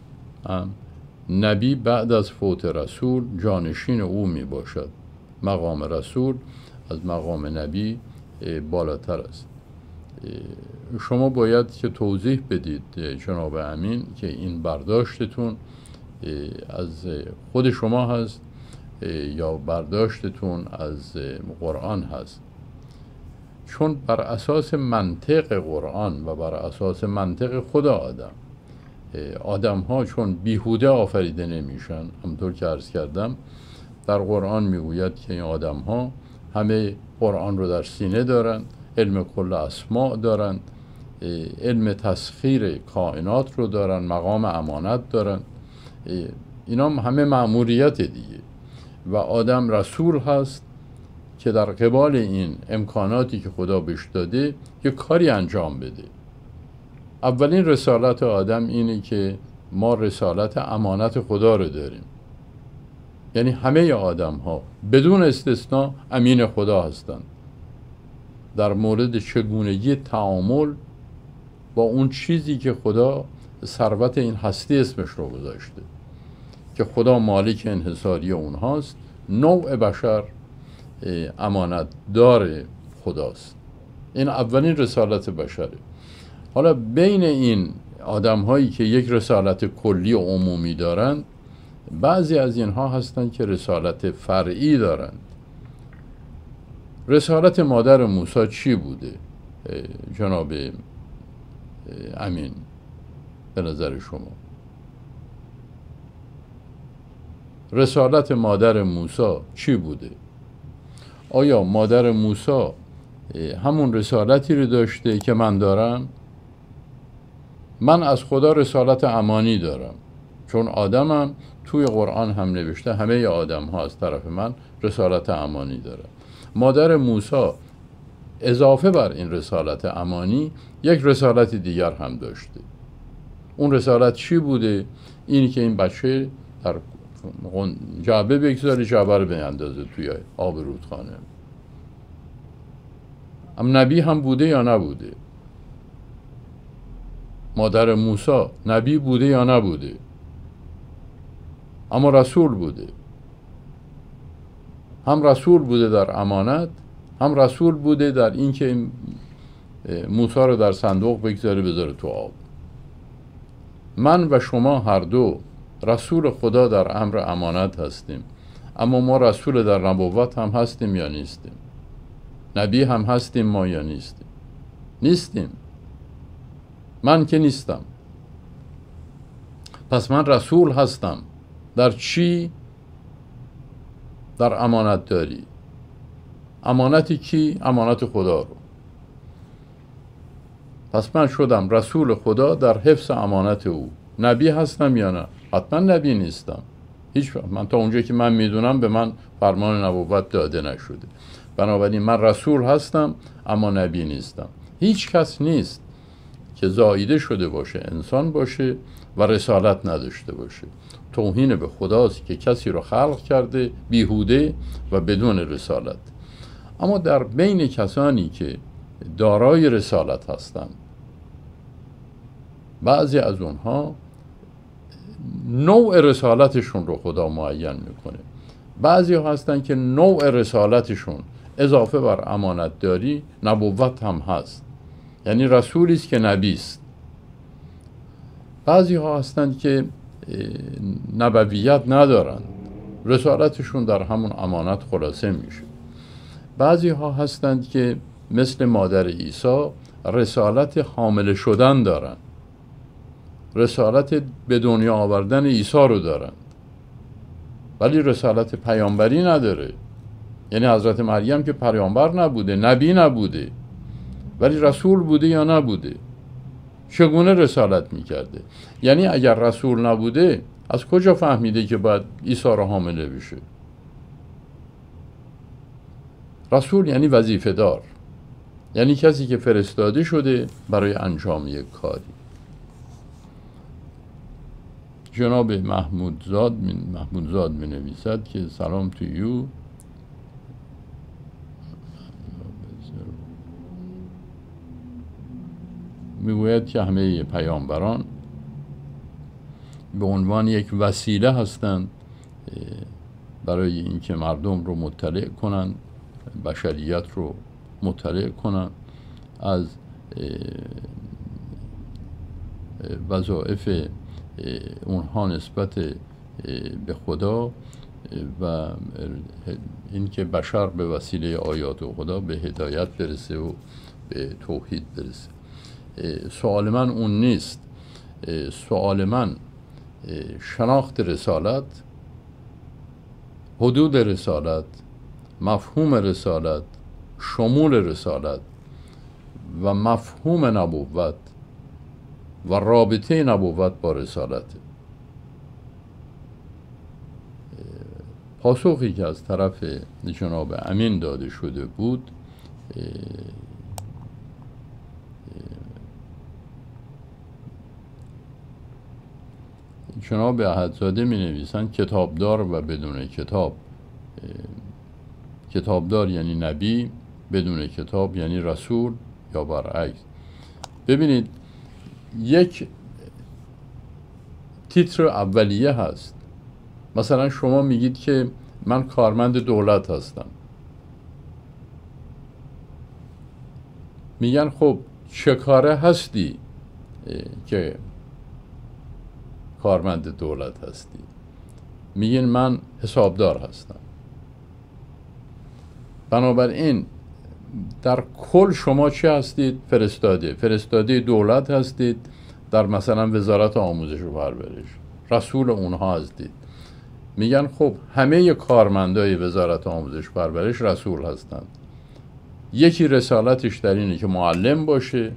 [SPEAKER 1] نبی بعد از فوت رسول جانشین او می باشد. مقام رسول از مقام نبی بالاتر است. شما باید که توضیح بدید جناب امین که این برداشتتون از خود شما هست یا برداشتتون از قرآن هست، چون بر اساس منطق قرآن و بر اساس منطق خدا آدم آدم ها چون بیهوده آفریده نمیشن، همطور که عرض کردم در قرآن میگوید که این آدم ها همه قرآن رو در سینه دارن، علم کل اسماء دارن، علم تسخیر کائنات رو دارن، مقام امانت دارن، اینا همه مأموریت دیگه. و آدم رسول هست که در قبال این امکاناتی که خدا بهش داده یک کاری انجام بده. اولین رسالت آدم اینه که ما رسالت امانت خدا رو داریم، یعنی همه آدم ها بدون استثناء امین خدا هستند در مورد چگونگی تعامل با اون چیزی که خدا ثروت این هستی اسمش رو گذاشته، که خدا مالک انحصاری اونهاست. نوع بشر امانت دار خداست. این اولین رسالت بشره. حالا بین این آدم هایی که یک رسالت کلی و عمومی دارند، بعضی از اینها هستند که رسالت فرعی دارند. رسالت مادر موسی چی بوده جناب امین به نظر شما؟ رسالت مادر موسی چی بوده؟ آیا مادر موسی همون رسالتی رو داشته که من دارم؟ من از خدا رسالت امانی دارم، چون آدمم توی قرآن هم نوشته همه آدم ها از طرف من رسالت امانی دارم. مادر موسی اضافه بر این رسالت امانی یک رسالت دیگر هم داشته. اون رسالت چی بوده؟ اینی که این بچه در جعبه بگذاره، جعبه رو بیندازه توی آب رودخانه. ام نبی هم بوده یا نبوده؟ مادر موسی نبی بوده یا نبوده؟ اما رسول بوده. هم رسول بوده در امانت، هم رسول بوده در این که موسی رو در صندوق بگذاره بذاره تو آب. من و شما هر دو رسول خدا در امر امانت هستیم، اما ما رسول در نبوت هم هستیم یا نیستیم؟ نبی هم هستیم ما یا نیستیم؟ نیستیم. من که نیستم. پس من رسول هستم در چی؟ در امانت داری. امانتی کی؟ امانت خدا رو. پس من شدم رسول خدا در حفظ امانت او. نبی هستم یا نه؟ حتما نبی نیستم. هیچ من تا اونجایی که من میدونم به من فرمان نبوت داده نشده. بنابراین من رسول هستم اما نبی نیستم. هیچ کس نیست که زاییده شده باشه، انسان باشه و رسالت نداشته باشه. توهین به خداست که کسی رو خلق کرده بیهوده و بدون رسالت. اما در بین کسانی که دارای رسالت هستند، بعضی از اونها نوع رسالتشون رو خدا معین میکنه. بعضی ها هستن که نوع رسالتشون اضافه بر امانت داری نبوت هم هست، یعنی رسولی است که نبی است. بعضی ها هستند که نبویت ندارند، رسالتشون در همون امانت خلاصه میشه. بعضی ها هستند که مثل مادر عیسی رسالت حامل شدن دارند، رسالت به دنیا آوردن عیسی رو دارند، ولی رسالت پیامبری نداره. یعنی حضرت مریم که پیامبر نبوده، نبی نبوده، ولی رسول بوده یا نبوده؟ چگونه رسالت میکرده؟ یعنی اگر رسول نبوده از کجا فهمیده که باید عیسی رو حامله بشه؟ رسول یعنی وظیفه دار، یعنی کسی که فرستاده شده برای انجام یک کاری. جناب محمودزاد محمودزاد می نویسد که سلام تو یو، میگوید که همه پیامبران به عنوان یک وسیله هستند برای اینکه مردم رو مطلع کنند، بشریت رو مطلع کنند از وظایف اونها نسبت به خدا و اینکه بشر به وسیله آیات خدا به هدایت برسه و به توحید برسه. سوال من اون نیست. سوال من شناخت رسالت، حدود رسالت، مفهوم رسالت، شمول رسالت و مفهوم نبوت و رابطه نبوت با رسالت. پاسخی که از طرف جناب امین داده شده بود جناب احدزاده می نویسند کتابدار و بدون کتاب. کتابدار یعنی نبی، بدون کتاب یعنی رسول یا برعکس. ببینید یک تیتر اولیه هست. مثلا شما میگید که من کارمند دولت هستم، میگن خب چه کاره هستی که کارمند دولت هستی؟ میگین من حسابدار هستم. بنابراین در کل شما چی هستید؟ فرستاده فرستاده دولت هستید، در مثلا وزارت آموزش و پرورش رسول اونها هستید. میگن خب همه کارمندای وزارت آموزش و پرورش رسول هستند. یکی رسالتش در اینه که معلم باشه،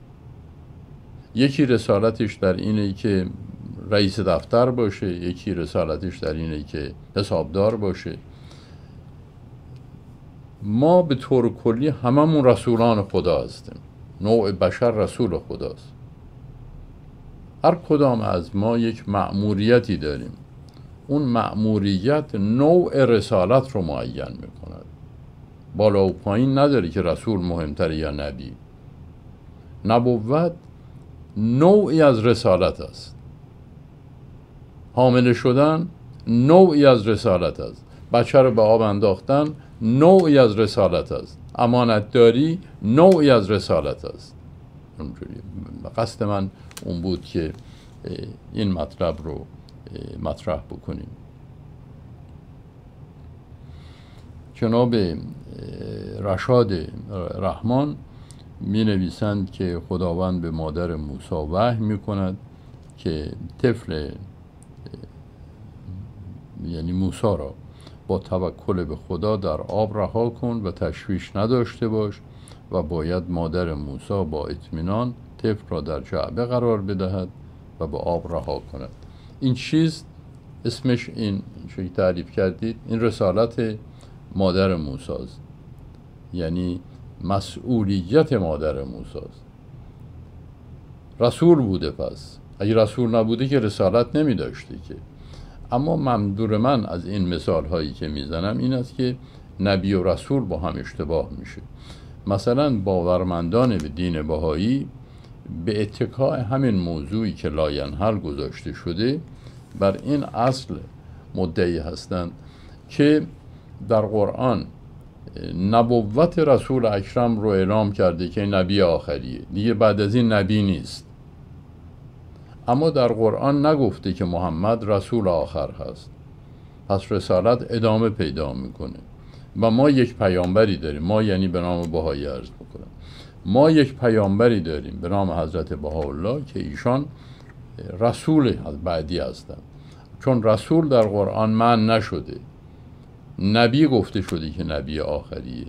[SPEAKER 1] یکی رسالتش در اینه که رئیس دفتر باشه، یکی رسالتش در اینه که حسابدار باشه. ما به طور کلی هممون رسولان خدا هستیم. نوع بشر رسول خداست. هر کدام از ما یک مأموریتی داریم. اون مأموریت نوع رسالت رو معین میکند. بالا و پایین نداره که رسول مهمتره یا نبی. نبوت نوعی از رسالت است. حامل شدن نوعی از رسالت است. بچه رو به آب انداختن نوعی از رسالت است. امانتداری نوعی از رسالت است. قصد من اون بود که این مطلب رو مطرح بکنیم. جناب رشاد رحمان می نویسند که خداوند به مادر موسی وحی می کند که طفل یعنی موسی را با توکل به خدا در آب رها کن و تشویش نداشته باش و باید مادر موسی با اطمینان طفل را در جعبه قرار بدهد و به آب رها کند. این چیز اسمش این چی تعریف کردید، این رسالت مادر موسی است. یعنی مسئولیت مادر موسی است. رسول بوده، پس اگه رسول نبوده که رسالت نمی داشته که. اما منظور من از این مثال هایی که میزنم این است که نبی و رسول با هم اشتباه میشه. مثلا باورمندان به دین بهایی به اتکاء همین موضوعی که لاینحل گذاشته شده بر این اصل مدعی هستند که در قرآن نبوت رسول اکرم رو اعلام کرده که نبی آخریه، دیگه بعد از این نبی نیست. اما در قرآن نگفته که محمد رسول آخر هست. پس رسالت ادامه پیدا میکنه و ما یک پیامبری داریم. ما یعنی به نام بهایی عرض میکنم، ما یک پیامبری داریم به نام حضرت بهاءالله که ایشان رسول بعدی هستند. چون رسول در قرآن معنی نشده، نبی گفته شده که نبی آخریه.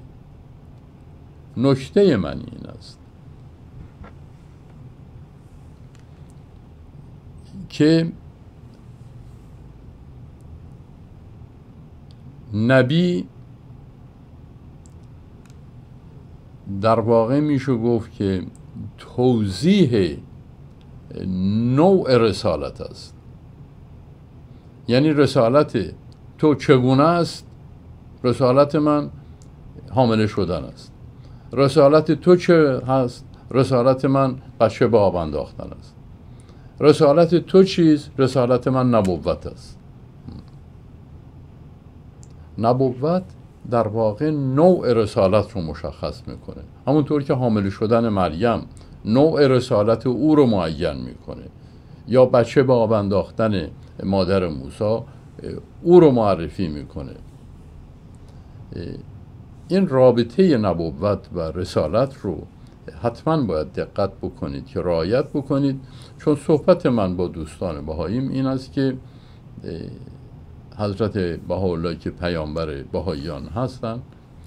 [SPEAKER 1] نکته من این است که نبی در واقع میشه گفت که توضیح نوع رسالت است. یعنی رسالت تو چگونه است؟ رسالت من حامل شدن است. رسالت تو چه هست؟ رسالت من بچه به آب انداختن است. رسالت تو چیست؟ رسالت من نبوت است. نبوت در واقع نوع رسالت رو مشخص میکنه. همونطور که حامل شدن مریم نوع رسالت او رو معین میکنه، یا بچه به آب انداختن مادر موسی او رو معرفی میکنه. این رابطه نبوت و رسالت رو حتما باید دقت بکنید که رعایت بکنید، چون صحبت من با دوستان بهاییم این است که حضرت بهاءالله که پیامبر بهاییان هستند،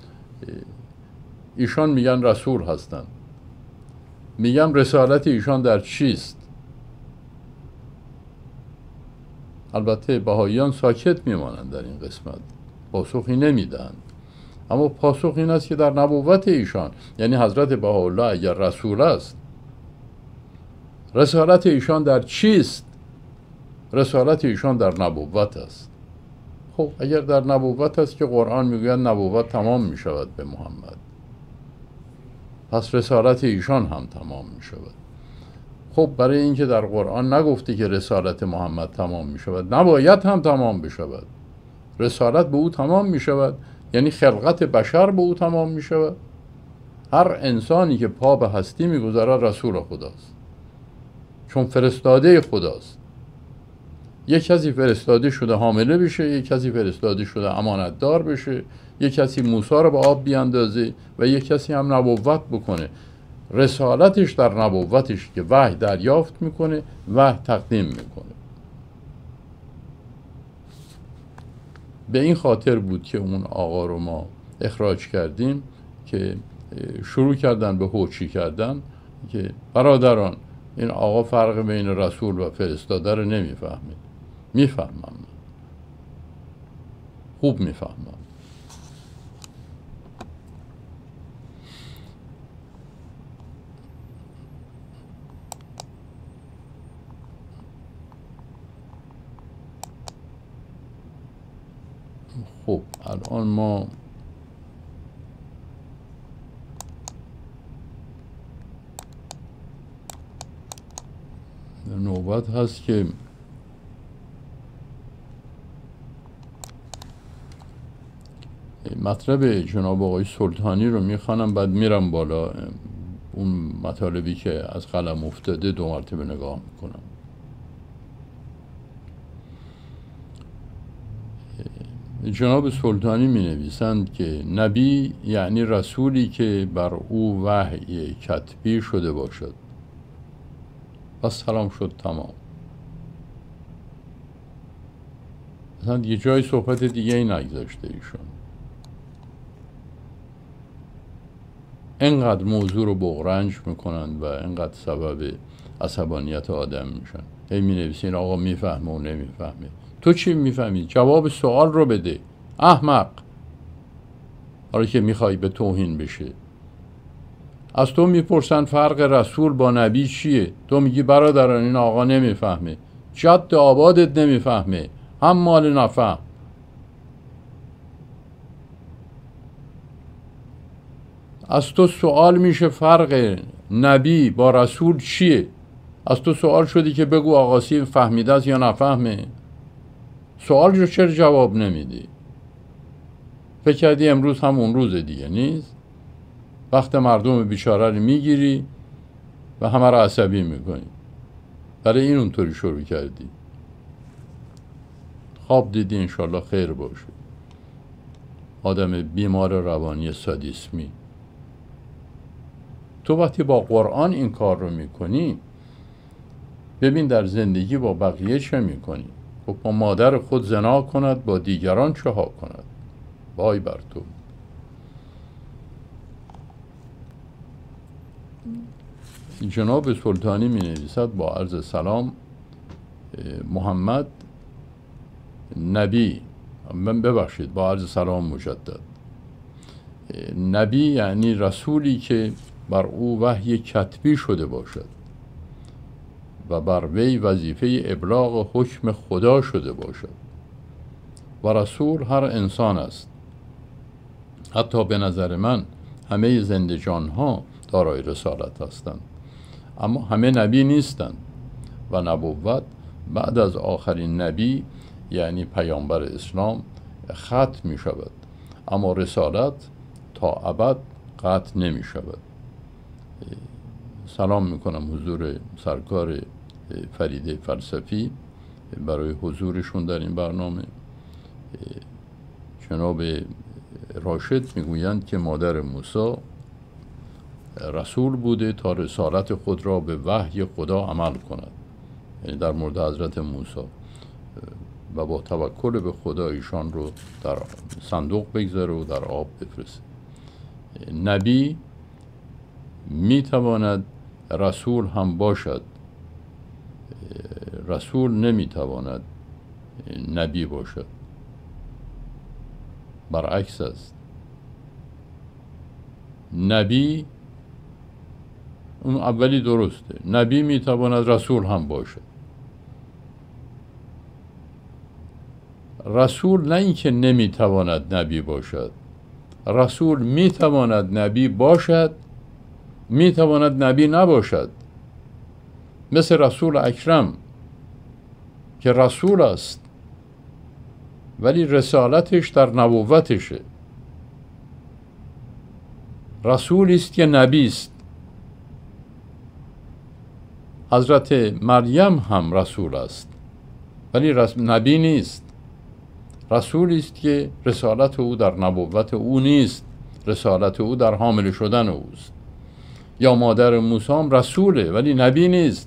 [SPEAKER 1] ایشان میگن رسول هستند. میگم رسالت ایشان در چیست؟ البته بهاییان ساکت میمانند در این قسمت، پاسخی نمیدن، اما پاسخ این است که در نبوت ایشان، یعنی حضرت بهاءالله اگر رسول است، رسالت ایشان در چیست؟ رسالت ایشان در نبوت است. خب اگر در نبوت است که قرآن میگوید نبوت تمام میشود به محمد، پس رسالت ایشان هم تمام میشود. خب برای اینکه در قرآن نگفته که رسالت محمد تمام میشود، نباید هم تمام بشود. رسالت به او تمام میشود، یعنی خلقت بشر به او تمام میشود. هر انسانی که پا به هستی میگذارد رسول خداست، چون فرستاده خداست. یک کسی فرستاده شده حامله بشه، یک کسی فرستاده شده امانتدار بشه، یک کسی موسی رو به آب بیاندازه و یک کسی هم نبوت بکنه. رسالتش در نبوتش که وحی دریافت میکنه، وحی تقدیم میکنه. به این خاطر بود که اون آقا رو ما اخراج کردیم که شروع کردن به هوچی کردن که برادران این آقا فرق بین رسول و فرستاده رو نمیفهمه. میفهمم، خوب میفهمم. خب الان ما نوبت هست که مطلب جناب آقای سلطانی رو میخوانم، بعد میرم بالا اون مطالبی که از قلم افتاده دو مرتبه نگاه میکنم. جناب سلطانی می نویسند که نبی یعنی رسولی که بر او وحی کتبی شده باشد. پس سلام شد، تمام. مثلا یه جای صحبت دیگه ای نگذاشته ایشون. اینقدر موضوع رو بغرنج میکنند و اینقدر سبب عصبانیت آدم میشن. هی می نویسین آقا میفهمه و نمیفهمه. تو چی میفهمی؟ جواب سوال رو بده، احمق. حالا که میخوای به توهین بشه، از تو میپرسن فرق رسول با نبی چیه؟ تو میگی برادران این آقا نمیفهمه، جد آبادت نمیفهمه، هم مال نفهم. از تو سوال میشه فرق نبی با رسول چیه؟ از تو سوال شدی که بگو آقاسی فهمیده است یا نفهمه؟ سوال رو چرا جواب نمیدی؟ فکر کردی امروز هم اون روز دیگه نیست؟ وقت مردم بیچاره رو میگیری و همه رو عصبی میکنی. برای این اونطوری شروع کردی. خواب دیدی، انشالله خیر باشه. آدم بیمار روانی سادیسمی. تو وقتی با قرآن این کار رو میکنی، ببین در زندگی با بقیه چه میکنی. خب با مادر خود زنا کند، با دیگران چه ها کند؟ وای بر تو. جناب سلطانی می نویسد با عرض سلام، محمد نبی، من ببخشید با عرض سلام مجدد، نبی یعنی رسولی که بر او وحی کتبی شده باشد و بر وی وظیفه ابلاغ حکم خدا شده باشد. و رسول هر انسان است. حتی به نظر من همه زندجان ها دارای رسالت هستند، اما همه نبی نیستند و نبوت بعد از آخرین نبی یعنی پیامبر اسلام ختم می شود. اما رسالت تا ابد قطع نمی شود. سلام میکنم حضور سرکار فریده فلسفی برای حضورشون در این برنامه. جناب راشد میگویند که مادر موسی رسول بوده تا رسالت خود را به وحی خدا عمل کند، یعنی در مورد حضرت موسی، و با توکل به خدا ایشان رو در صندوق بگذاره و در آب بفرسته. نبی میتواند رسول هم باشد، رسول نمیتواند نبی باشد، برعکس است. نبی اون اولی درسته، نبی میتواند رسول هم باشد. رسول نه اینکه نمیتواند نبی باشد، رسول میتواند نبی باشد، میتواند نبی نباشد. مثل رسول اکرم که رسول است ولی رسالتش در نبوتشه. رسول است که نبی است. حضرت مریم هم رسول است ولی رس... نبی نیست. رسول است که رسالت او در نبوت او نیست، رسالت او در حامل شدن اوست. یا مادر موسی هم رسوله ولی نبی نیست.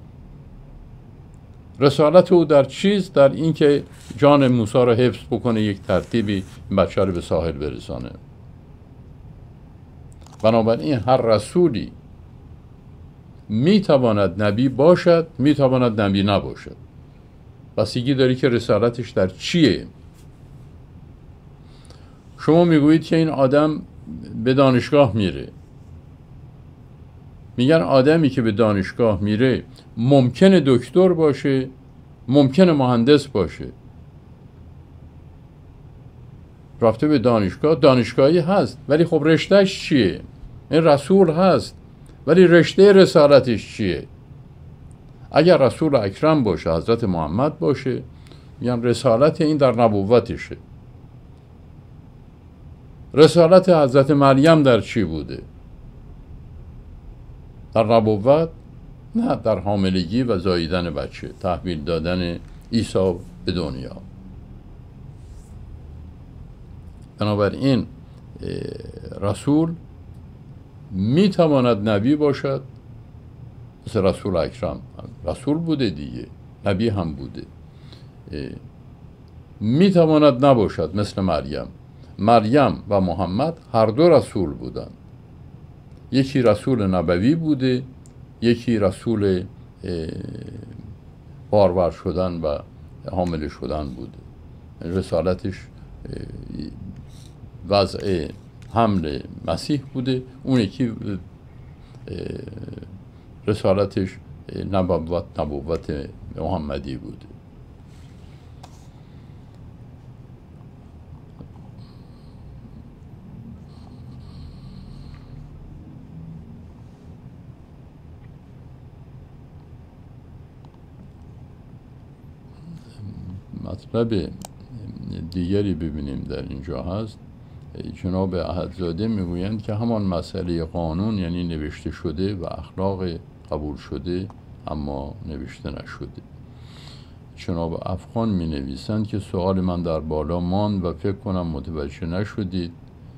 [SPEAKER 1] رسالت او در چیز؟ در این که جان موسی را حفظ بکنه، یک ترتیبی بچه رو به ساحل برسانه. بنابراین هر رسولی میتواند نبی باشد، میتواند نبی نباشد. بستگی داری که رسالتش در چیه. شما میگویید که این آدم به دانشگاه میره. میگن آدمی که به دانشگاه میره ممکنه دکتر باشه، ممکنه مهندس باشه. رفته به دانشگاه، دانشگاهی هست ولی خب رشتهش چیه؟ این رسول هست ولی رشته رسالتش چیه؟ اگر رسول اکرم باشه، حضرت محمد باشه، میگن رسالت این در نبوتشه. رسالت حضرت مریم در چی بوده؟ در نبوت؟ نه، در حاملگی و زاییدن بچه، تحویل دادن عیسی به دنیا. بنابراین رسول میتواند نبی باشد، مثل رسول اکرم رسول بوده دیگه، نبی هم بوده. میتواند نباشد، مثل مریم. مریم و محمد هر دو رسول بودند. یکی رسول نبوی بوده، یکی رسول بارور شدن و حامل شدن بوده. رسالتش وضع حمل مسیح بوده، اون یکی رسالتش نبوت نبوت محمدی بوده. مطلب دیگری ببینیم در اینجا هست. جناب احدزاده میگویند که همان مسئله قانون، یعنی نوشته شده، و اخلاق قبول شده اما نوشته نشده. جناب افغان می نویسند که سوال من در بالا ماند و فکر کنم متوجه نشدید.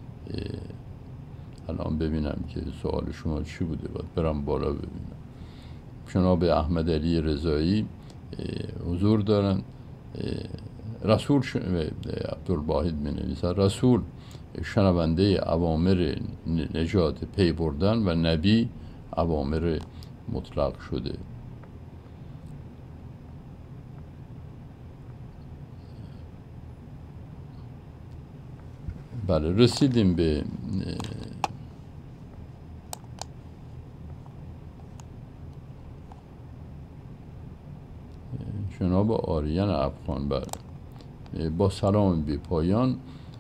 [SPEAKER 1] الان ببینم که سوال شما چی بوده، باید برم بالا ببینم. جناب احمد علی رضایی حضور دارند. رسول ش... عبدالواحد می نویسد رسول شنونده اوامر نجات پی بردن و نبی اوامر مطلق شده. بله، رسیدیم به جناب آریان افغان. بله، با سلام بی پایان.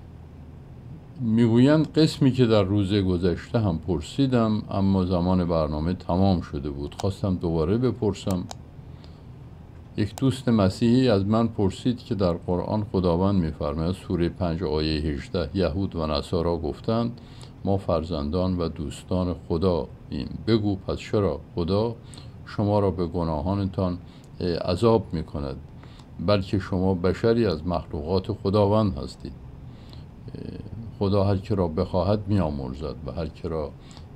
[SPEAKER 1] میگویند قسمی که در روز گذشته هم پرسیدم اما زمان برنامه تمام شده بود، خواستم دوباره بپرسم. یک دوست مسیحی از من پرسید که در قرآن خداوند می‌فرماید سوره پنج آیه هجده یهود و نصارا گفتند ما فرزندان و دوستان خدا ایم. بگو پس چرا خدا شما را به گناهانتان عذاب می‌کند بلکه شما بشری از مخلوقات خداوند هستید. خدا هر که را بخواهد می‌آمرزد و هر که را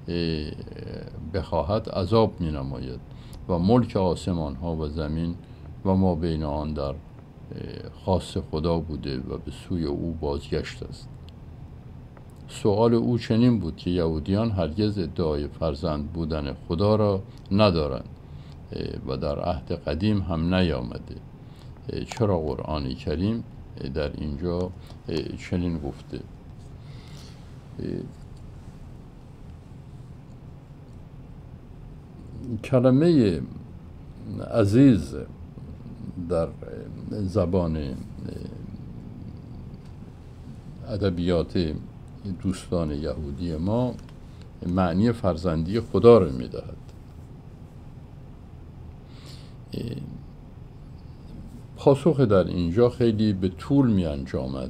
[SPEAKER 1] بخواهد عذاب می‌نماید و ملک آسمان ها و زمین و ما بین آن در خاص خدا بوده و به سوی او بازگشت است. سوال او چنین بود که یهودیان هرگز ادعای فرزند بودن خدا را ندارند و در عهد قدیم هم نیامده. چرا قرآن کریم در اینجا چنین گفته؟ کلمه عزیز در زبان ادبیات دوستان یهودی ما معنی فرزندی خدا را می‌دهد. پاسخ در اینجا خیلی به طول می انجامد.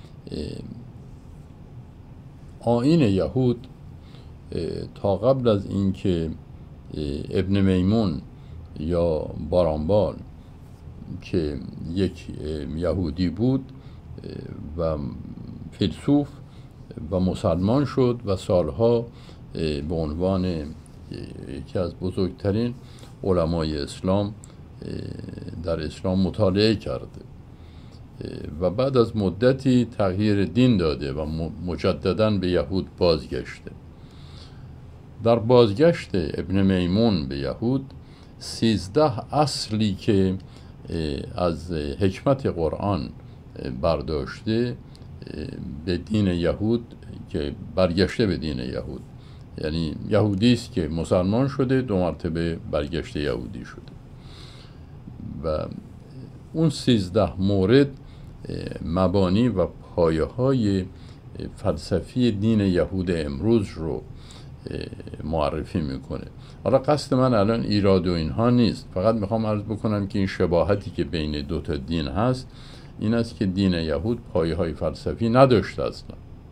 [SPEAKER 1] آیین یهود تا قبل از اینکه ابن میمون یا بارانبال که یک یهودی بود و فیلسوف و مسلمان شد و سالها به عنوان یکی از بزرگترین علمای اسلام در اسلام مطالعه کرده و بعد از مدتی تغییر دین داده و مجدداً به یهود بازگشته. در بازگشت ابن میمون به یهود سیزده اصلی که از حکمت قرآن برداشته به دین یهود که برگشته به دین یهود، یعنی یهودی است که مسلمان شده دو مرتبه برگشته یهودی شده و اون سیزده مورد مبانی و پایه های فلسفی دین یهود امروز رو معرفی میکنه. حالا قصد من الان ایراد و اینها نیست، فقط میخوام عرض بکنم که این شباهتی که بین دو تا دین هست این است که دین یهود پایه های فلسفی نداشته اصلا،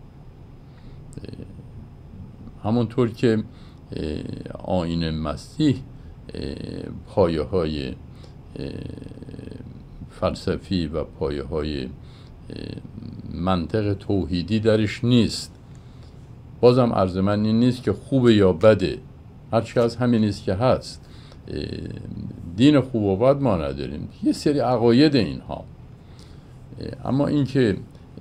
[SPEAKER 1] همونطور که آیین مسیح پایه های فلسفی و پایه های منطق توحیدی درش نیست. بازم عرض من این نیست که خوبه یا بده، هرچی از همین نیست که هست. دین خوب و بد ما نداریم، یه سری عقاید اینها. اما اینکه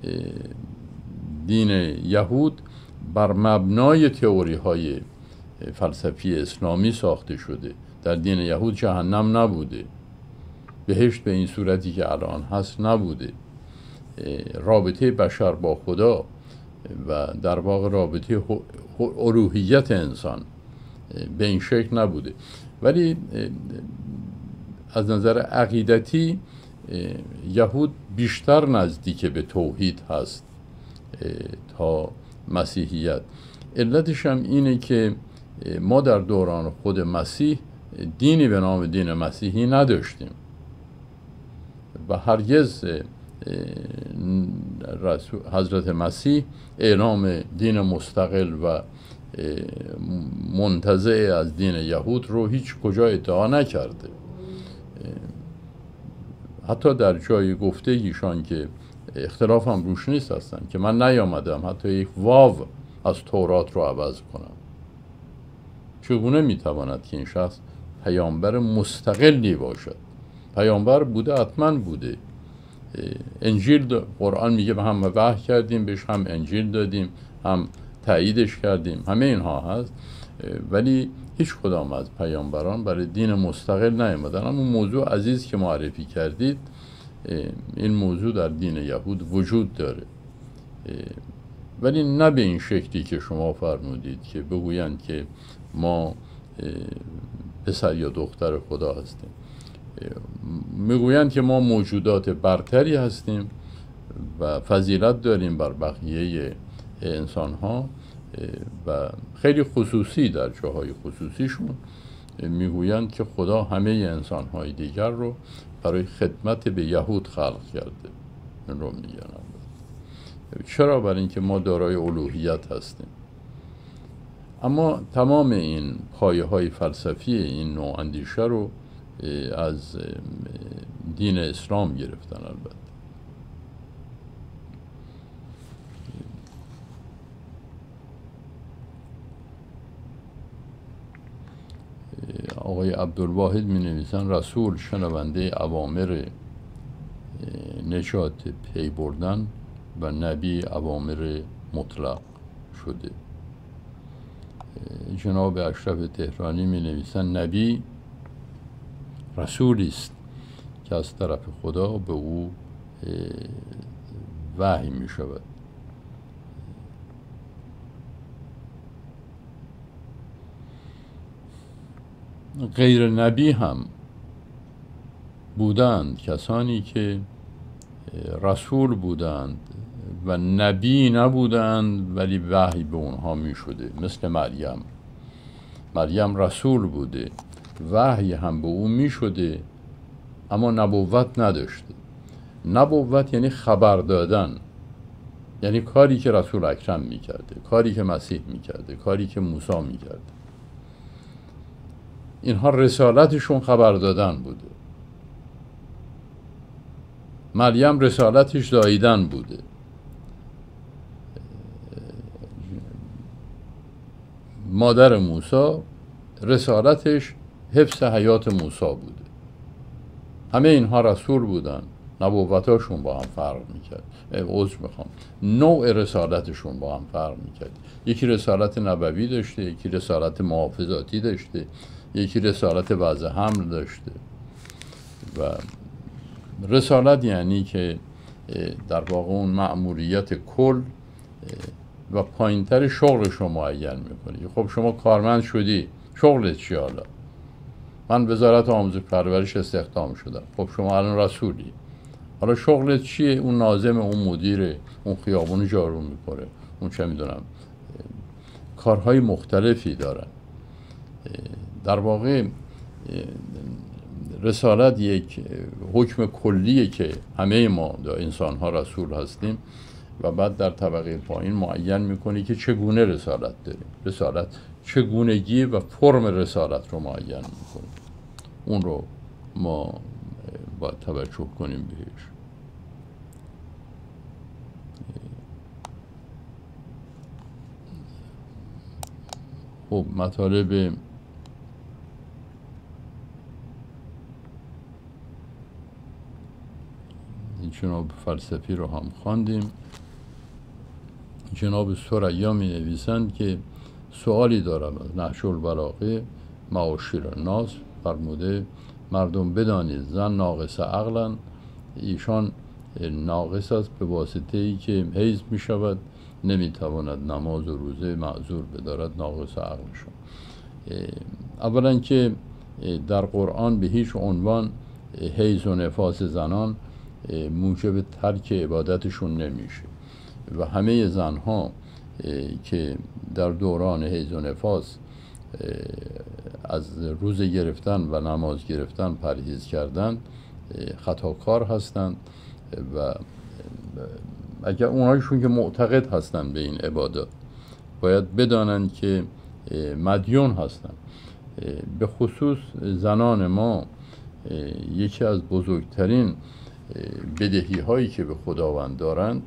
[SPEAKER 1] دین یهود بر مبنای تئوری های فلسفی اسلامی ساخته شده، در دین یهود جهنم نبوده، بهشت به این صورتی که الان هست نبوده، رابطه بشر با خدا و در واقع رابطه الوهیت انسان به این شکل نبوده. ولی از نظر عقیدتی یهود بیشتر نزدیک به توحید هست تا مسیحیت. علتش هم اینه که ما در دوران خود مسیح دینی به نام دین مسیحی نداشتیم و هرگز حضرت مسیح اعلام دین مستقل و منتزع از دین یهود رو هیچ کجا ادعا نکرده. حتی در جای گفته ایشان که اختلاف هم روش نیست هستن که من نیامدم حتی یک واو از تورات رو عوض کنم. چگونه میتواند که این شخص پیامبر مستقلی باشد؟ پیامبر بوده، حتما بوده. انجیل قرآن میگه به هم وحی کردیم بهش، هم انجیل دادیم، هم تاییدش کردیم، همه اینها هست. ولی هیچ کدام از پیامبران برای دین مستقل نیامدن. اما موضوع عزیز که معرفی کردید، این موضوع در دین یهود وجود داره، ولی نه به این شکلی که شما فرمودید که بگویند که ما پسر یا دختر خدا هستیم. میگویند که ما موجودات برتری هستیم و فضیلت داریم بر بقیه انسان ها و خیلی خصوصی در جاهای خصوصیشون میگویند که خدا همه انسانهای دیگر رو برای خدمت به یهود خلق کرده. این رو میگن. چرا؟ برای اینکه ما دارای الوهیت هستیم. اما تمام این پایه های فلسفی این نوع اندیشه رو از دین اسلام گرفتن. البته آقای عبدالواحد می نویسن رسول شنونده اوامر نجات پی بردن و نبی اوامر مطلق شده. جناب اشرف تهرانی می نویسن نبی رسولی است که از طرف خدا به او وحی می شود. غیر نبی هم بودند کسانی که رسول بودند و نبی نبودند ولی وحی به اونها می شده، مثل مریم. مریم رسول بوده، وحی هم به او می شده اما نبوت نداشته. نبوت یعنی خبر دادن، یعنی کاری که رسول اکرم می کرده، کاری که مسیح می کرده، کاری که موسی می کرده. اینها رسالتشون خبر دادن بوده. مریم رسالتش داییدن بوده. مادر موسی رسالتش حفظ حیات موسی بوده. همه اینها رسول بودن، نبوتاشون با هم فرق میکرد. عذر میخوام، نوع رسالتشون با هم فرق میکرد. یکی رسالت نبوی داشته، یکی رسالت محافظاتی داشته، یکی رسالت وضع حمل داشته. و رسالت یعنی که در واقع اون مأموریت کل و پایینتر شغلش رو معین میکنی. خب شما کارمند شدی، شغلت چی حالا؟ من وزارت آموزش پرورش استخدام شدم. خب شما الان رسولی، حالا شغلت چیه؟ اون ناظم، اون مدیر، اون خیابون جارو میکنه، اون چه میدونم کارهای مختلفی دارن. در واقع رسالت یک حکم کلیه که همه ما انسان ها رسول هستیم و بعد در طبقه پایین معین میکنی که چگونه رسالت داریم. رسالت چگونگی و فرم رسالت رو معین میکنیم. اون رو ما باید توجه کنیم بهش. خب مطالب جناب فلسفی رو هم خواندیم. جناب ثریا می نویسند که سوالی دارم از نهج البلاغه معاشر الناس. فرموده مردم بدانید زن ناقص عقلن، ایشان ناقص است به واسطه ای که حیض می شود، نمی تواند نماز و روزه معذور بدارد، ناقص عقلشون. اولا که در قرآن به هیچ عنوان حیض و نفاس زنان موجب ترک عبادتشون نمیشه و همه زنها که در دوران حیض و نفاس از روزه گرفتن و نماز گرفتن پرهیز کردن خطاکار هستند و اگر اونهایشون که معتقد هستند به این عبادات باید بدانند که مدیون هستند. به خصوص زنان ما یکی از بزرگترین بدهی هایی که به خداوند دارند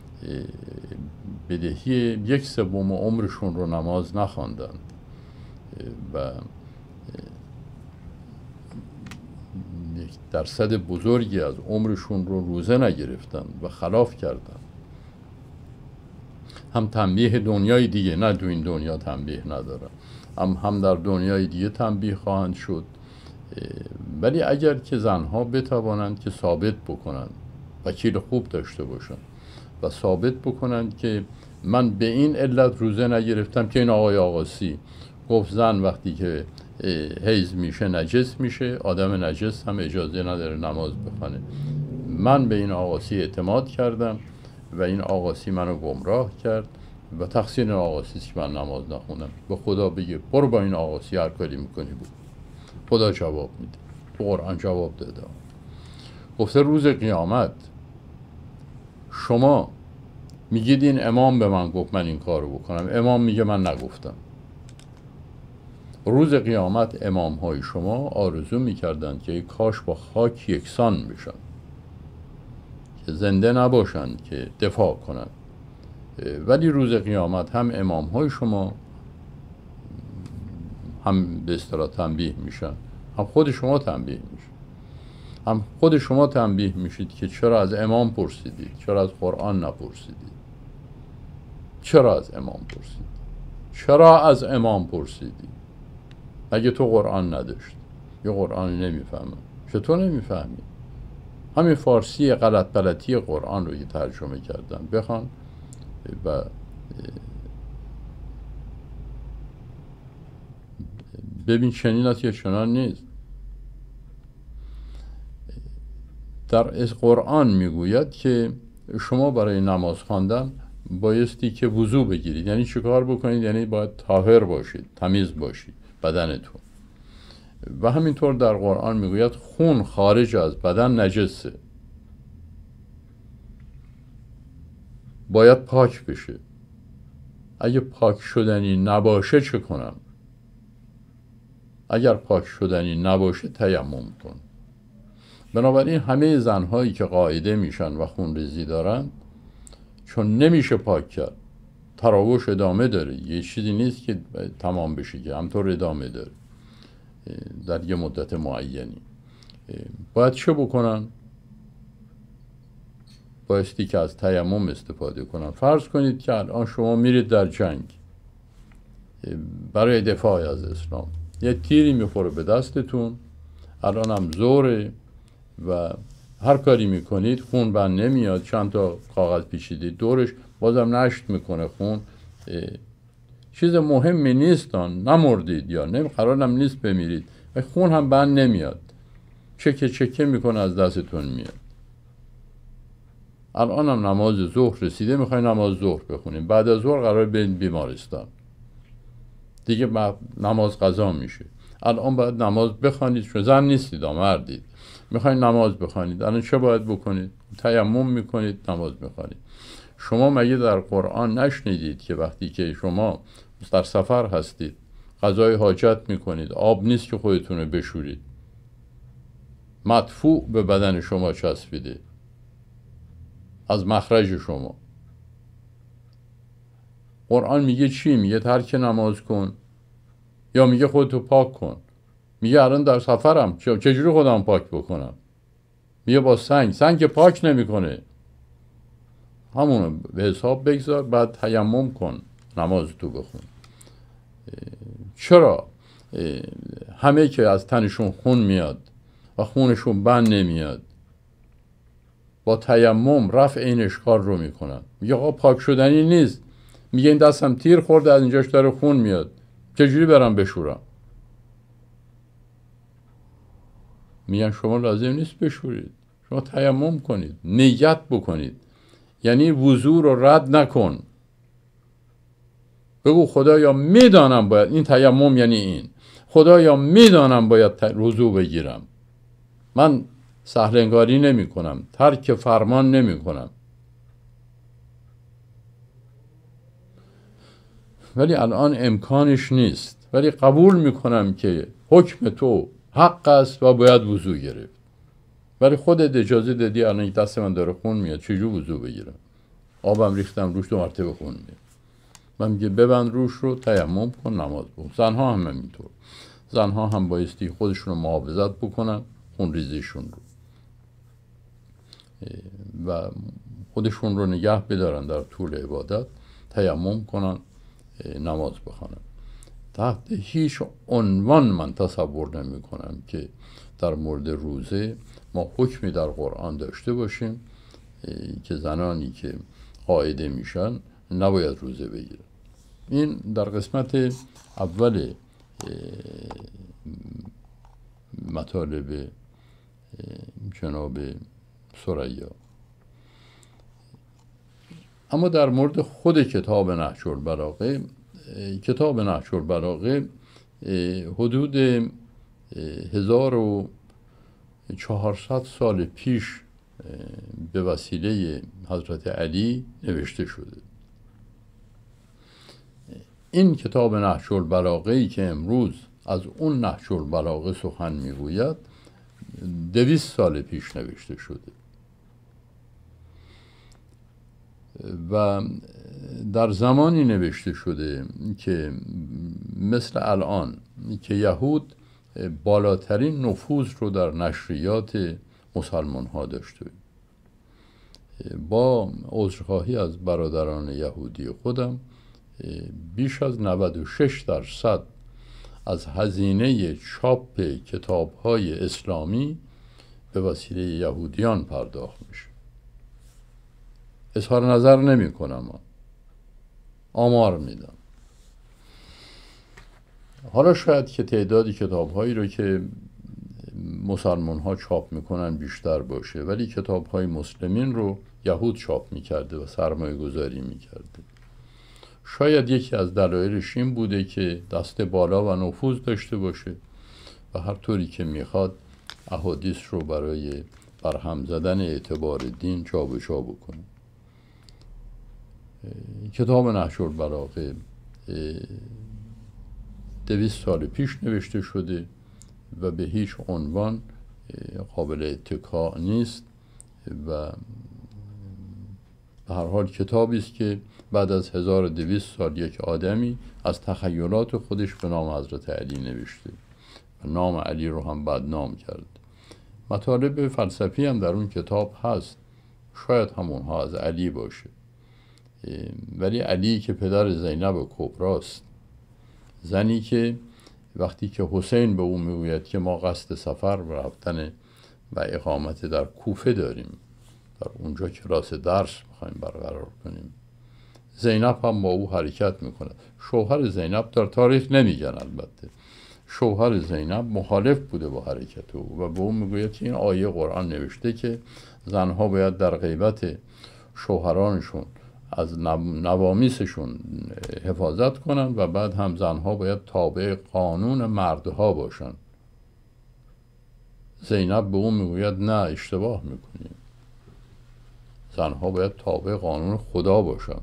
[SPEAKER 1] بدهی یک سوم عمرشون رو نماز نخواندن و یک درصد بزرگی از عمرشون رو روزه نگرفتن و خلاف کردن. هم تنبیه دنیای دیگه، نه تو این دنیا تنبیه ندارن، هم هم در دنیای دیگه تنبیه خواهند شد. ولی اگر که زنها بتوانند که ثابت بکنند، وکیل خوب داشته باشند و ثابت بکنند که من به این علت روزه نگرفتم که این آقای آقاسی گفت زن وقتی که حیض میشه نجس میشه، آدم نجس هم اجازه نداره نماز بخونه، من به این آقاسی اعتماد کردم و این آقاسی منو گمراه کرد و تقصیر این آقاسی است که من نماز نخونم، به خدا بگه برو با این آقاسی هر کاری میکنی بود. خدا جواب میده، تو قرآن جواب داده. گفته روز قیامت شما میگید این امام به من گفت من این کارو بکنم، امام میگه من نگفتم. روز قیامت امام های شما آرزو میکردند که کاش با خاک یکسان بشن، که زنده نباشند که دفاع کنند. ولی روز قیامت هم امام های شما هم به اصطلاح تنبیه میشن، هم خود شما تنبیه میشن، هم خود شما تنبیه میشید که چرا از امام پرسیدید، چرا از قرآن نپرسیدید، چرا از امام پرسیدید، چرا از امام پرسیدید، مگه تو قرآن نداشت؟ یه قرآن نمیفهمم. چطور نمیفهمی؟ همین فارسی غلط بلتی قرآن رو یه ترجمه کردن، بخوان و ببین چنین است یا چنان نیست. در قرآن میگوید که شما برای نماز خواندن بایستی که وضو بگیرید. یعنی چیکار بکنید؟ یعنی باید طاهر باشید، تمیز باشید بدنتون. و همینطور در قرآن میگوید خون خارج از بدن نجسه، باید پاک بشه. اگه پاک شدنی نباشه چه کنم؟ اگر پاک شدنی نباشه تیمم کن. بنابراین همه زنهایی که قاعده میشن و خونریزی دارن، چون نمیشه پاک کرد، تراوش ادامه داره، یه چیزی نیست که تمام بشه، که همطور ادامه داره در یه مدت معینی. باید چه بکنن؟ بایستی که از تیمم استفاده کنن. فرض کنید که الان شما میرید در جنگ برای دفاع از اسلام، یه تیری میخوره به دستتون، الان هم زوره و هر کاری میکنید خون بند نمیاد، چند تا کاغذ پیچیدید دورش بازم نشت میکنه خون. چیز مهمی نیستان، نمردید یا نمی قرارم نیست بمیرید و خون هم بند نمیاد، چکه چکه میکنه از دستتون میاد. الان هم نماز ظهر رسیده، میخواین نماز ظهر بخونیم، بعد از ظهر قرار برید بیمارستان دیگه، نماز قضا میشه. الان باید نماز بخوانید، چون زن نیستید مردید، میخواین نماز بخوانید، الان چه باید بکنید؟ تیمم میکنید، نماز میخوانید. شما مگه در قرآن نشنیدید که وقتی که شما در سفر هستید قضای حاجت میکنید، آب نیست که خودتون رو بشورید، مدفوع به بدن شما چسبیده از مخرج شما. قرآن میگه چی؟ میگه ترک نماز کن یا میگه خودتو پاک کن؟ میگه الان در سفرم، چجوری خودم پاک بکنم؟ میگه با سنگ، سنگ پاک نمیکنه، همونو به حساب بگذار، بعد تیمم کن، نماز تو بخون. چرا همه که از تنشون خون میاد و خونشون بند نمیاد با تیمم رفع این اشکال رو میکنن؟ میگه آقا پاک شدنی نیست. میگه این دستم تیر خورده از اینجاش داره خون میاد، چجوری برم بشورم؟ میگن شما لازم نیست بشورید، شما تیمم کنید، نیت بکنید. یعنی وضو رو رد نکن، بگو خدایا میدانم باید، این تیمم یعنی این، خدایا میدانم باید وضو بگیرم، من سهلنگاری نمی کنم، ترک فرمان نمی کنم، ولی الان امکانش نیست، ولی قبول میکنم که حکم تو حق است و باید وضو گرفت. ولی خودت اجازه دادی الان دست من داره خون میاد، چجور وضو بگیرم؟ آبم ریختم روش، دو مرتبه خون میاد. من میگه ببند روش رو، تیمم کن، نماز بخون. زنها هم همینطور، زنها هم بایستی خودشون رو محافظت بکنن، خون ریزیشون رو و خودشون رو نگه بدارن در طول عبادت، تیمم کنن، نماز بخونن. تحت هیچ عنوان من تصور نمی کنم که در مورد روزه ما حکمی در قرآن داشته باشیم که زنانی که قاعده میشن نباید روزه بگیرن. این در قسمت اول مطالب جناب ثریا. اما در مورد خود کتاب نهج البلاغه، کتاب نهج البلاغه حدود هزار و چهارصد سال پیش به وسیله حضرت علی نوشته شده. این کتاب نهج البلاغه‌ای که امروز از اون نهج البلاغه سخن میگوید دویست سال پیش نوشته شده و در زمانی نوشته شده که مثل الان که یهود بالاترین نفوذ رو در نشریات مسلمان ها داشته. با عذرخواهی از برادران یهودی خودم، بیش از نود و شش درصد از هزینه چاپ کتاب های اسلامی به وسیله یهودیان پرداخت میشه. اظهار نظر نمی کنم، آمار میدم. حالا شاید که تعدادی کتاب هایی رو که مسلمان ها چاپ میکنن بیشتر باشه، ولی کتاب های مسلمین رو یهود چاپ میکرده و سرمایه گذاری میکرده. شاید یکی از دلایلش این بوده که دست بالا و نفوذ داشته باشه و هر طوری که میخواد احادیث رو برای برهم زدن اعتبار دین جابجا بکنه. کتاب نهج البلاغه دویست سال پیش نوشته شده و به هیچ عنوان قابل اتکا نیست و به هر حال کتابی است که بعد از هزار و دویست سال یک آدمی از تخیلات خودش به نام حضرت علی نوشته و نام علی رو هم بدنام کرد. مطالب فلسفی هم در اون کتاب هست، شاید همونها از علی باشه، ولی علی که پدر زینب کبراست، زنی که وقتی که حسین به او میگوید که ما قصد سفر و رفتن و اقامت در کوفه داریم، در اونجا کلاس درس میخوایم برقرار کنیم، زینب هم با او حرکت میکنه. شوهر زینب در تاریخ نمیگن، البته شوهر زینب مخالف بوده با حرکت او و به او میگوید که این آیه قرآن نوشته که زنها باید در غیبت شوهرانشون از نوامیسشون حفاظت کنن و بعد هم زنها باید تابع قانون مردها باشن. زینب به اون میگوید نه، اشتباه میکنیم، زنها باید تابع قانون خدا باشن،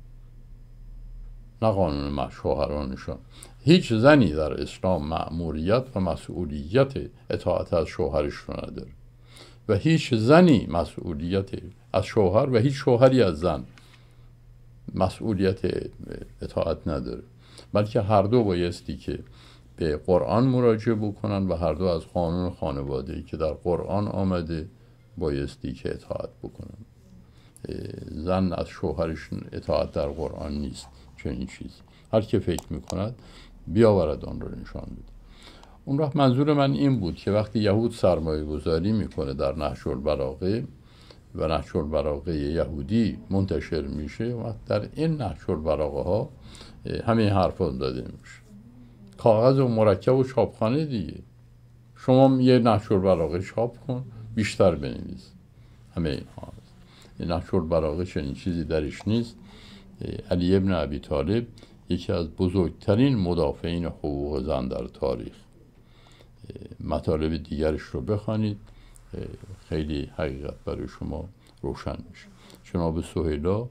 [SPEAKER 1] نه قانون شوهرانشان. هیچ زنی در اسلام مأموریت و مسئولیت اطاعت از شوهرش رو نداره و هیچ زنی مسئولیت از شوهر و هیچ شوهری از زن مسئولیت اطاعت نداره، بلکه هر دو بایستی که به قرآن مراجعه بکنن و هر دو از قانون خانواده‌ای که در قرآن آمده بایستی که اطاعت بکنن. زن از شوهرش اطاعت در قرآن نیست چنین چیز. هر که فکر میکند بیاورد آن رو نشان بده. اون وقت منظور من این بود که وقتی یهود سرمایه گذاری میکنه در نهج البلاغه و نهج البلاغه یهودی منتشر میشه و در این نهج البلاغه ها همین حرفا داده میشه. کاغذ و مرکب و چاپخانه دیگه، شما یه نهج البلاغه چاپ کن، بیشتر بنویس. همه اینها نهج البلاغه چنین چیزی درش نیست. علی ابن ابی طالب یکی از بزرگترین مدافعین حقوق زن در تاریخ. مطالب دیگرش رو بخوانید، خیلی حقیقت برای شما روشن میشه. جناب سهیلا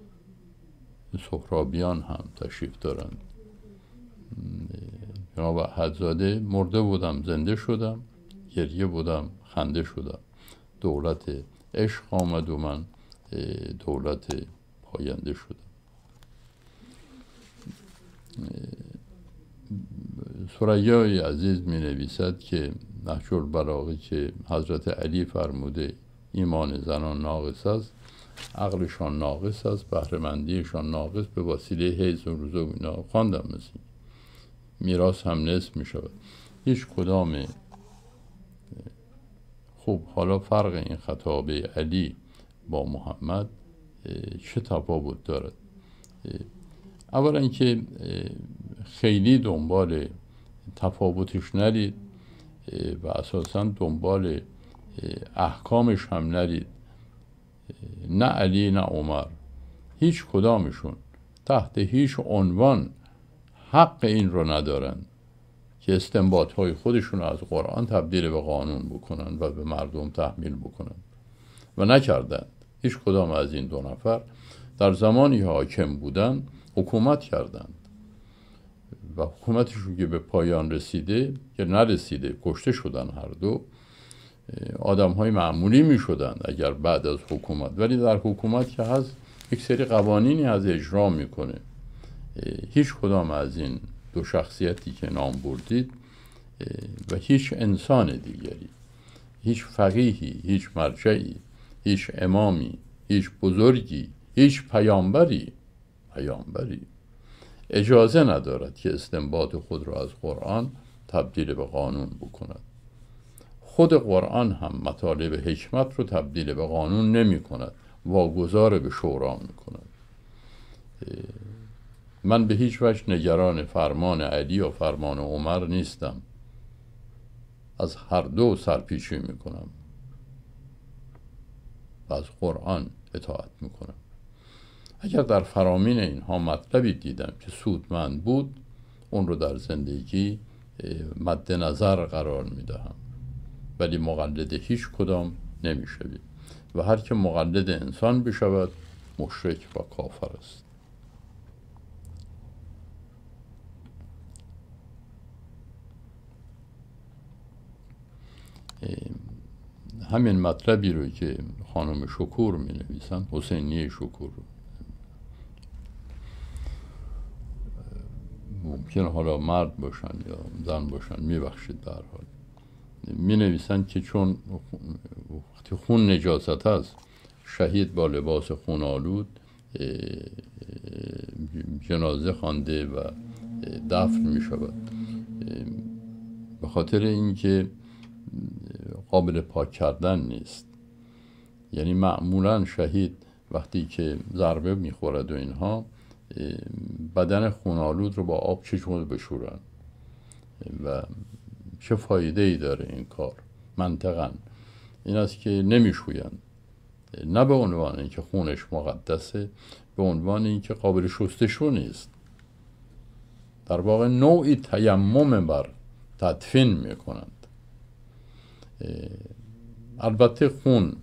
[SPEAKER 1] سهرابیان هم تشریف دارند. جناب احدزاده مرده بودم زنده شدم، گریه بودم خنده شدم، دولت عشق آمد و من دولت پاینده شدم. ثریای عزیز می نویسد که نهج البلاغه که حضرت علی فرموده ایمان زنان ناقص است، عقلشان ناقص است، بهره‌مندیشان ناقص به وسیله حیض و روزه و اینا خواندم. مثل میراث هم نصف می شود. هیچ کدام. خب حالا فرق این خطاب علی با محمد چه تفاوت دارد؟ اولا اینکه خیلی دنبال تفاوتش نرید و اساسا دنبال احکامش هم نرید. نه علی نه عمر، هیچ کدامشون تحت هیچ عنوان حق این رو ندارن که استنباط های خودشون از قرآن تبدیل به قانون بکنن و به مردم تحمیل بکنن و نکردند. هیچ کدام از این دو نفر در زمانی حاکم بودن حکومت کردند و حکومتشون که به پایان رسیده که نرسیده کشته شدن هر دو، آدم های معمولی می شدند اگر بعد از حکومت، ولی در حکومت که هست یک سری قوانینی از اجرا میکنه. هیچ کدام از این دو شخصیتی که نام بردید و هیچ انسان دیگری، هیچ فقیهی، هیچ مرجعی، هیچ امامی، هیچ بزرگی، هیچ پیامبری پیامبری اجازه ندارد که استنباط خود را از قرآن تبدیل به قانون بکند. خود قرآن هم مطالب حکمت رو تبدیل به قانون نمی کند، واگذار به شورا می کند. من به هیچ وجه نگران فرمان علی و فرمان عمر نیستم، از هر دو سرپیچی می کنم و از قرآن اطاعت می کنم. اگر در فرامین اینها مطلبی دیدم که سودمند بود، اون رو در زندگی مد نظر قرار می دهم، ولی مقلد هیچ کدام نمی شوید و هر که مقلد انسان بشود مشرک و کافر است. همین مطلبی رو که خانم شکور می نویسن، حسینی شکور، ممکن حالا مرد باشن یا زن باشن، می بخشید در حال، می نویسن که چون وقتی خون نجاست است، شهید با لباس خون آلود جنازه خوانده و دفن می شود، به خاطر اینکه قابل پاک کردن نیست. یعنی معمولا شهید وقتی که ضربه میخورد و اینها، بدن خونالود رو با آب چشمون بشورن و چه فایده ای داره این کار؟ منطقاً این است که نمیشوین، نه به عنوان اینکه خونش مقدسه، به عنوان اینکه قابل شستشو نیست. در واقع نوعی تیمم بر تدفین میکنند. البته خون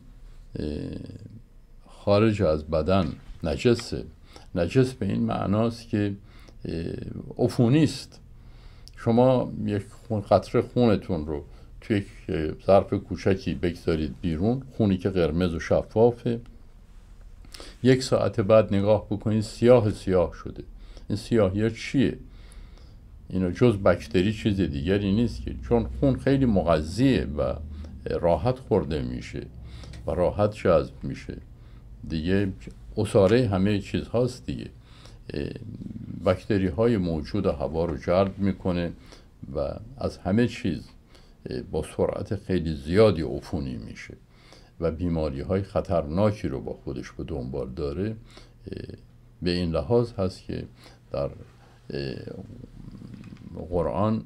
[SPEAKER 1] خارج از بدن نجسه، نجس به این معناست که عفونی است. شما یک خون قطره خونتون رو توی یک ظرف کوچکی بگذارید بیرون، خونی که قرمز و شفافه، یک ساعت بعد نگاه بکنید سیاه سیاه شده. این سیاهی چیه؟ اینا جز باکتری چیز دیگری نیست که، چون خون خیلی مغذیه و راحت خورده میشه و راحت جذب میشه دیگه، عصاره همه چیز هاست دیگه. باکتری های موجود هوا رو جلب میکنه و از همه چیز با سرعت خیلی زیادی عفونی میشه و بیماری های خطرناکی رو با خودش به دنبال داره. به این لحاظ هست که در قرآن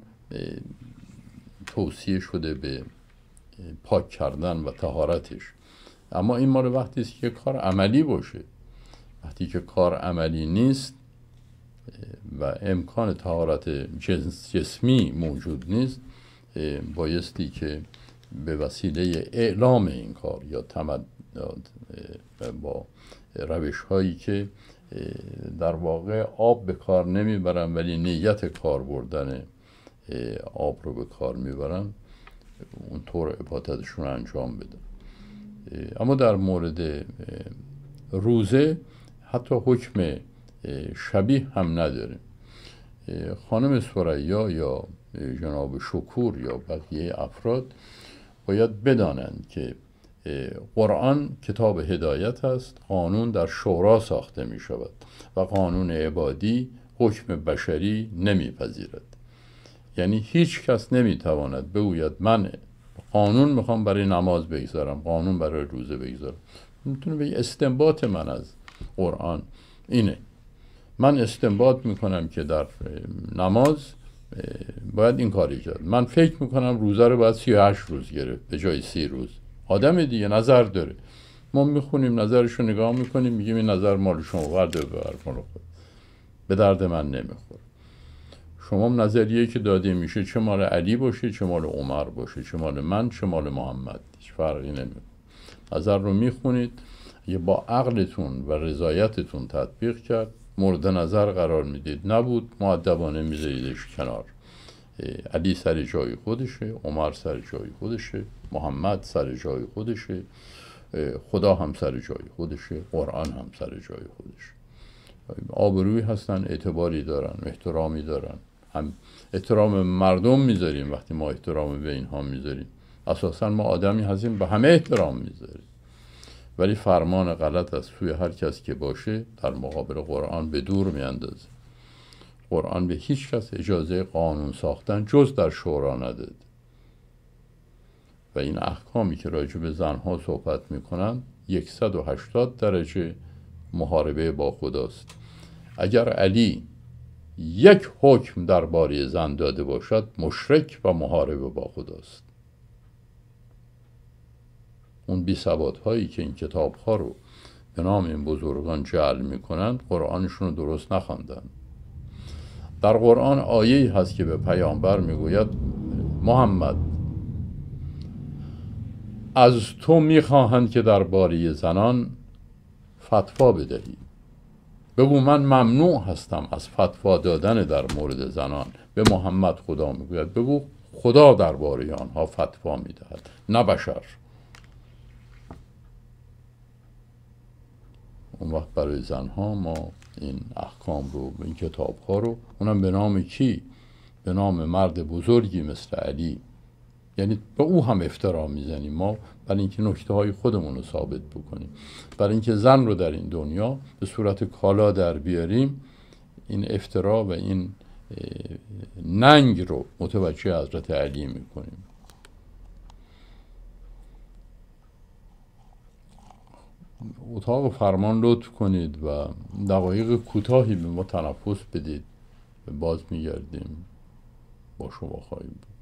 [SPEAKER 1] توصیه شده به پاک کردن و طهارتش. اما این مال وقتی است که کار عملی باشه. وقتی که کار عملی نیست و امکان طهارت جسمی موجود نیست، بایستی که به وسیله اعلام این کار یا تمد با روش هایی که در واقع آب به کار نمیبرن ولی نیت کار بردن آب رو به کار میبرن، اون طور عبادتشون انجام بده. اما در مورد روزه حتی حکم شبیه هم نداره. خانم ثریا یا جناب شکور یا بقیه افراد باید بدانند که قرآن کتاب هدایت است، قانون در شورا ساخته می شود و قانون عبادی حکم بشری نمی پذیرد. یعنی هیچ کس نمی تواند بگوید من قانون میخوام برای نماز بگذارم، قانون برای روزه بگذارم. میتونه بگه استنباط من از قرآن اینه، من استنباط میکنم که در نماز باید این کاری کرد، من فکر میکنم روزه رو باید سی و هشت روز گرفت به جای سی روز. آدم دیگه نظر داره، ما میخونیم نظرش رو نگاه میکنیم میگیم این نظر مال شما ورده ببر مال خود، به درد من نمیخوره. شما نظریه که داده میشه چه مال علی باشه، چه مال عمر باشه، چه مال من، چه مال محمد، هیچ فرقی نمیکنه. نظر رو میخونید، یه با عقلتون و رضایتتون تطبیق کرد، مورد نظر قرار میدید، نبود مؤدبانه میذاریدش کنار. علی سر جای خودشه، عمر سر جای خودشه، محمد سر جای خودشه، خدا هم سر جای خودشه، قرآن هم سر جای خودشه. آبروی هستن، اعتباری دارن، احترامی دارن. هم احترام مردم میذاریم وقتی ما احترام به اینها میذاریم. اساسا ما آدمی هستیم به همه احترام میذاریم. ولی فرمان غلط از سوی هر کس که باشه در مقابل قرآن به دور میاندازه. قرآن به هیچ کس اجازه قانون ساختن جز در شورا نداد. و این احکامی که راجع به زنها صحبت میکنن صد و هشتاد درجه محاربه با خداست. اگر علی یک حکم درباره زن داده باشد مشرک و محاربه با خداست. اون بی ثبات هایی که این کتاب ها رو به نام این بزرگان جعل میکنند قرآنشون رو درست نخواندن. در قرآن آیه‌ای هست که به پیامبر میگوید محمد از تو میخواهند که درباره زنان فتوا بدهی. بگو من ممنوع هستم از فتوا دادن در مورد زنان. به محمد خدا میگوید بگو خدا درباره آنها فتوا میدهد، نه بشر. اون وقت برای زنها ما این احکام رو، این کتاب ها رو، اونم به نام کی؟ به نام مرد بزرگی مثل علی. یعنی به او هم افترا میزنیم ما، برای اینکه نکته های خودمون رو ثابت بکنیم، برای اینکه زن رو در این دنیا به صورت کالا در بیاریم. این افترا و این ننگ رو متوجه حضرت علی میکنیم. اتاق فرمان لطف کنید و دقایق کوتاهی به ما تنفس بدید، باز میگردیم با شما خواهیم بود.